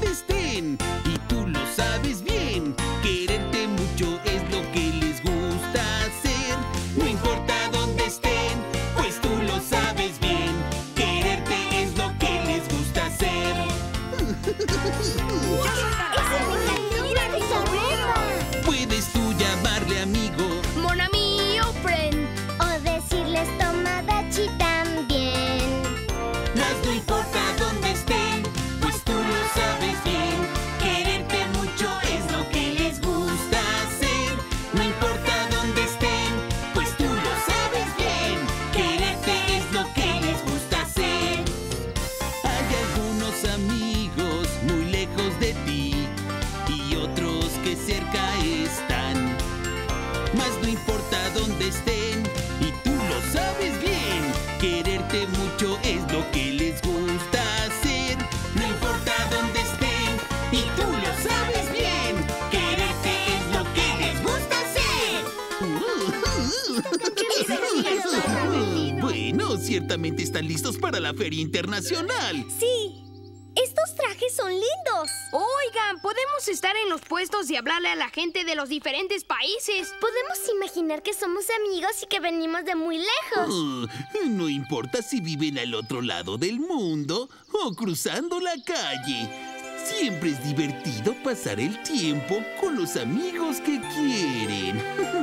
que cerca están. Mas no importa dónde estén, y tú lo sabes bien, quererte mucho es lo que les gusta hacer. No importa dónde estén, y tú lo sabes bien, quererte es lo que les gusta hacer. Bueno, ciertamente están listos para la Feria Internacional. Sí, estos trajes son lindos. Oigan, podemos estar en los puestos y hablarle a la gente de los diferentes países. Podemos imaginar que somos amigos y que venimos de muy lejos. No importa si viven al otro lado del mundo o cruzando la calle. Siempre es divertido pasar el tiempo con los amigos que quieren.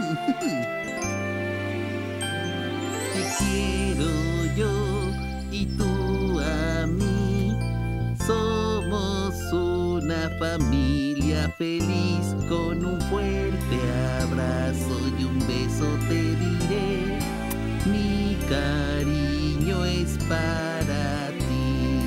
Te quiero yo y tú a mí. Somos una familia feliz. Con un fuerte abrazo y un beso te diré. Mi cariño es para ti.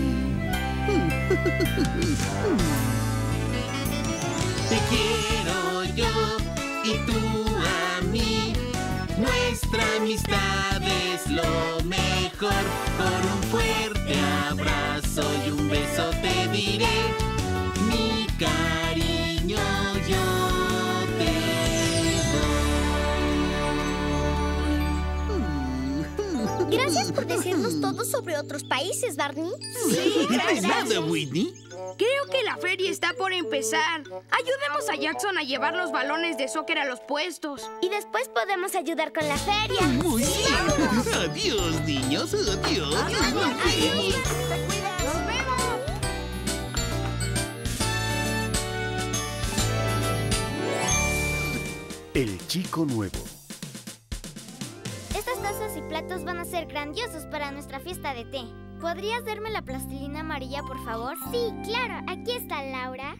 Te quiero yo y tú a mí. Nuestra amistad es lo mejor. Con un fuerte abrazo y un beso te diré. Mi cariño yo te doy. Gracias por decirnos todo sobre otros países, Barney. Sí, gracias. ¿Nada, Whitney? Creo que la feria está por empezar. Ayudemos a Jackson a llevar los balones de soccer a los puestos. Y después podemos ayudar con la feria. Muy bien. Adiós, niños. Adiós. Nos vemos. ¡Nos vemos! El chico nuevo. Estas tazas y platos van a ser grandiosos para nuestra fiesta de té. ¿Podrías darme la plastilina amarilla, por favor? Sí, claro. Aquí está Laura.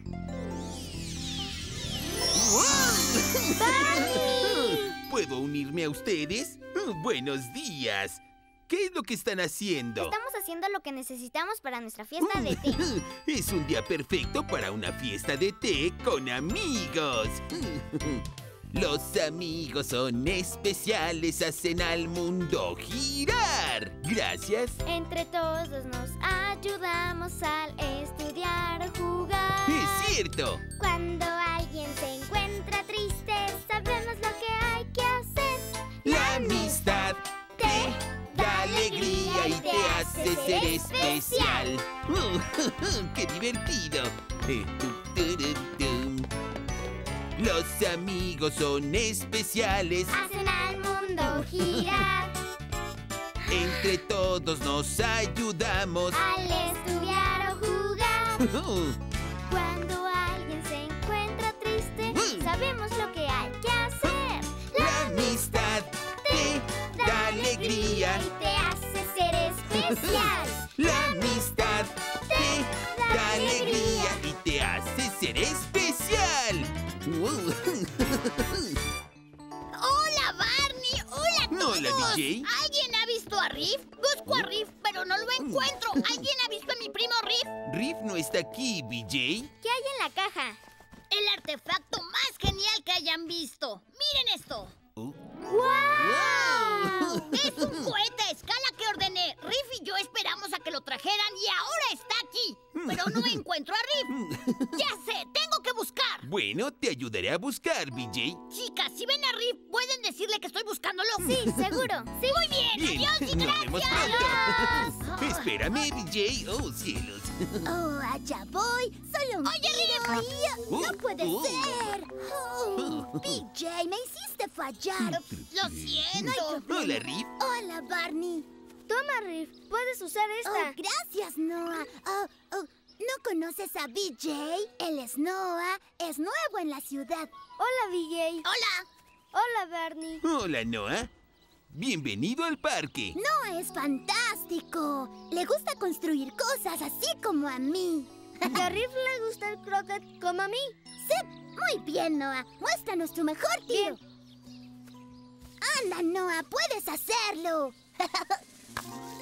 ¿Puedo unirme a ustedes? Buenos días. ¿Qué es lo que están haciendo? Estamos haciendo lo que necesitamos para nuestra fiesta de té. Es un día perfecto para una fiesta de té con amigos. Los amigos son especiales, hacen al mundo girar. Gracias. Entre todos nos ayudamos al estudiar o jugar. Es cierto. Cuando alguien se encuentra triste, sabemos lo que hay que hacer. La amistad te da alegría y te hace ser especial. ¡Qué divertido! Los amigos son especiales, hacen al mundo girar. Entre todos nos ayudamos al estudiar o jugar. Cuando alguien se encuentra triste, sabemos lo que hay que hacer. La amistad te da alegría y te hace ser especial. La amistad te da alegría y te hace ser especial. ¡Hola, Barney! ¡Hola a todos! Hola, BJ. ¿Alguien ha visto a Riff? Busco a Riff, pero no lo encuentro. ¿Alguien ha visto a mi primo Riff? Riff no está aquí, BJ. ¿Qué hay en la caja? El artefacto más genial que hayan visto. ¡Miren esto! ¡Wow! Es un cohete a escala que ordené. Riff y yo esperamos a que lo trajeran y ahora está aquí. Pero no encuentro a Riff. Ya sé, tengo que buscar. Bueno, te ayudaré a buscar, BJ. Chicas, si ven a Riff, ¿pueden decirle que estoy buscándolo? Sí, seguro. Sí. Muy bien. Adiós y Nos vemos gracias. pronto. Espérame, BJ. Oh, cielos. Oh, allá voy. Solo un Oye, tiro. No puede ser. Oh, BJ, me hiciste fallar. Lo siento. Hola, Riff. Hola, Barney. Toma, Riff. Puedes usar esta. Oh, gracias, Noah. ¿No conoces a BJ? Él es Noah. Es nuevo en la ciudad. Hola, BJ. Hola. Hola, Barney. Hola, Noah. Bienvenido al parque. Noah es fantástico. Le gusta construir cosas así como a mí. ¿Y a Riff le gusta el croquet como a mí? Sí, muy bien, Noah. Muéstranos tu mejor tiro. Anda, Noah, puedes hacerlo.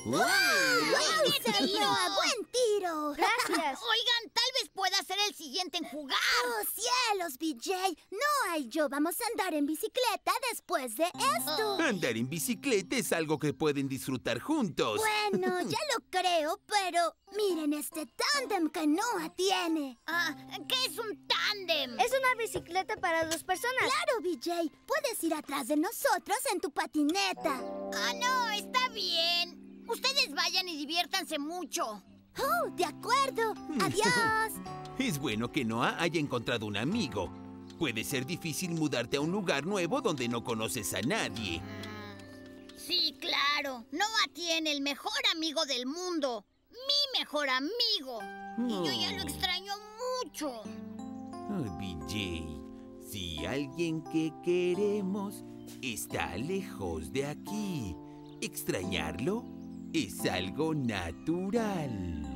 ¡Noah, buen tiro! Gracias. Oigan, tal vez pueda ser el siguiente en jugar. ¡Oh, cielos, BJ! Noah y yo vamos a andar en bicicleta después de esto. Andar en bicicleta es algo que pueden disfrutar juntos. Bueno, ya lo creo, pero miren este tándem que Noah tiene. ¿Qué es un tándem? Es una bicicleta para 2 personas. Claro, BJ. Puedes ir atrás de nosotros en tu patineta. No, está bien. Ustedes vayan y diviértanse mucho. ¡Oh, de acuerdo! ¡Adiós! Es bueno que Noah haya encontrado un amigo. Puede ser difícil mudarte a un lugar nuevo donde no conoces a nadie. Sí, claro. Noah tiene el mejor amigo del mundo. Mi mejor amigo. Y yo ya lo extraño mucho. BJ, si alguien que queremos está lejos de aquí, extrañarlo es algo natural.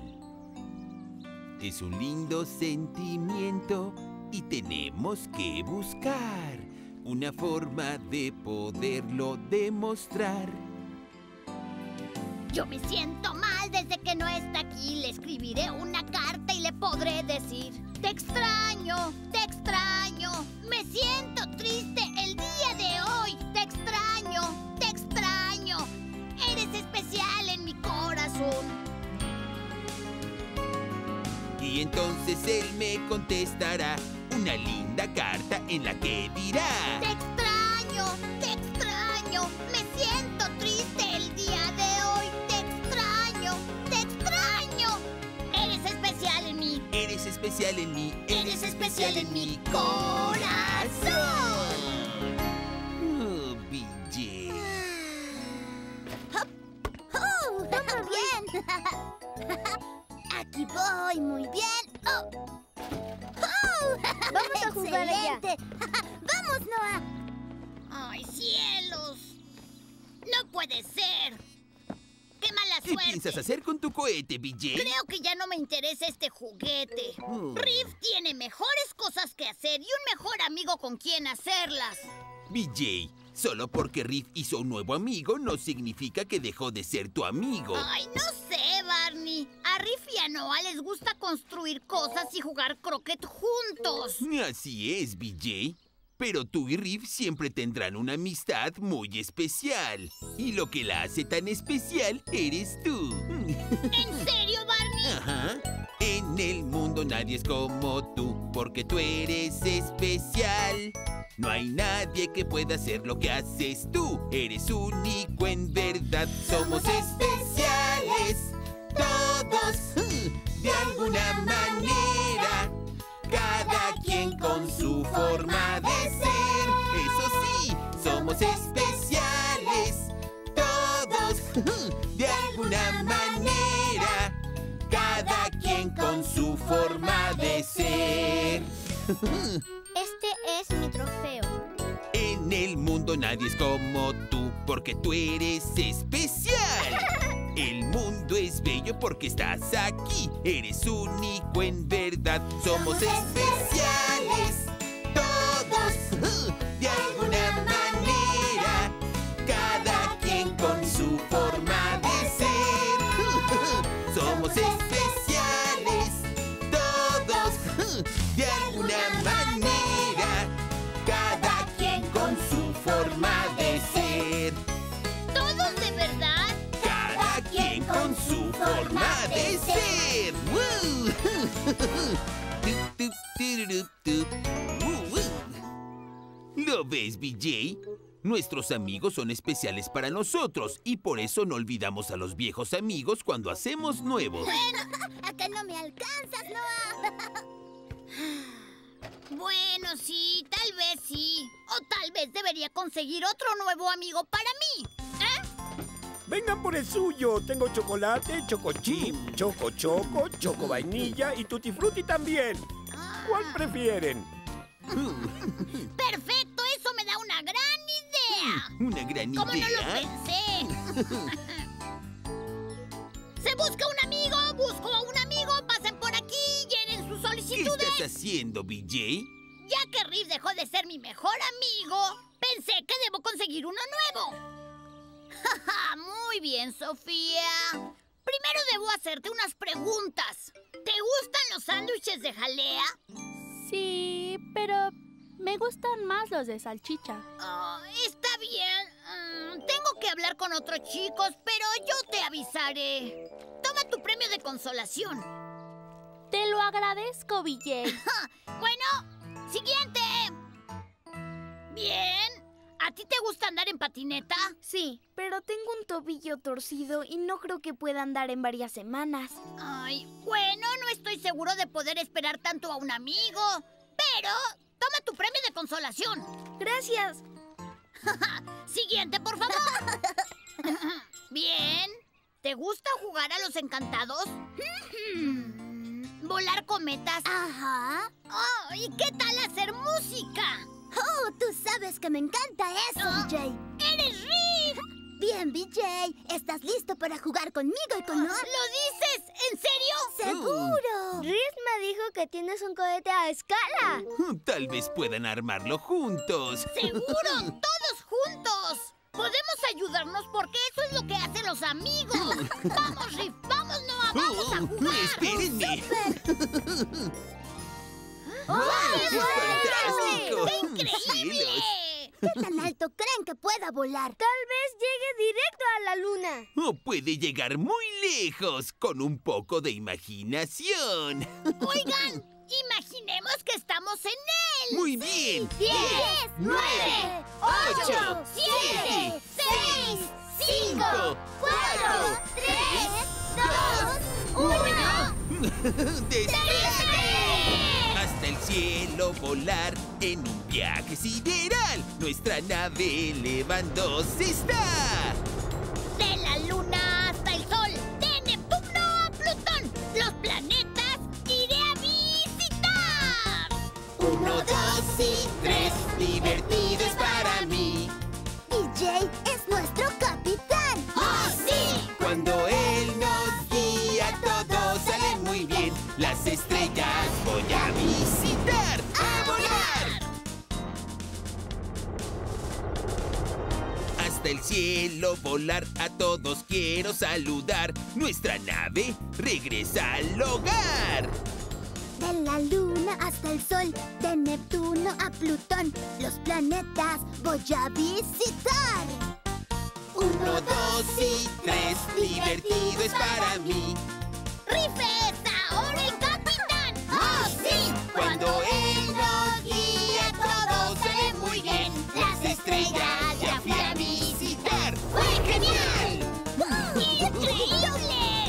Es un lindo sentimiento y tenemos que buscar una forma de poderlo demostrar. Yo me siento mal desde que no está aquí. Le escribiré una carta y le podré decir: te extraño, me siento triste el día de hoy. Te extraño, eres especial en mi corazón. Y entonces él me contestará una linda carta en la que dirá: te extraño, me siento triste el día de hoy. Te extraño, eres especial en mí. Eres especial en mí. Eres especial en mi corazón. Oh, BJ. ¡Bien! Aquí voy, muy bien. Vamos a jugar allá. ¡Vamos, Noah! ¡Ay, cielos! ¡No puede ser! ¡Qué mala ¿Qué suerte! piensas hacer con tu cohete, BJ? Creo que ya no me interesa este juguete. Riff tiene mejores cosas que hacer y un mejor amigo con quien hacerlas. BJ, solo porque Riff hizo un nuevo amigo no significa que dejó de ser tu amigo. Ay, no sé, Barney. A Riff y a Noah les gusta construir cosas y jugar croquet juntos. Así es, BJ. Pero tú y Riff siempre tendrán una amistad muy especial. Y lo que la hace tan especial eres tú. ¿En serio, Barney? Ajá. En el mundo nadie es como tú, porque tú eres especial. No hay nadie que pueda hacer lo que haces tú. Eres único en verdad. Somos especiales, todos, de alguna manera. Cada quien con su forma de ser. Eso sí, somos especiales, todos, de alguna manera. Cada quien con su forma de ser. Este es mi trofeo. En el mundo nadie es como tú, porque tú eres especial. El mundo es bello porque estás aquí. Eres único en verdad. Somos especiales, todos, de alguna manera. Cada quien con su forma de ser. Somos especiales, todos, de alguna manera. Cada quien con su forma de ser. ¿Todos de verdad? Cada quien con su forma de ser. ¡Woo! ¿Lo ves, BJ? Nuestros amigos son especiales para nosotros y por eso no olvidamos a los viejos amigos cuando hacemos nuevos. ¿A que no me alcanzas, Noah? Bueno, sí, tal vez sí. O tal vez debería conseguir otro nuevo amigo para mí. Vengan por el suyo. Tengo chocolate, choco chip, choco choco, choco vainilla y tutti frutti también. ¿Cuál prefieren? ¡Perfecto! ¡Eso me da una gran idea! ¿Una gran ¿Cómo no lo idea? pensé? ¡Se busca un amigo! ¡Busco a un amigo! ¡Pasen por aquí! ¡Llenen sus ¿Qué solicitudes! estás haciendo, BJ? Ya que Riff dejó de ser mi mejor amigo, pensé que debo conseguir uno nuevo. Muy bien, Sofía. Primero debo hacerte unas preguntas. ¿Te gustan los sándwiches de jalea? Sí, pero me gustan más los de salchicha. Está bien. Tengo que hablar con otros chicos, pero yo te avisaré. Toma tu premio de consolación. Te lo agradezco, BJ. Bueno, siguiente. Bien. ¿A ti te gusta andar en patineta? Sí, pero tengo un tobillo torcido y no creo que pueda andar en varias semanas. Ay, bueno, no estoy seguro de poder esperar tanto a un amigo. Pero toma tu premio de consolación. Gracias. Siguiente, por favor. Bien. ¿Te gusta jugar a los encantados? ¿Volar cometas? Ajá. ¿Y qué tal hacer música? Oh, tú sabes que me encanta eso, BJ. ¡Eres Riff! Bien, BJ. ¿Estás listo para jugar conmigo y con Noah? ¿Lo dices? ¿En serio? ¡Seguro! Riff me dijo que tienes un cohete a escala. Tal vez puedan armarlo juntos. ¡Seguro! ¡Todos juntos! Podemos ayudarnos porque eso es lo que hacen los amigos. ¡Vamos, Riff! ¡Vamos, Noah! ¡Vamos a jugar! ¡Espérenme! ¡Oh, ¡Fantástico! ¡Qué increíble! ¿Qué tan alto creen que pueda volar? Tal vez llegue directo a la luna. O puede llegar muy lejos con un poco de imaginación. Oigan, imaginemos que estamos en él. Muy bien. 10, 9, 8, 7, 6, 5, 4, 3, 2, 1. ¡Despegue! Hasta el cielo volar en un viaje sideral. Nuestra nave elevándose está. De la luna hasta el sol, de Neptuno a Plutón, los planetas iré a visitar. 1, 2 y 3, divertido es para mí. BJ es nuestro capitán. ¡Oh, sí! Cuando él nos guía, todo sale muy bien. Las estrellas voy a visitar, a volar. Hasta el cielo volar, a todos quiero saludar. Nuestra nave regresa al hogar. De la luna hasta el sol, de Neptuno a Plutón, los planetas voy a visitar. 1, 2 y 3, divertido es para mí. ¡Riff es ahora el capitán! ¡Oh, sí! Cuando él nos guía, todo sale muy bien. Las estrellas ya fui a visitar. ¡Fue genial! ¡Increíble!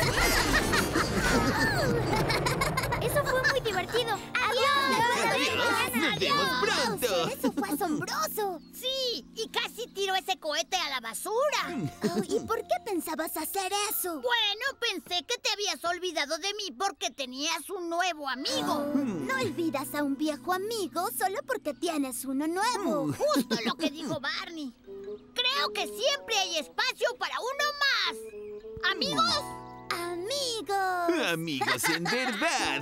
Eso fue muy divertido. ¡Adiós! ¡Nos vemos pronto! Eso fue asombroso. Sí, y casi tiró ese cohete a la basura. Oh, ¿y por qué pensabas hacer eso? Bueno, pensé que te habías olvidado de mí porque tenías un nuevo amigo. No olvidas a un viejo amigo solo porque tienes uno nuevo. Justo lo que dijo Barney. Creo que siempre hay espacio para uno más. ¿Amigos? ¡Amigos! Amigos, en verdad.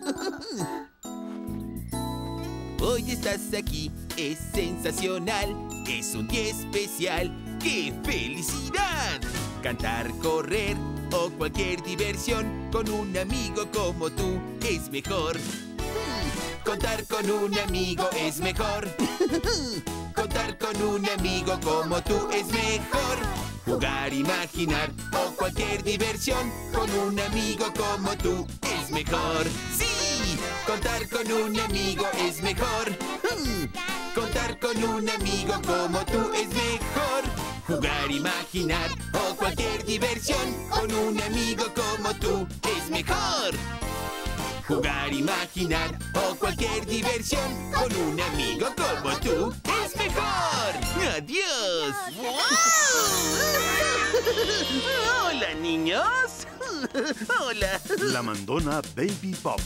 Hoy estás aquí, es sensacional. Es un día especial. ¡Qué felicidad! Cantar, correr o cualquier diversión con un amigo como tú es mejor. Contar con un amigo es mejor. Contar con un amigo como tú es mejor. Jugar, imaginar o cualquier diversión con un amigo como tú es mejor. ¡Sí! Contar con un amigo es mejor. Contar con un amigo como tú es mejor. Jugar, imaginar o cualquier diversión con un amigo como tú es mejor. Jugar, imaginar o cualquier diversión con un amigo como tú es mejor. ¡Adiós! ¡Hola, niños! ¡Hola! La mandona Baby Bob.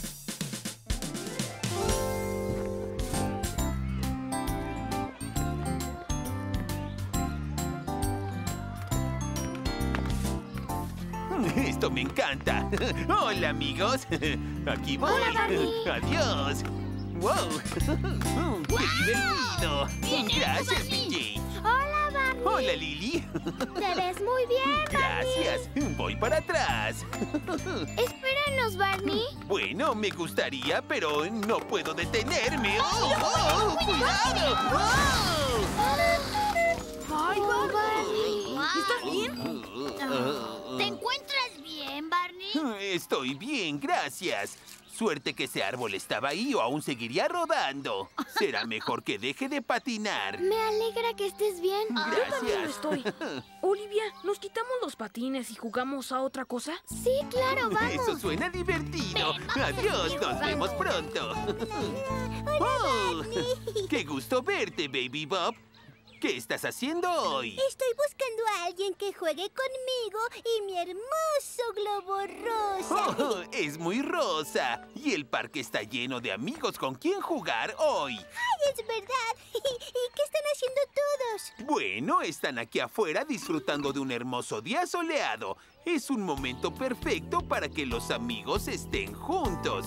Esto me encanta. Hola, amigos. Aquí voy. Hola, Barney. Adiós. ¡Wow! ¡Qué divertido! Bien hecho, Gracias, Barney. BJ. Hola, Barney. Hola, Lily. Te ves muy bien, Gracias. Voy para atrás. Espéranos, Barney. Bueno, me gustaría, pero no puedo detenerme. ¡Oh! ¡Cuidado! ¡Oh! ¡Ay, Barney! ¿Estás bien? ¿Te encuentras bien, Barney? Estoy bien, gracias. Suerte que ese árbol estaba ahí o aún seguiría rodando. Será mejor que deje de patinar. Me alegra que estés bien. Yo también lo Gracias. estoy. Olivia, ¿nos quitamos los patines y jugamos a otra cosa? Sí, claro, vamos. Eso suena divertido. Ven, vamos a Adiós, seguir nos jugando. vemos pronto. Oh, qué gusto verte, Baby Bob. ¿Qué estás haciendo hoy? Estoy buscando a alguien que juegue conmigo y mi hermoso globo rosa. Oh, es muy rosa. Y el parque está lleno de amigos con quien jugar hoy. ¡Ay, es verdad! ¿Y qué están haciendo todos? Bueno, están aquí afuera disfrutando de un hermoso día soleado. Es un momento perfecto para que los amigos estén juntos.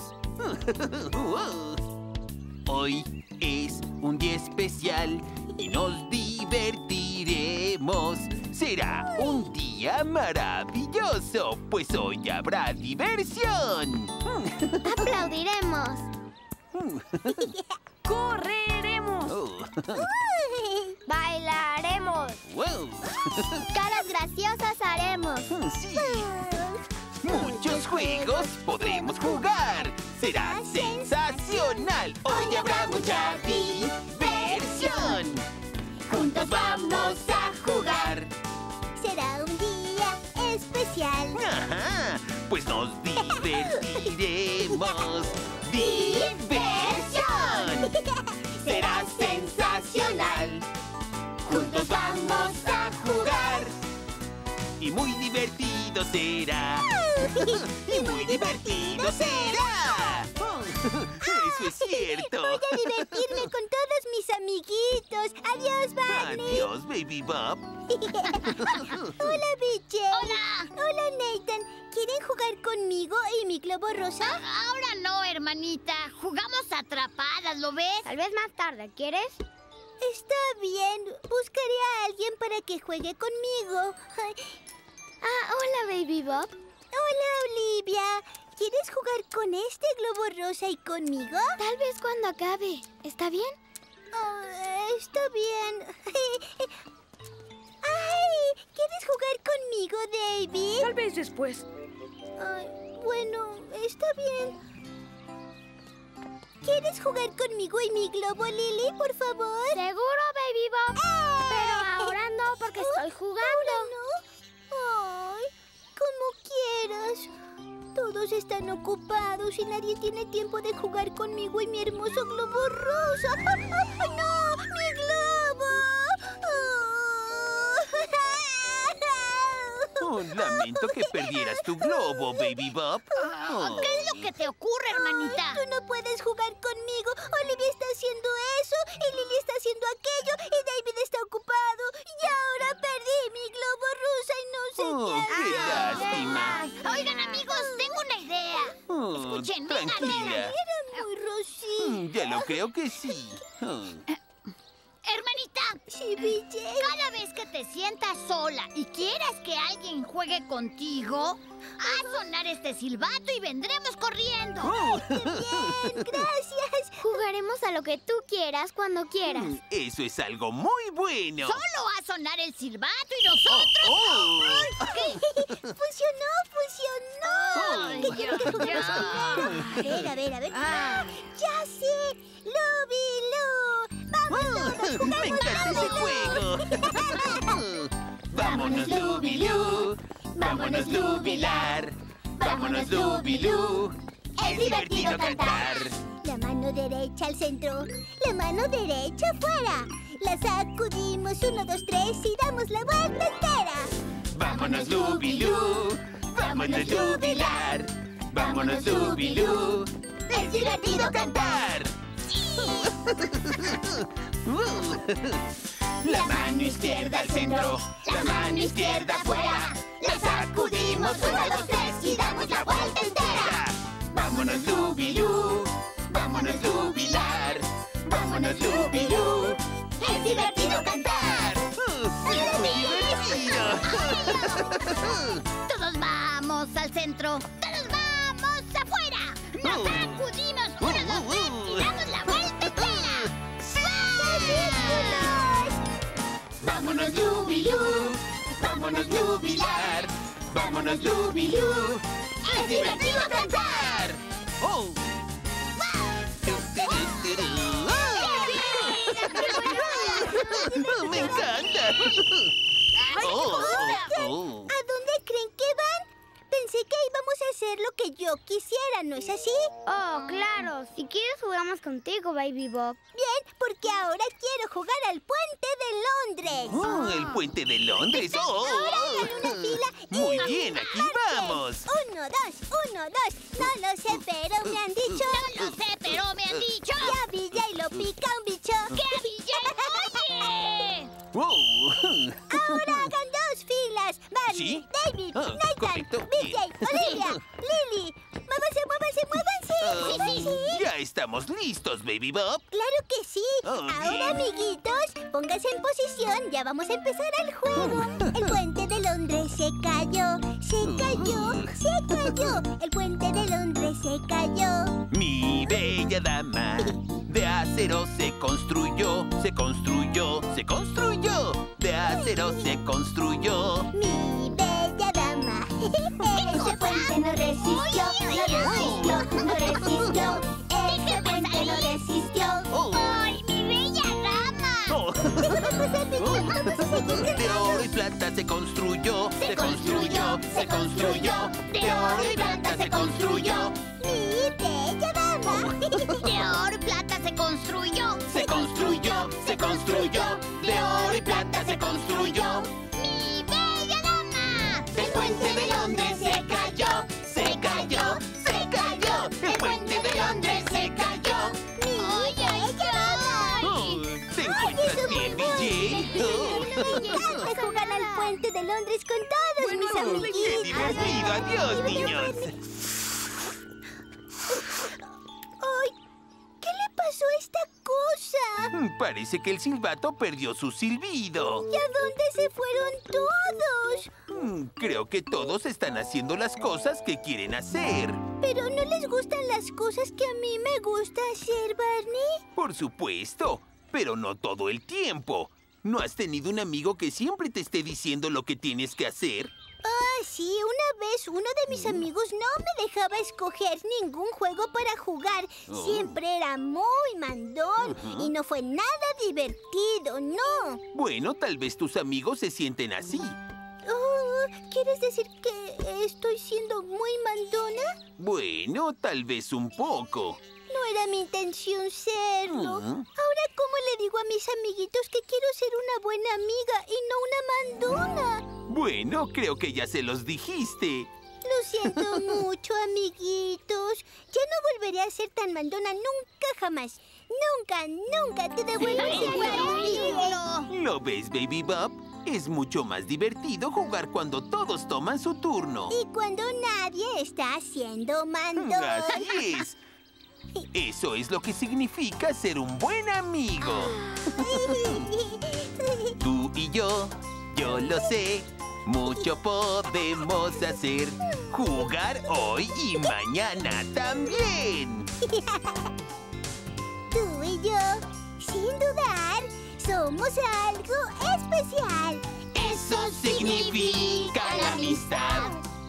Hoy es un día especial y nos divertiremos. Será un día maravilloso, pues hoy habrá diversión. Aplaudiremos. ¡Correremos! Oh. Bailaremos. Wow. Caras graciosas haremos. Sí. Muchos juegos podremos jugar. Será sensacional. Hoy habrá mucha diversión. Juntos vamos a jugar. Será un día especial. Ajá, pues nos divertiremos. ¡Diversión! Será sensacional. Juntos vamos a jugar. Y muy divertido será. Y muy divertido será. Eso es cierto. Voy a divertirme con todos mis amiguitos. Adiós, Barney. Adiós, Baby Bob. Hola, Biche. Hola. Hola, Nathan. ¿Quieren jugar conmigo y mi globo rosa? Ahora no, hermanita. Jugamos atrapadas, ¿lo ves? Tal vez más tarde, ¿quieres? Está bien. Buscaré a alguien para que juegue conmigo. Ay. Hola, Baby Bob. Hola, Olivia. ¿Quieres jugar con este globo rosa y conmigo? Tal vez cuando acabe. ¿Está bien? Está bien. ¡Ay! ¿Quieres jugar conmigo, David? Tal vez después. Ay, bueno, está bien. ¿Quieres jugar conmigo y mi globo, Lily, por favor? Seguro, Baby Bob. Pero ahora no, porque estoy jugando. ¿Ahora no? Ay, como quieras. Todos están ocupados y nadie tiene tiempo de jugar conmigo y mi hermoso globo rosa. ¡Ay, no! ¡Mi globo! Oh, lamento que perdieras tu globo, Baby Bob. Oh. ¿Qué es lo que te ocurre, hermanita? Tú no puedes jugar conmigo. Olivia está haciendo eso y Lily está haciendo aquello y David está ocupado. Y ahora perdí mi globo rosa y no sé Oh, qué qué hacer. lástima. Oigan, amigos, tengo una idea. Oh, Escuchen, tranquila. Era muy rosita. Ya lo creo que sí. Oh. Hermanita, Sí, Biche. cada vez que te sientas sola y quieras que alguien juegue contigo, haz sonar este silbato y vendremos corriendo. Oh. Bien, gracias. Jugaremos a lo que tú quieras cuando quieras. Eso es algo muy bueno. Solo haz sonar el silbato y nosotros... Oh. Funcionó. Ay, Quiero que juguemos primero. A ver. Ya sé. Lubilú. Vamos todos, Me jugamos encanta ese juego. Vámonos, Lubilú. Vámonos, Lubilar. Vámonos, Lubilú. Es divertido cantar. La mano derecha al centro, la mano derecha afuera. La sacudimos, 1, 2, 3 y damos la vuelta entera. Vámonos, Lubilú. Vámonos, Lubilar. Vámonos, Lubilú. Es divertido cantar. La mano izquierda al centro, la mano izquierda afuera. La sacudimos, 1, 2, 3 y damos la vuelta entera. Vámonos, Lubilú. Vámonos, Lubilar. Vámonos, Lubilú. Es divertido cantar. Todos vamos al centro. Todos vamos afuera. Nos sacudimos 1, 2, 3 y damos la vuelta entera. ¡Vámonos, Lubilú! ¡Vámonos, Lubilar! ¡Vámonos, Lubilú! ¡Es divertido cantar! ¡Oh! ¡Me encanta! ¿A dónde creen que van? Pensé que íbamos a hacer lo que yo quisiera, ¿no es así? Oh, claro. Si quieres jugamos contigo, Baby Bob. Bien, porque ahora quiero jugar al Puente de Londres. ¡Oh, el Puente de Londres! ¡Oh! Ahora hagan una fila y Muy bien, aquí vamos. 1, 2, 1, 2. No lo sé, pero me han dicho. No lo sé, pero me han dicho. Que a Villay lo pica un bicho. ¡Que a Villay! ¡Oye! ¡Oh! Ahora hagan 2 filas. Barney, ¿Sí? David, Nathan, correcto. Villay, Olivia, Lily. ¡Muévanse! Ya estamos listos, Baby Bob. ¡Claro que sí! Oh, Ahora, bien. amiguitos, pónganse en posición. Ya vamos a empezar el juego. El Puente de Londres se cayó. Se cayó. El Puente de Londres se cayó. Mi bella dama de acero se construyó. De acero se construyó. Mi bella dama. Ese puente no resistió. Ese puente no resistió. ¡Ay, mi bella dama! Oh. De oro y plata se construyó. De oro y plata se construyó. Mi bella dama. De oro y plata se construyó. De oro y plata se construyó. ¡Mi bella dama! El Puente de Londres se cayó. El Puente de Londres se cayó. ¡Ay, ay, ay! Oh, ¿te encuentras bien, BJ? Me encanta jugar al Puente de Londres con todos mis ¡Qué amiguitos. divertido! ¡Adiós, niños! ¡Ay! ¿Qué le pasó a esta cosa? Parece que el silbato perdió su silbido. ¿Y a dónde se fueron todos? Creo que todos están haciendo las cosas que quieren hacer. ¿Pero no les gustan las cosas que a mí me gusta hacer, Barney? Por supuesto, pero no todo el tiempo. ¿No has tenido un amigo que siempre te esté diciendo lo que tienes que hacer? Ah, sí. Una vez uno de mis amigos no me dejaba escoger ningún juego para jugar. Siempre era muy mandón y no fue nada divertido, no. Bueno, tal vez tus amigos se sienten así. Oh, ¿quieres decir que estoy siendo muy mandona? Bueno, tal vez un poco. No era mi intención serlo. Ahora, ¿cómo le digo a mis amiguitos que quiero ser una buena amiga y no una mandona? Bueno, creo que ya se los dijiste. Lo siento mucho, amiguitos. Ya no volveré a ser tan mandona nunca jamás. Nunca te devuelvo a ¿Lo ves, Baby Bob? Es mucho más divertido jugar cuando todos toman su turno. Y cuando nadie está haciendo mandón. Así es. Eso es lo que significa ser un buen amigo. Tú y yo lo sé, mucho podemos hacer. Jugar hoy y mañana también. Tú y yo, sin dudar, somos algo especial. Eso significa la amistad.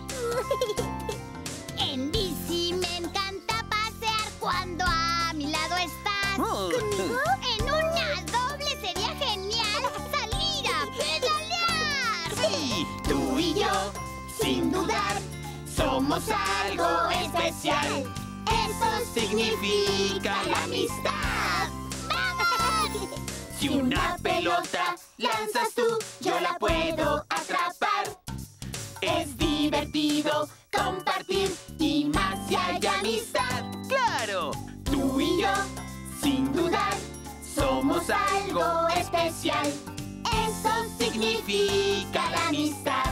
En bici me encanta pasear cuando a mi lado estás. ¿Conmigo? En una doble sería genial salir a pedalear. Sí, tú y yo, sin dudar, somos algo especial. Eso significa la amistad. ¡Vamos! Si una pelota lanzas tú, yo la puedo atrapar. Es divertido compartir y más si hay amistad. ¡Claro! Tú y yo, sin dudar, somos algo especial. Eso significa la amistad.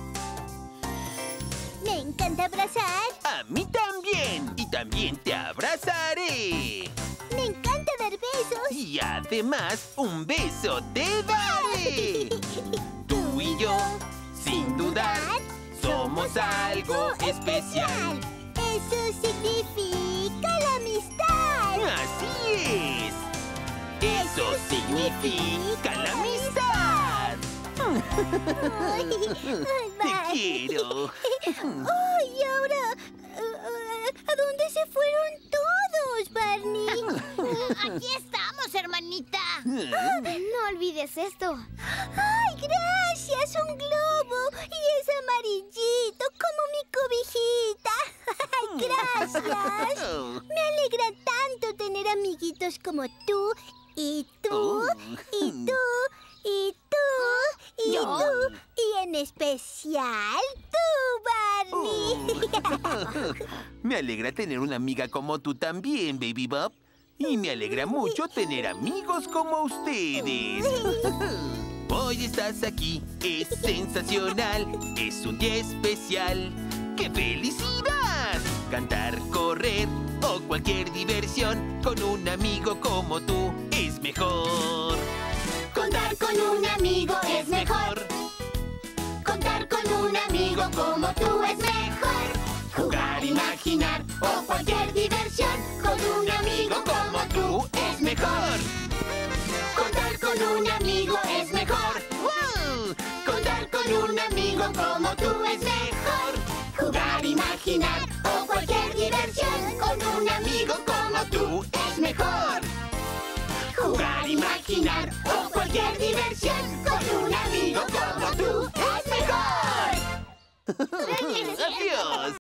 Me encanta abrazar. A mí también. Y también te abrazaré. Me encanta dar besos. Y además, un beso te daré. Tú y yo, sin dudar, somos algo especial. Eso significa la amistad. ¡Así es! ¡Eso significa la amistad! ¡Te quiero! ¡Ay, ahora! ¿A dónde se fueron todos, Barney? Aquí estamos, hermanita. No olvides esto. ¡Ay, gracias! ¡Un globo! Y es amarillito, como mi cobijita. ¡Ay, gracias! Me alegra tanto tener amiguitos como tú, y tú, y tú, y tú, y tú, y en especial tú, Barney. Me alegra tener una amiga como tú también, Baby Bop. Y me alegra mucho tener amigos como ustedes. Hoy estás aquí, es sensacional, es un día especial. ¡Qué felicidad! Cantar, correr o cualquier diversión con un amigo como tú es mejor. Contar con un amigo es mejor. Contar con un amigo como tú es mejor. Jugar, imaginar o cualquier diversión con un amigo como tú es mejor. Contar con un amigo es mejor. ¡Wow! Contar con un amigo como tú es mejor. Jugar, imaginar o cualquier diversión con un amigo como tú es mejor. Jugar, imaginar o cualquier diversión con un amigo como tú es mejor. ¡Adiós!